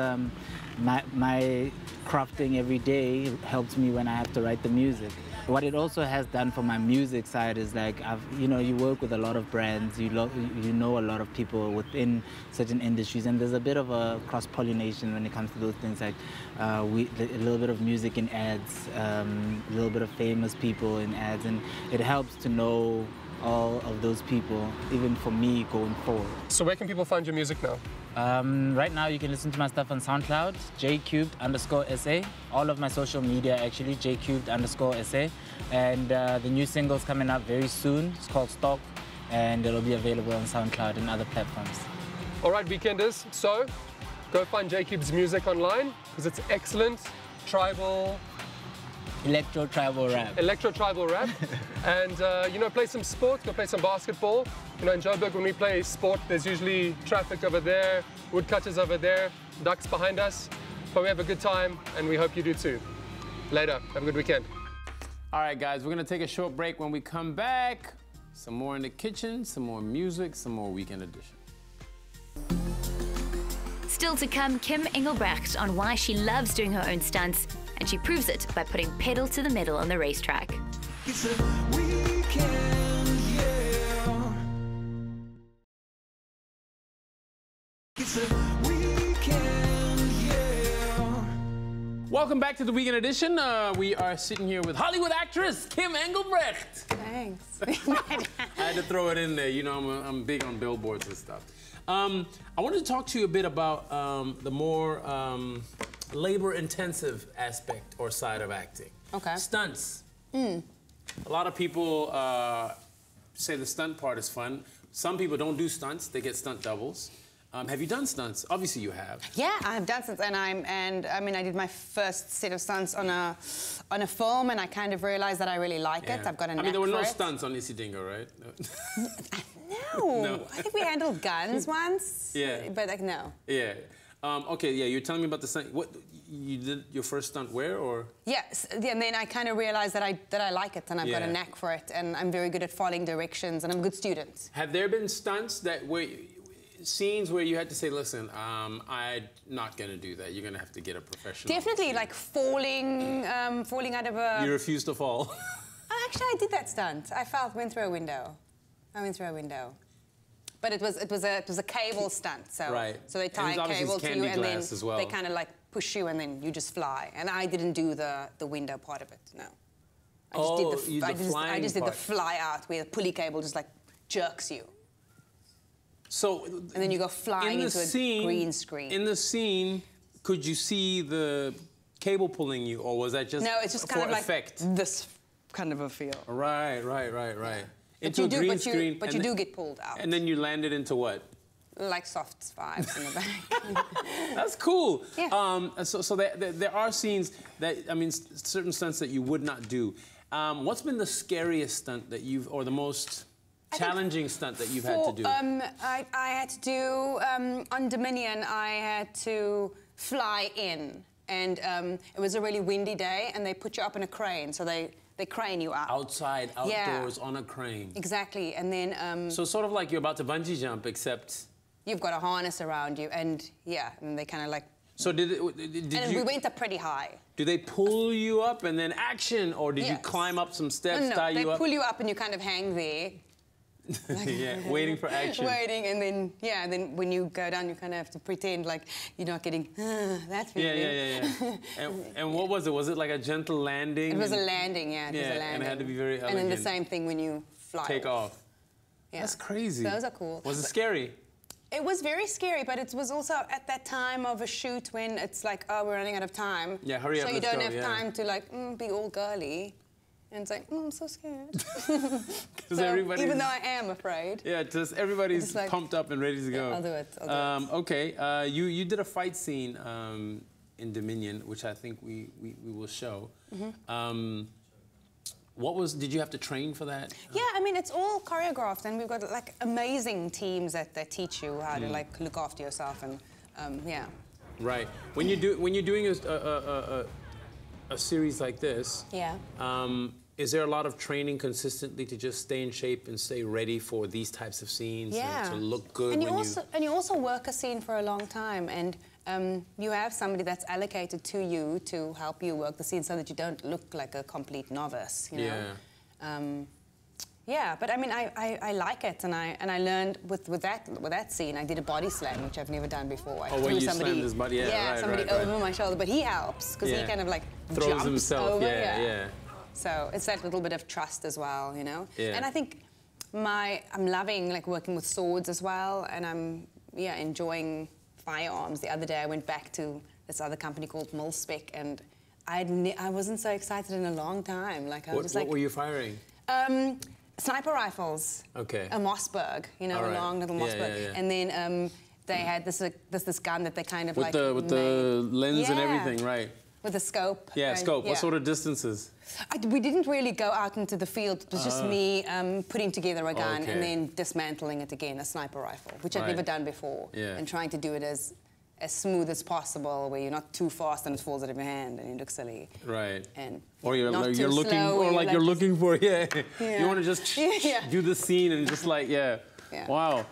Speaker 4: my crafting every day helps me when I have to write the music. What it also has done for my music side is like, you work with a lot of brands, you know a lot of people within certain industries, and there's a bit of a cross-pollination when it comes to those things, like a little bit of music in ads, a little bit of famous people in ads, and it helps to know all of those people, even for me going forward.
Speaker 18: So where can people find your music now?
Speaker 4: Right now you can listen to my stuff on SoundCloud, jcubed_SA. All of my social media actually, jcubed_SA. And the new single's coming up very soon. It's called Stock, and it'll be available on SoundCloud and other platforms.
Speaker 18: All right, weekenders, so go find J-Cube's music online, because it's excellent, tribal,
Speaker 4: electro-tribal rap.
Speaker 18: Electro-tribal rap. And, play some sport, go play some basketball. In Joburg, when we play sport, there's usually traffic over there, woodcutters over there, ducks behind us. But we have a good time, and we hope you do too. Later. Have a good weekend.
Speaker 1: All right, guys, we're going to take a short break. When we come back, some more in the kitchen, some more music, some more Weekend Edition.
Speaker 7: Still to come, Kim Engelbrecht on why she loves doing her own stunts, and she proves it by putting pedal to the metal on the racetrack.
Speaker 13: It's a weekend, yeah. It's a weekend, yeah.
Speaker 1: Welcome back to the Weekend Edition. We are sitting here with Hollywood actress Kim Engelbrecht.
Speaker 14: Thanks.
Speaker 1: I had to throw it in there. You know, I'm big on billboards and stuff. I wanted to talk to you a bit about the more labor-intensive aspect or side of acting.
Speaker 14: Okay.
Speaker 1: Stunts. A lot of people say the stunt part is fun. Some people don't do stunts; they get stunt doubles. Have you done stunts? Obviously, you have.
Speaker 14: Yeah, I have done stunts, and I did my first set of stunts on a film, and I kind of realized that I really like it. I've got a knack for it.
Speaker 1: I mean, there were no stunts on Jitsvinger, right?
Speaker 14: No. I think we handled guns once.
Speaker 1: Yeah.
Speaker 14: But like, no.
Speaker 1: Yeah. Okay, yeah, you're telling me about the stunt. What, you did your first stunt where, or?
Speaker 14: Yes, yeah, and then I kind of realized that I like it, and I've got a knack for it, and I'm very good at following directions, and I'm a good student.
Speaker 1: Have there been stunts that were scenes where you had to say, listen, I'm not gonna do that. You're gonna have to get a professional.
Speaker 14: Definitely, like falling out of a...
Speaker 1: You refused to fall.
Speaker 14: Actually, I did that stunt. went through a window. I went through a window. But it was a cable stunt, so so they tie a cable to you, and then they kind of like push you, and then you just fly. And I didn't do the window part of it. No. I just did the fly out, where the pulley cable just like jerks you.
Speaker 1: So.
Speaker 14: And then you go flying into a green screen.
Speaker 1: In the scene, could you see the cable pulling you, or was that just
Speaker 14: no? It's just kind of
Speaker 1: effect?
Speaker 14: Like this kind of a feel.
Speaker 1: Right. Into
Speaker 14: but
Speaker 1: a green screen.
Speaker 14: But you do get pulled out.
Speaker 1: And then you landed into what?
Speaker 14: Like soft vibes in the back.
Speaker 1: That's cool.
Speaker 14: Yeah.
Speaker 1: So there are scenes that, I mean, certain stunts that you would not do. What's been the scariest stunt that or the most challenging stunt that you've had to do?
Speaker 14: I had to do, on Dominion, I had to fly in. And it was a really windy day, and they put you up in a crane, so they crane you up.
Speaker 1: Outside, outdoors, on a crane.
Speaker 14: Exactly, and then...
Speaker 1: so sort of like you're about to bungee jump, except...
Speaker 14: You've got a harness around you, and and they kind of like...
Speaker 1: So did
Speaker 14: we went up pretty high.
Speaker 1: Do they pull you up and then action, or did you climb up some steps, tie you up?
Speaker 14: No, they pull you up and you kind of hang there, Like,
Speaker 1: yeah, waiting for action.
Speaker 14: Waiting, and then, yeah, and then when you go down, you kind of have to pretend like you're not getting that feeling.
Speaker 1: Yeah. And what was it? Was it like a gentle landing?
Speaker 14: It was a landing, yeah, it was a landing.
Speaker 1: And it had to be very elegant.
Speaker 14: And then the same thing when you fly
Speaker 1: Take off.
Speaker 14: Yeah.
Speaker 1: That's crazy.
Speaker 14: Those are cool.
Speaker 1: Was it scary?
Speaker 14: It was very scary, but it was also at that time of a shoot when it's like, oh, we're running out of time.
Speaker 1: Yeah, hurry up,
Speaker 14: So you
Speaker 1: let's
Speaker 14: don't
Speaker 1: go,
Speaker 14: have
Speaker 1: yeah.
Speaker 14: time to like be all girly. And it's like, I'm so scared. Even though I am afraid.
Speaker 1: Yeah, just everybody's
Speaker 14: Just like,
Speaker 1: pumped up and ready to go.
Speaker 14: Yeah, I'll do it. I'll do it.
Speaker 1: Okay, you did a fight scene in Dominion, which I think we will show. Did you have to train for that?
Speaker 14: Yeah, I mean, it's all choreographed, and we've got like amazing teams that teach you how to like look after yourself, and yeah.
Speaker 1: Right. When you're doing a series like this,
Speaker 14: yeah.
Speaker 1: Is there a lot of training consistently to just stay in shape and stay ready for these types of scenes
Speaker 14: Yeah.
Speaker 1: and to look good
Speaker 14: And
Speaker 1: when
Speaker 14: you also work a scene for a long time, and you have somebody that's allocated to you to help you work the scene so that you don't look like a complete novice, you know?
Speaker 1: Yeah.
Speaker 14: Yeah, but I mean, I like it, and I learned with that scene, I did a body slam, which I've never done before. I
Speaker 1: where
Speaker 14: threw
Speaker 1: you
Speaker 14: somebody,
Speaker 1: slammed his body, yeah, right,
Speaker 14: somebody
Speaker 1: right.
Speaker 14: over my shoulder, but he helps because he kind of like
Speaker 1: throws
Speaker 14: jumps
Speaker 1: himself,
Speaker 14: over,
Speaker 1: yeah.
Speaker 14: So it's that little bit of trust as well, you know.
Speaker 1: Yeah.
Speaker 14: And I think I'm loving like working with swords as well, and I'm enjoying firearms. The other day I went back to this other company called Milspec, and I wasn't so excited in a long time. Like I was just like,
Speaker 1: what were you firing?
Speaker 14: Sniper rifles.
Speaker 1: Okay.
Speaker 14: A Mossberg, you know,
Speaker 1: All
Speaker 14: a long little
Speaker 1: Yeah,
Speaker 14: Mossberg.
Speaker 1: yeah.
Speaker 14: And then they had this gun that they kind of
Speaker 1: With
Speaker 14: like
Speaker 1: with the lens and
Speaker 14: Yeah.
Speaker 1: everything, right?
Speaker 14: With a scope.
Speaker 1: Yeah,
Speaker 14: right?
Speaker 1: scope.
Speaker 14: Yeah.
Speaker 1: What sort of distances?
Speaker 14: We didn't really go out into the field. It was just me putting together a gun
Speaker 1: Okay.
Speaker 14: and then dismantling it again, a sniper rifle, which I've
Speaker 1: Right.
Speaker 14: never done before.
Speaker 1: Yeah.
Speaker 14: And trying to do it as smooth as possible, where you're not too fast and it falls out of your hand and you look silly.
Speaker 1: Right.
Speaker 14: And
Speaker 1: Or you're
Speaker 14: not
Speaker 1: like,
Speaker 14: too
Speaker 1: you're looking,
Speaker 14: slow,
Speaker 1: or like you're looking for,
Speaker 14: Yeah.
Speaker 1: You want to just do the scene and just like,
Speaker 14: Yeah.
Speaker 1: Wow.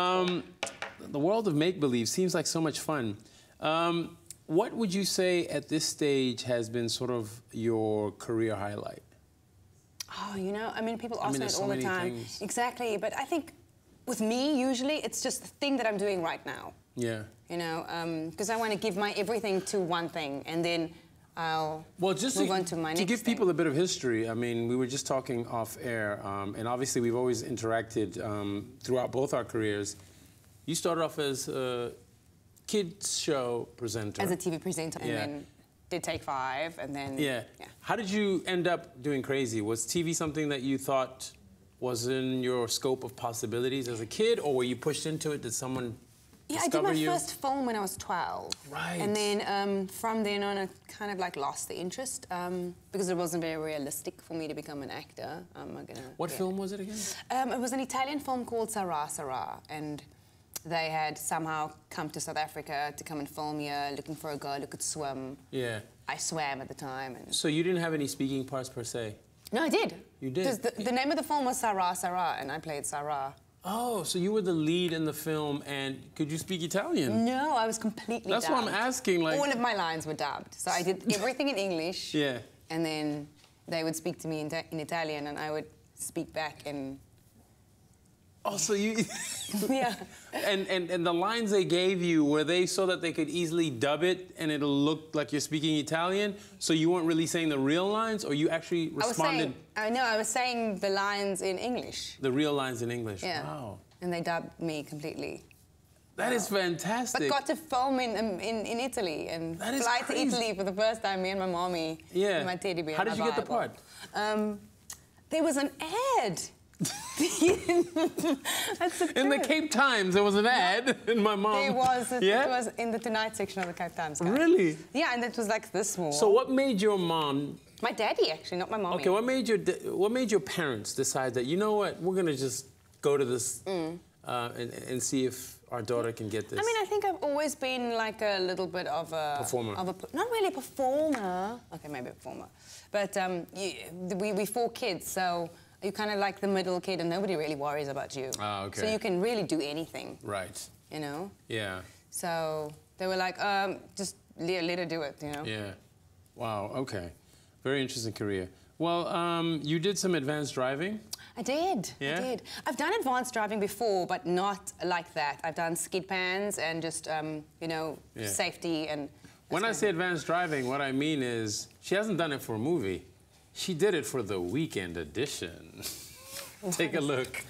Speaker 1: The world of make-believe seems like so much fun. What would you say at this stage has been sort of your career highlight?
Speaker 14: Oh, you know, I mean, people ask me
Speaker 1: there's
Speaker 14: it
Speaker 1: so
Speaker 14: all the
Speaker 1: many
Speaker 14: time.
Speaker 1: things.
Speaker 14: Exactly, but I think with me, usually, it's just the thing that I'm doing right now.
Speaker 1: Yeah.
Speaker 14: You know, because I want to give my everything to one thing, and then I'll move on to my next
Speaker 1: to give
Speaker 14: thing.
Speaker 1: people a bit of history, I mean, we were just talking off air, and obviously we've always interacted throughout both our careers. You started off as a kids show presenter.
Speaker 14: As a TV presenter, and then did Take 5, and then...
Speaker 1: Yeah. How did you end up doing Crazy? Was TV something that you thought was in your scope of possibilities as a kid, or were you pushed into it? Did someone
Speaker 14: Yeah, I did
Speaker 1: discover
Speaker 14: my
Speaker 1: you?
Speaker 14: first film when I was 12.
Speaker 1: Right.
Speaker 14: And then from then on, I kind of like lost the interest because it wasn't very realistic for me to become an actor.
Speaker 1: What film was it again?
Speaker 14: It was an Italian film called Sarah Sarah, and they had somehow come to South Africa to come and film here, looking for a girl who could swim.
Speaker 1: Yeah.
Speaker 14: I swam at the time. And
Speaker 1: So you didn't have any speaking parts per se?
Speaker 14: no, I did.
Speaker 1: You did?
Speaker 14: Because the name of the film was Sarah Sarah, and I played Sarah.
Speaker 1: Oh, so you were the lead in the film, and could you speak Italian?
Speaker 14: No, I was completely
Speaker 1: That's
Speaker 14: dubbed.
Speaker 1: what I'm asking, like...
Speaker 14: All of my lines were dubbed. So I did everything in English.
Speaker 1: Yeah.
Speaker 14: And then they would speak to me in Italian, and I would speak back in...
Speaker 1: Oh, so you...
Speaker 14: Yeah.
Speaker 1: And the lines they gave you, were they so that they could easily dub it and it'll look like you're speaking Italian? So you weren't really saying the real lines, or you actually responded...
Speaker 14: I was saying the lines in English.
Speaker 1: The real lines in English?
Speaker 14: Yeah.
Speaker 1: Wow.
Speaker 14: And they dubbed me completely.
Speaker 1: That is fantastic.
Speaker 14: But got to film in Italy and fly to Italy for the first time, me and my mommy.
Speaker 1: Yeah.
Speaker 14: And my teddy bear.
Speaker 1: How did you get the part?
Speaker 14: There was an ad. That's the
Speaker 1: In the
Speaker 14: truth.
Speaker 1: Cape Times, there was an ad, and my mom...
Speaker 14: It was.
Speaker 1: Yeah?
Speaker 14: It was in the Tonight section of the Cape Times. Guide.
Speaker 1: Really?
Speaker 14: Yeah, and it was like this small.
Speaker 1: So what made your mom...
Speaker 14: My daddy, actually, not my mommy.
Speaker 1: Okay, what made your parents decide that, you know what, we're gonna just go to this and see if our daughter can get this?
Speaker 14: I mean, I think I've always been like a little bit of a...
Speaker 1: Performer.
Speaker 14: Not really a performer. Okay, maybe a performer. But we're 4 kids, so you're kind of like the middle kid and nobody really worries about you.
Speaker 1: Ah, okay.
Speaker 14: So you can really do anything.
Speaker 1: Right.
Speaker 14: You know?
Speaker 1: Yeah.
Speaker 14: So they were like, just let her do it, you know?
Speaker 1: Yeah. Wow, okay. Very interesting career. Well, you did some advanced driving.
Speaker 14: I did.
Speaker 1: Yeah?
Speaker 14: I did. I've done advanced driving before, but not like that. I've done skid pans and just, you know, safety and...
Speaker 1: When I say advanced driving, what I mean is she hasn't done it for a movie. She did it for the weekend edition. Take a look.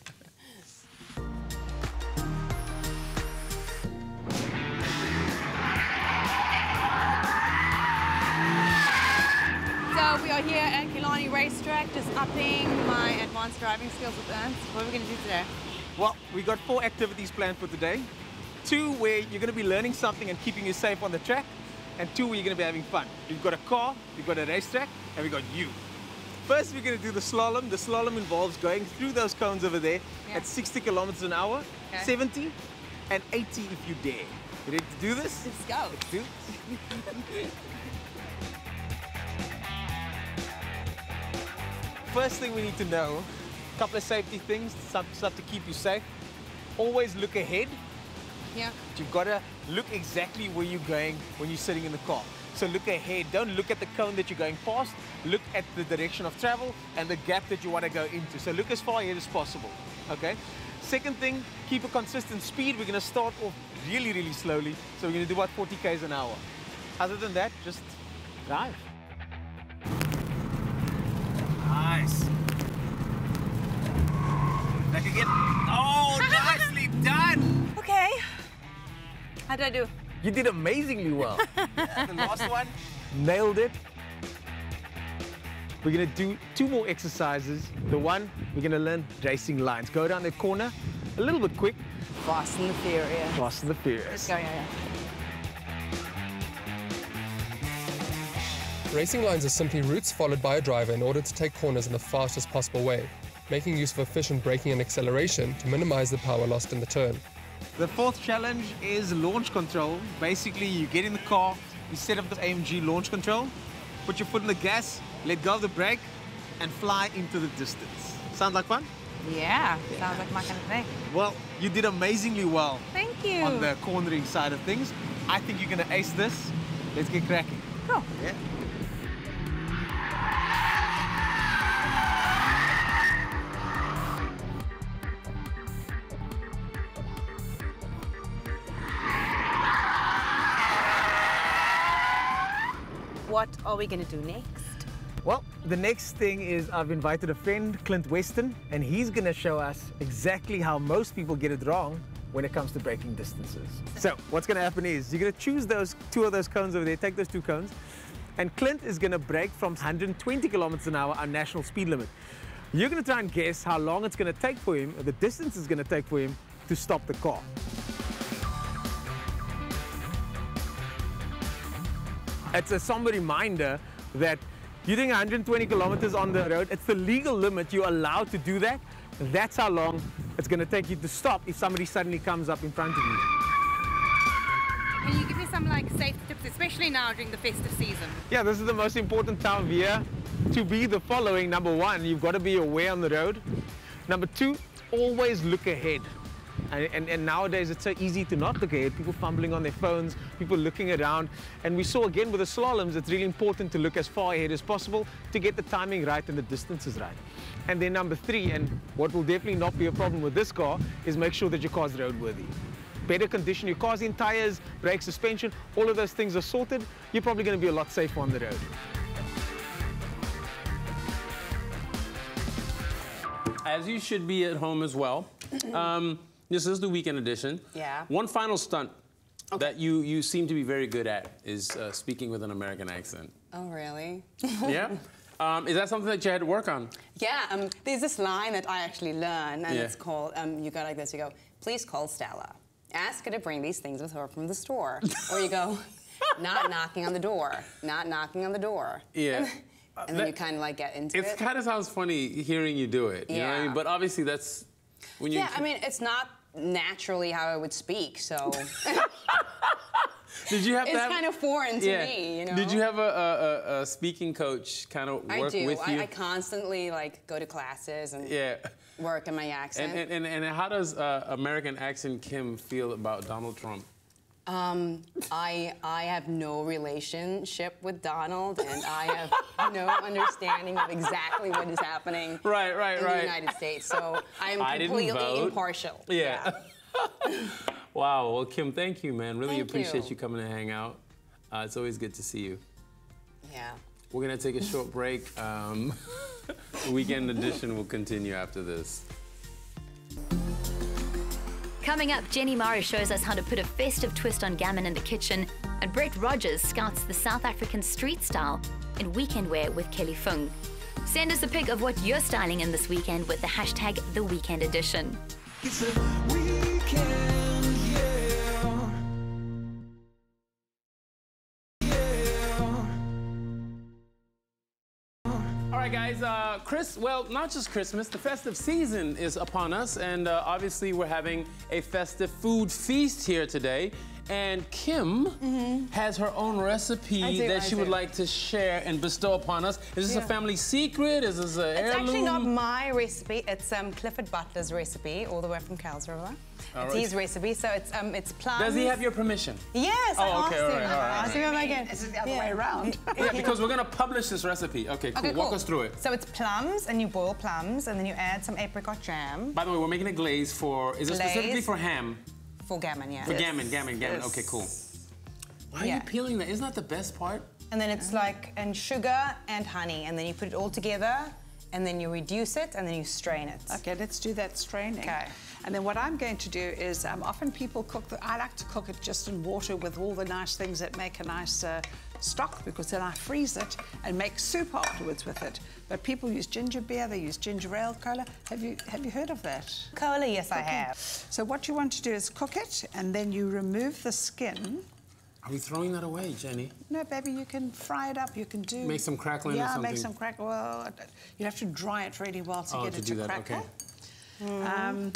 Speaker 6: So we are here at Killarney Racetrack, just upping my advanced driving skills with Ernst. What are we going to do today?
Speaker 8: Well, we got 4 activities planned for today. 2 where you're going to be learning something and keeping you safe on the track, and 2 where you're going to be having fun. We've got a car, we've got a racetrack, and we've got you. First, we're going to do the slalom. The slalom involves going through those cones over there at 60 kilometers an hour, 70, and 80 if you dare. You ready to do this?
Speaker 6: Let's go.
Speaker 8: Let's do it. First thing we need to know, a couple of safety things, stuff to keep you safe. Always look ahead.
Speaker 6: Yeah.
Speaker 8: You've got to look exactly where you're going when you're sitting in the car. So look ahead. Don't look at the cone that you're going past. Look at the direction of travel and the gap that you want to go into. So look as far ahead as possible. Okay? Second thing, keep a consistent speed. We're going to start off really, really slowly. So we're going to do about 40 k's an hour. Other than that, just drive. Nice. Back again. Oh, nicely done.
Speaker 6: Okay. How did I do?
Speaker 8: You did amazingly well. The last one, nailed it. We're going to do 2 more exercises. The one, we're going to learn racing lines. Go down the corner a little bit quick.
Speaker 6: Fast and the Furious.
Speaker 8: Fast and the Furious.
Speaker 6: Let's go, yeah.
Speaker 18: Racing lines are simply routes followed by a driver in order to take corners in the fastest possible way, making use of efficient braking and acceleration to minimize the power lost in the turn.
Speaker 8: The 4th challenge is launch control. Basically, you get in the car, you set up the AMG launch control, put your foot on the gas, let go of the brake, and fly into the distance. Sound like fun?
Speaker 6: Yeah, sounds like my kind of thing.
Speaker 8: Well, you did amazingly well.
Speaker 6: Thank you.
Speaker 8: On the cornering side of things. I think you're going to ace this. Let's get cracking.
Speaker 6: Cool.
Speaker 8: Yeah.
Speaker 6: What are we going to do next?
Speaker 8: Well, the next thing is I've invited a friend, Clint Weston, and he's going to show us exactly how most people get it wrong when it comes to braking distances. So what's going to happen is you're going to choose those 2 of those cones over there, take those 2 cones, and Clint is going to brake from 120 kilometers an hour, our national speed limit. You're going to try and guess how long it's going to take for him, or the distance it's going to take for him to stop the car. It's a somber reminder that you're doing 120 kilometers on the road. It's the legal limit. You're allowed to do that. That's how long it's going to take you to stop if somebody suddenly comes up in front of you.
Speaker 6: Can you give me some like safety tips, especially now during the festive season?
Speaker 8: Yeah, this is the most important time of year to be the following. Number 1, you've got to be aware on the road. Number 2, always look ahead. And nowadays it's so easy to not look ahead, people fumbling on their phones, people looking around. And we saw again with the slaloms, it's really important to look as far ahead as possible to get the timing right and the distances right. And then number 3, and what will definitely not be a problem with this car, is make sure that your car's roadworthy. Better condition your car's in, tires, brake, suspension, all of those things are sorted, you're probably going to be a lot safer on the road.
Speaker 1: As you should be at home as well. This is the weekend edition.
Speaker 14: Yeah.
Speaker 1: One final stunt that you seem to be very good at is speaking with an American accent.
Speaker 14: Oh, really?
Speaker 1: Yeah? Is that something that you had to work on?
Speaker 14: Yeah, there's this line that I actually learned, and it's called, you go like this, you go, please call Stella. Ask her to bring these things with her from the store. Or you go, not knocking on the door, not knocking on the door.
Speaker 1: Yeah.
Speaker 14: And then you kind of like get into it.
Speaker 1: It kind of sounds funny hearing you do it, you know what I mean? But obviously that's... When you
Speaker 14: I mean, it's not naturally how I would speak, so...
Speaker 1: Did you have
Speaker 14: it's kind of foreign to me, you know?
Speaker 1: Did you have a speaking coach kind of work with you?
Speaker 14: I constantly, like, go to classes and work in my accent.
Speaker 1: And how does American accent Kim feel about Donald Trump?
Speaker 14: I have no relationship with Donald, and I have no understanding of exactly what is happening in the United States. So I'm completely impartial.
Speaker 1: Yeah. Wow. Well, Kim, thank you, man. Really appreciate
Speaker 14: you.
Speaker 1: you coming to hang out. It's always good to see you.
Speaker 14: Yeah.
Speaker 1: We're gonna take a short break. Weekend edition will continue after this.
Speaker 7: Coming up, Jenny Morris shows us how to put a festive twist on gammon in the kitchen, and Brett Rogers scouts the South African street style in weekend wear with Kelly Fung. Send us a pic of what you're styling in this weekend with the hashtag #TheWeekendEdition.
Speaker 13: It's a weekend, yeah.
Speaker 1: All right, guys, well, not just Christmas, the festive season is upon us, and obviously we're having a festive food feast here today. And Kim has her own recipe that she would like to share and bestow upon us. Is this a family secret? Is this an heirloom?
Speaker 14: It's actually not my recipe. It's Clifford Butler's recipe, all the way from Cowes River. It's his recipe, so it's plums.
Speaker 1: Does he have your permission?
Speaker 14: Yes, I asked him.
Speaker 1: All right.
Speaker 14: Ask him again.
Speaker 10: Is it the other way around?
Speaker 1: Yeah, because we're gonna publish this recipe. Okay, cool. Walk us through it.
Speaker 14: So it's plums, and you boil plums, and then you add some apricot jam.
Speaker 1: By the way, we're making a glaze for, is it specifically for ham?
Speaker 14: For gammon, yeah.
Speaker 1: For gammon. Okay, cool. Why are you peeling that? Isn't that the best part?
Speaker 14: And then it's and sugar and honey, and then you put it all together, and then you reduce it, and then you strain it.
Speaker 10: Okay, let's do that straining. Okay. And then what I'm going to do is, often people cook, I like to cook it just in water with all the nice things that make a nice stock, because then I freeze it and make soup afterwards with it. But people use ginger beer, they use ginger ale, cola. Have you heard of that?
Speaker 14: Cola, yes, I have.
Speaker 10: So what you want to do is cook it, and then you remove the skin.
Speaker 1: Are we throwing that away, Jenny?
Speaker 10: No, baby, you can fry it up. You can do...
Speaker 1: Make some crackling or something?
Speaker 10: Yeah, make some crackling. Well, you have to dry it really well to get it to crackle.
Speaker 1: Okay.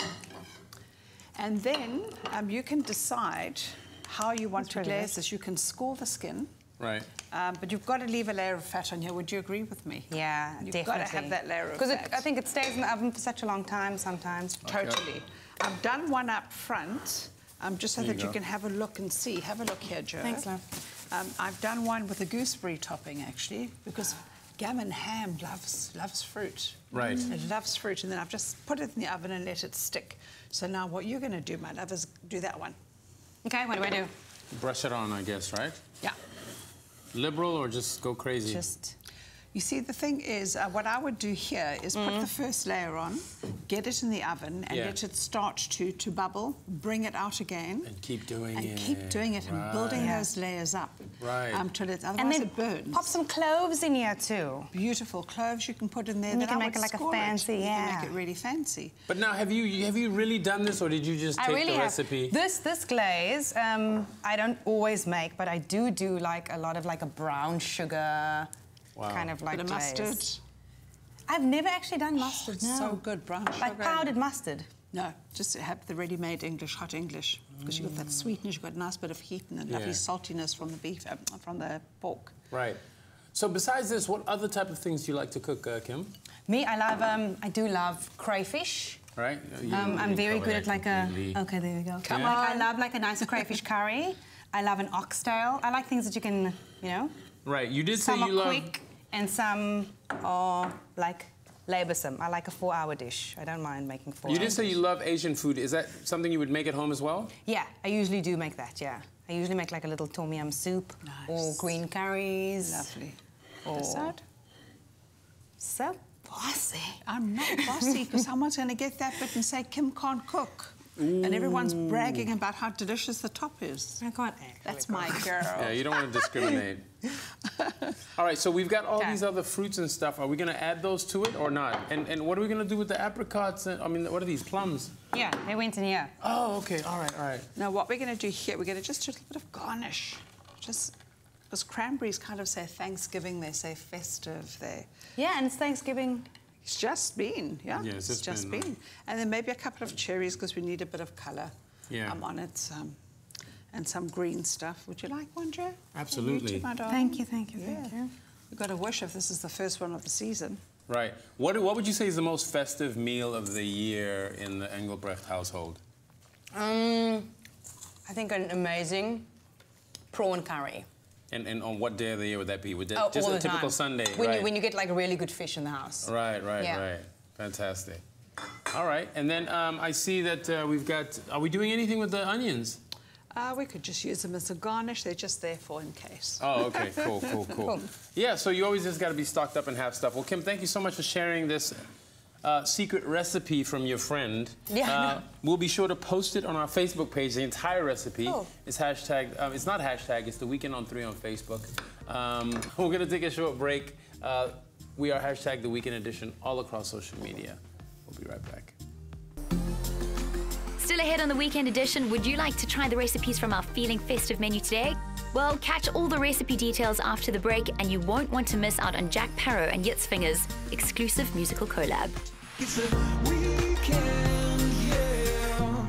Speaker 10: And then you can decide how you want to glaze this. You can score the skin.
Speaker 1: Right.
Speaker 10: But you've got to leave a layer of fat on here. Would you agree with me?
Speaker 14: Yeah,
Speaker 10: you've
Speaker 14: definitely.
Speaker 10: You've got to have that layer of
Speaker 14: fat.
Speaker 10: Because
Speaker 14: I think it stays in the oven for such a long time sometimes.
Speaker 10: Totally. I've done one up front, just so that you can have a look and see. Have a look here, Joe.
Speaker 14: Thanks, love.
Speaker 10: I've done one with a gooseberry topping, actually, because gammon ham loves fruit.
Speaker 1: Right.
Speaker 10: It loves fruit, and then I've just put it in the oven and let it stick. So now what you're going to do, my love, is do that one.
Speaker 14: Okay, what do I do?
Speaker 1: Brush it on, I guess, right?
Speaker 10: Yeah.
Speaker 1: Liberal or just go crazy?
Speaker 10: Just... You see, the thing is, what I would do here is put the first layer on, get it in the oven, and let it start to bubble, bring it out again.
Speaker 1: And keep doing it.
Speaker 10: And keep doing it and building those layers up.
Speaker 1: Right.
Speaker 10: Till it, otherwise
Speaker 14: and then
Speaker 10: it burns.
Speaker 14: Pop some cloves in here, too.
Speaker 10: Beautiful cloves you can put in there.
Speaker 14: And you can make it like a fancy,
Speaker 10: You can make it really fancy.
Speaker 1: But now, have you really done this, or did you just take the recipe?
Speaker 14: This glaze, I don't always make, but I do like a lot of like a brown sugar.
Speaker 1: Wow.
Speaker 14: Kind of like
Speaker 10: bit of mustard.
Speaker 14: I've never actually done mustard. No.
Speaker 10: So good, brown sugar.
Speaker 14: Like powdered mustard.
Speaker 10: No, just have the ready-made English, hot English, because you've got that sweetness, you've got a nice bit of heat and a lovely saltiness from the beef, from the pork.
Speaker 1: Right. So besides this, what other type of things do you like to cook, Kim?
Speaker 14: Me, I do love crayfish.
Speaker 1: Right.
Speaker 14: I'm very good at like a. Okay, there we go.
Speaker 10: Come on.
Speaker 14: I love like a nice crayfish curry. I love an oxtail. I like things that you can,
Speaker 1: Right. You did say
Speaker 14: some
Speaker 1: you love.
Speaker 14: Quick and some are like laboursome. I like a 4-hour dish. I don't mind making 4 hours.
Speaker 1: You did say you love Asian food. Is that something you would make at home as well?
Speaker 14: Yeah, I usually do make that. Yeah, I usually make like a little tom yum soup or green curries.
Speaker 10: Lovely.
Speaker 14: Or
Speaker 10: side.
Speaker 14: So bossy.
Speaker 10: I'm not bossy because someone's going to get that bit and say Kim can't cook. Ooh. And everyone's bragging about how delicious the top is.
Speaker 14: I can't.
Speaker 10: That's my girl.
Speaker 1: Yeah, you don't want to discriminate. All right, so we've got all these other fruits and stuff. Are we going to add those to it or not? And what are we going to do with the apricots? I mean, what are these, plums?
Speaker 14: Yeah, they went in here.
Speaker 1: Oh, okay. All right.
Speaker 10: Now, what we're going to do here, we're going to just do a little bit of garnish. Just because cranberries kind of say Thanksgiving, they say festive.
Speaker 14: Yeah, and it's Thanksgiving.
Speaker 10: It's just been, yeah?
Speaker 1: Yes,
Speaker 10: it's just been. And then maybe a couple of cherries because we need a bit of colour on it. And some green stuff. Would you like one, Joe?
Speaker 1: Absolutely.
Speaker 14: Thank you.
Speaker 10: You've got to wish if this is the first one of the season.
Speaker 1: Right. What would you say is the most festive meal of the year in the Engelbrecht household?
Speaker 14: I I think an amazing prawn curry.
Speaker 1: And on what day of the year would that be? Would that
Speaker 14: Oh,
Speaker 1: just
Speaker 14: all
Speaker 1: a
Speaker 14: the
Speaker 1: typical
Speaker 14: time.
Speaker 1: Sunday?
Speaker 14: When you get like really good fish in the house.
Speaker 1: Right.
Speaker 14: Yeah.
Speaker 1: Fantastic. All right, and then I see that we've got, are we doing anything with the onions?
Speaker 10: We could just use them as a garnish. They're just there for in case.
Speaker 1: Oh, okay, cool. Yeah, so you always just got to be stocked up and have stuff. Well, Kim, thank you so much for sharing this secret recipe from your friend.
Speaker 14: Yeah.
Speaker 1: We'll be sure to post it on our Facebook page, the entire recipe.
Speaker 14: Oh.
Speaker 1: It's hashtag, it's not hashtag, it's the Weekend on 3 on Facebook. We're going to take a short break. We are hashtag the Weekend Edition all across social media. We'll be right back.
Speaker 7: Still ahead on the Weekend Edition, would you like to try the recipes from our Feeling Festive menu today? Well, catch all the recipe details after the break, and you won't want to miss out on Jack Parow and Jitsvinger's exclusive musical collab.
Speaker 13: It's a weekend, yeah.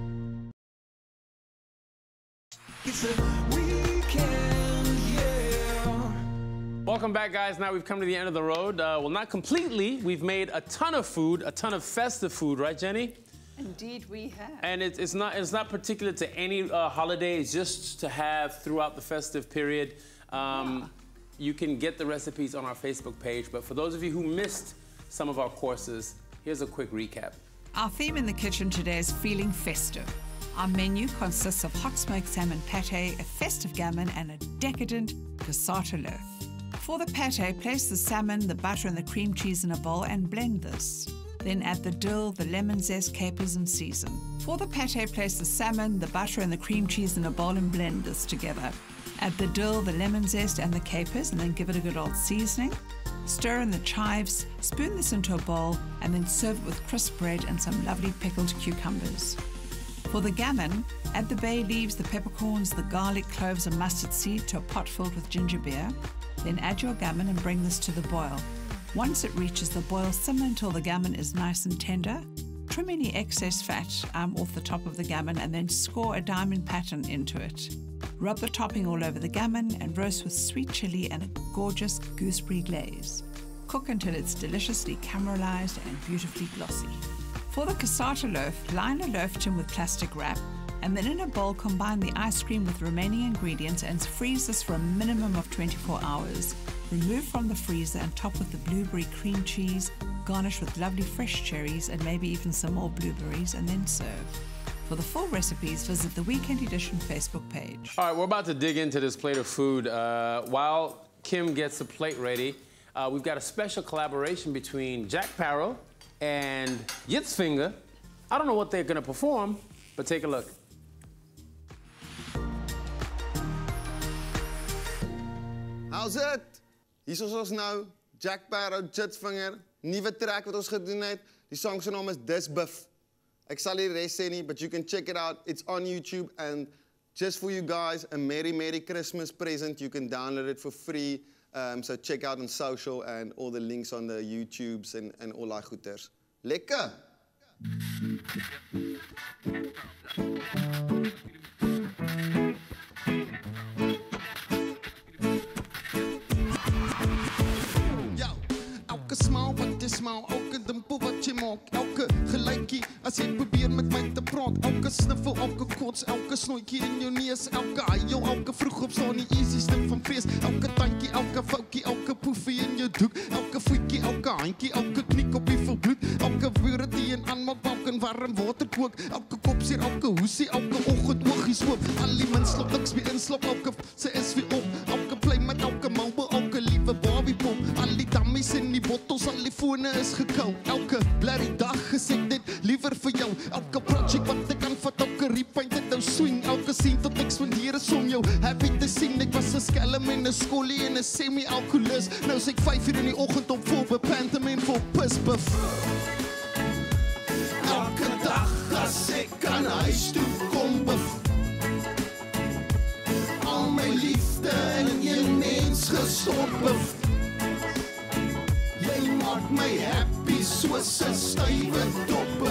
Speaker 13: It's a weekend, yeah.
Speaker 1: Welcome back, guys. Now we've come to the end of the road. Well, not completely. We've made a ton of food, a ton of festive food, right, Jenny?
Speaker 10: Indeed, we have.
Speaker 1: And it's not particular to any holiday. It's just to have throughout the festive period. You can get the recipes on our Facebook page. But for those of you who missed some of our courses, here's a quick recap.
Speaker 10: Our theme in the kitchen today is Feeling Festive. Our menu consists of hot smoked salmon pate, a festive gammon, and a decadent cassata loaf. For the pate, place the salmon, the butter, and the cream cheese in a bowl and blend this. Then add the dill, the lemon zest, capers, and season. For the pate, place the salmon, the butter, and the cream cheese in a bowl and blend this together. Add the dill, the lemon zest, and the capers, and then give it a good old seasoning. Stir in the chives, spoon this into a bowl, and then serve it with crisp bread and some lovely pickled cucumbers. For the gammon, add the bay leaves, the peppercorns, the garlic, cloves, and mustard seed to a pot filled with ginger beer. Then add your gammon and bring this to the boil. Once it reaches the boil, simmer until the gammon is nice and tender. Trim any excess fat off the top of the gammon and then score a diamond pattern into it. Rub the topping all over the gammon and roast with sweet chili and a gorgeous gooseberry glaze. Cook until it's deliciously caramelized and beautifully glossy. For the cassata loaf, line a loaf tin with plastic wrap and then in a bowl combine the ice cream with remaining ingredients and freeze this for a minimum of 24 hours. Remove from the freezer and top with the blueberry cream cheese, garnish with lovely fresh cherries and maybe even some more blueberries, and then serve. For the full recipes, visit the Weekend Edition Facebook page.
Speaker 1: All right, we're about to dig into this plate of food. While Kim gets the plate ready, we've got a special collaboration between Jack Parow and Jitsvinger. I don't know what they're going to perform, but take a look.
Speaker 11: How's it? Hier is ons nou, Jack Parow, Jitsvinger, nieuwe track wat ons gedoen het. Die song se naam is Dis Buff. Ek sal nie res sê nie, but you can check it out. It's on YouTube and just for you guys, a Merry Christmas present. You can download it for free. So check out on social and all the links on the YouTubes and all daai goeters. Lekker!
Speaker 5: Elke smaal wat jy smaal, elke dimpel wat jy maak, elke gelykie as jy probeer met my te praat, elke sniffel, elke kots, elke snoetjie in jou neus, elke haal, elke vroeg opstaan, die easieste van fees, elke tandjie, elke foutjie, elke poefie in jou doek, elke voetjie, elke handjie, elke kniekoppie vol bloed, elke woorde die in aanmaak, elke warm water kook, elke kopseer, elke hoesie, elke oggend oogies oop, al die minslop, niks weer inslop, elke se is weer op, elke play met elke mouwe, elke liewe Barbie pop, al die dammies in die bottels, al die fone is gekou, elke blerrie dag gesê dit liever vir jou, elke project wat ek aanvat, elke repaint het nou swing, elke scene tot ek spandeer is om jou happy te sien, ek was 'n skelm en 'n skoolie en 'n semi-alkoholist, nou is ek 5 uur in die oggend op voor bepantom en voor pisbuff. Elke dag as ek aan huis toe kom buf, al my liefde in een mens gestop buf. Jy maak my happy soos 'n stywe dop.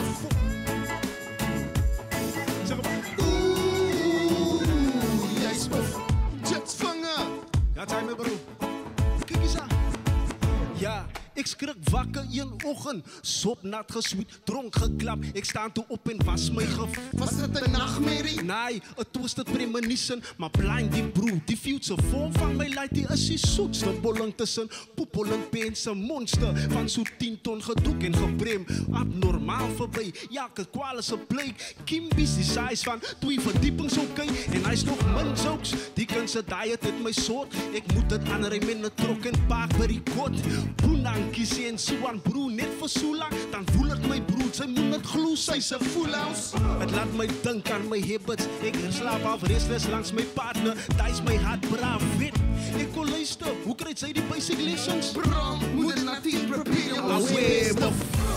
Speaker 5: Ooh, jy's buf. Jitsvinger.
Speaker 3: Ja, time bro. Kyk eens aan. Ja, Ik skrik wakker een oggend, sop nat gesweet, dronk geklap. Ik sta toe op en was my
Speaker 5: Was dit 'n nagmerrie?
Speaker 3: Nee, 'n twisted premonition. Maar blind die broer, die future vorm van my light, die is die soetste bolling tussen poepelend pense monster. Van so 10 ton gedoek en gebrem, abnormaal verby. Elke kwal is 'n bleek. Kimbies die size van 2 verdiepings okay. En hy's nog min jokes, die kind se diet het my soort. Ik moet het aan rem in 'n trok en paak by die kot. Boenankies en so aan broer, net vir so lank. Dan voel ek my broer, sy moet net glo, sy's 'n voelhouse. Het laat my dink aan my habits. Ek slaap af restless langs my partner. Daai's my hart braaf wit. Ek kon luister, hoe kry sy die basic lessons?
Speaker 5: Bram, moet dit natuur prepare
Speaker 3: aware of.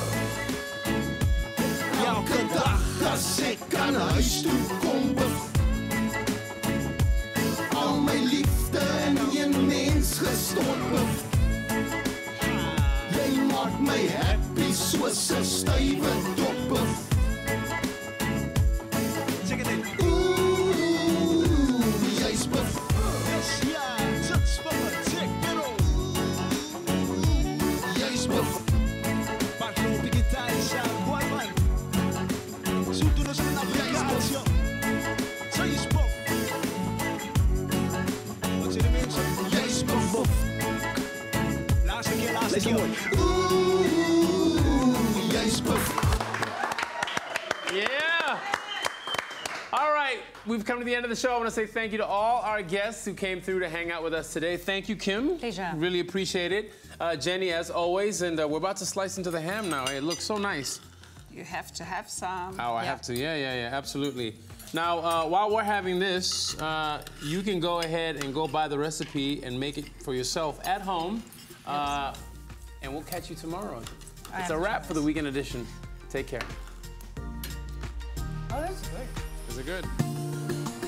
Speaker 5: Elke dag as ek aan huis toe kom, al my liefde in een mens gestort. Jy maak my happy soos 'n stywe dop.
Speaker 1: Yeah. All right, we've come to the end of the show. I want to say thank you to all our guests who came through to hang out with us today. Thank you, Kim.
Speaker 6: Pleasure.
Speaker 1: Really appreciate it. Jenny, as always, and we're about to slice into the ham now. It looks so nice.
Speaker 10: You have to have some.
Speaker 1: Oh, I have to. Yeah, absolutely. Now, while we're having this, you can go ahead and go buy the recipe and make it for yourself at home. And we'll catch you tomorrow. It's a wrap for the weekend edition. Take care.
Speaker 6: Oh, that's good.
Speaker 1: Is it good?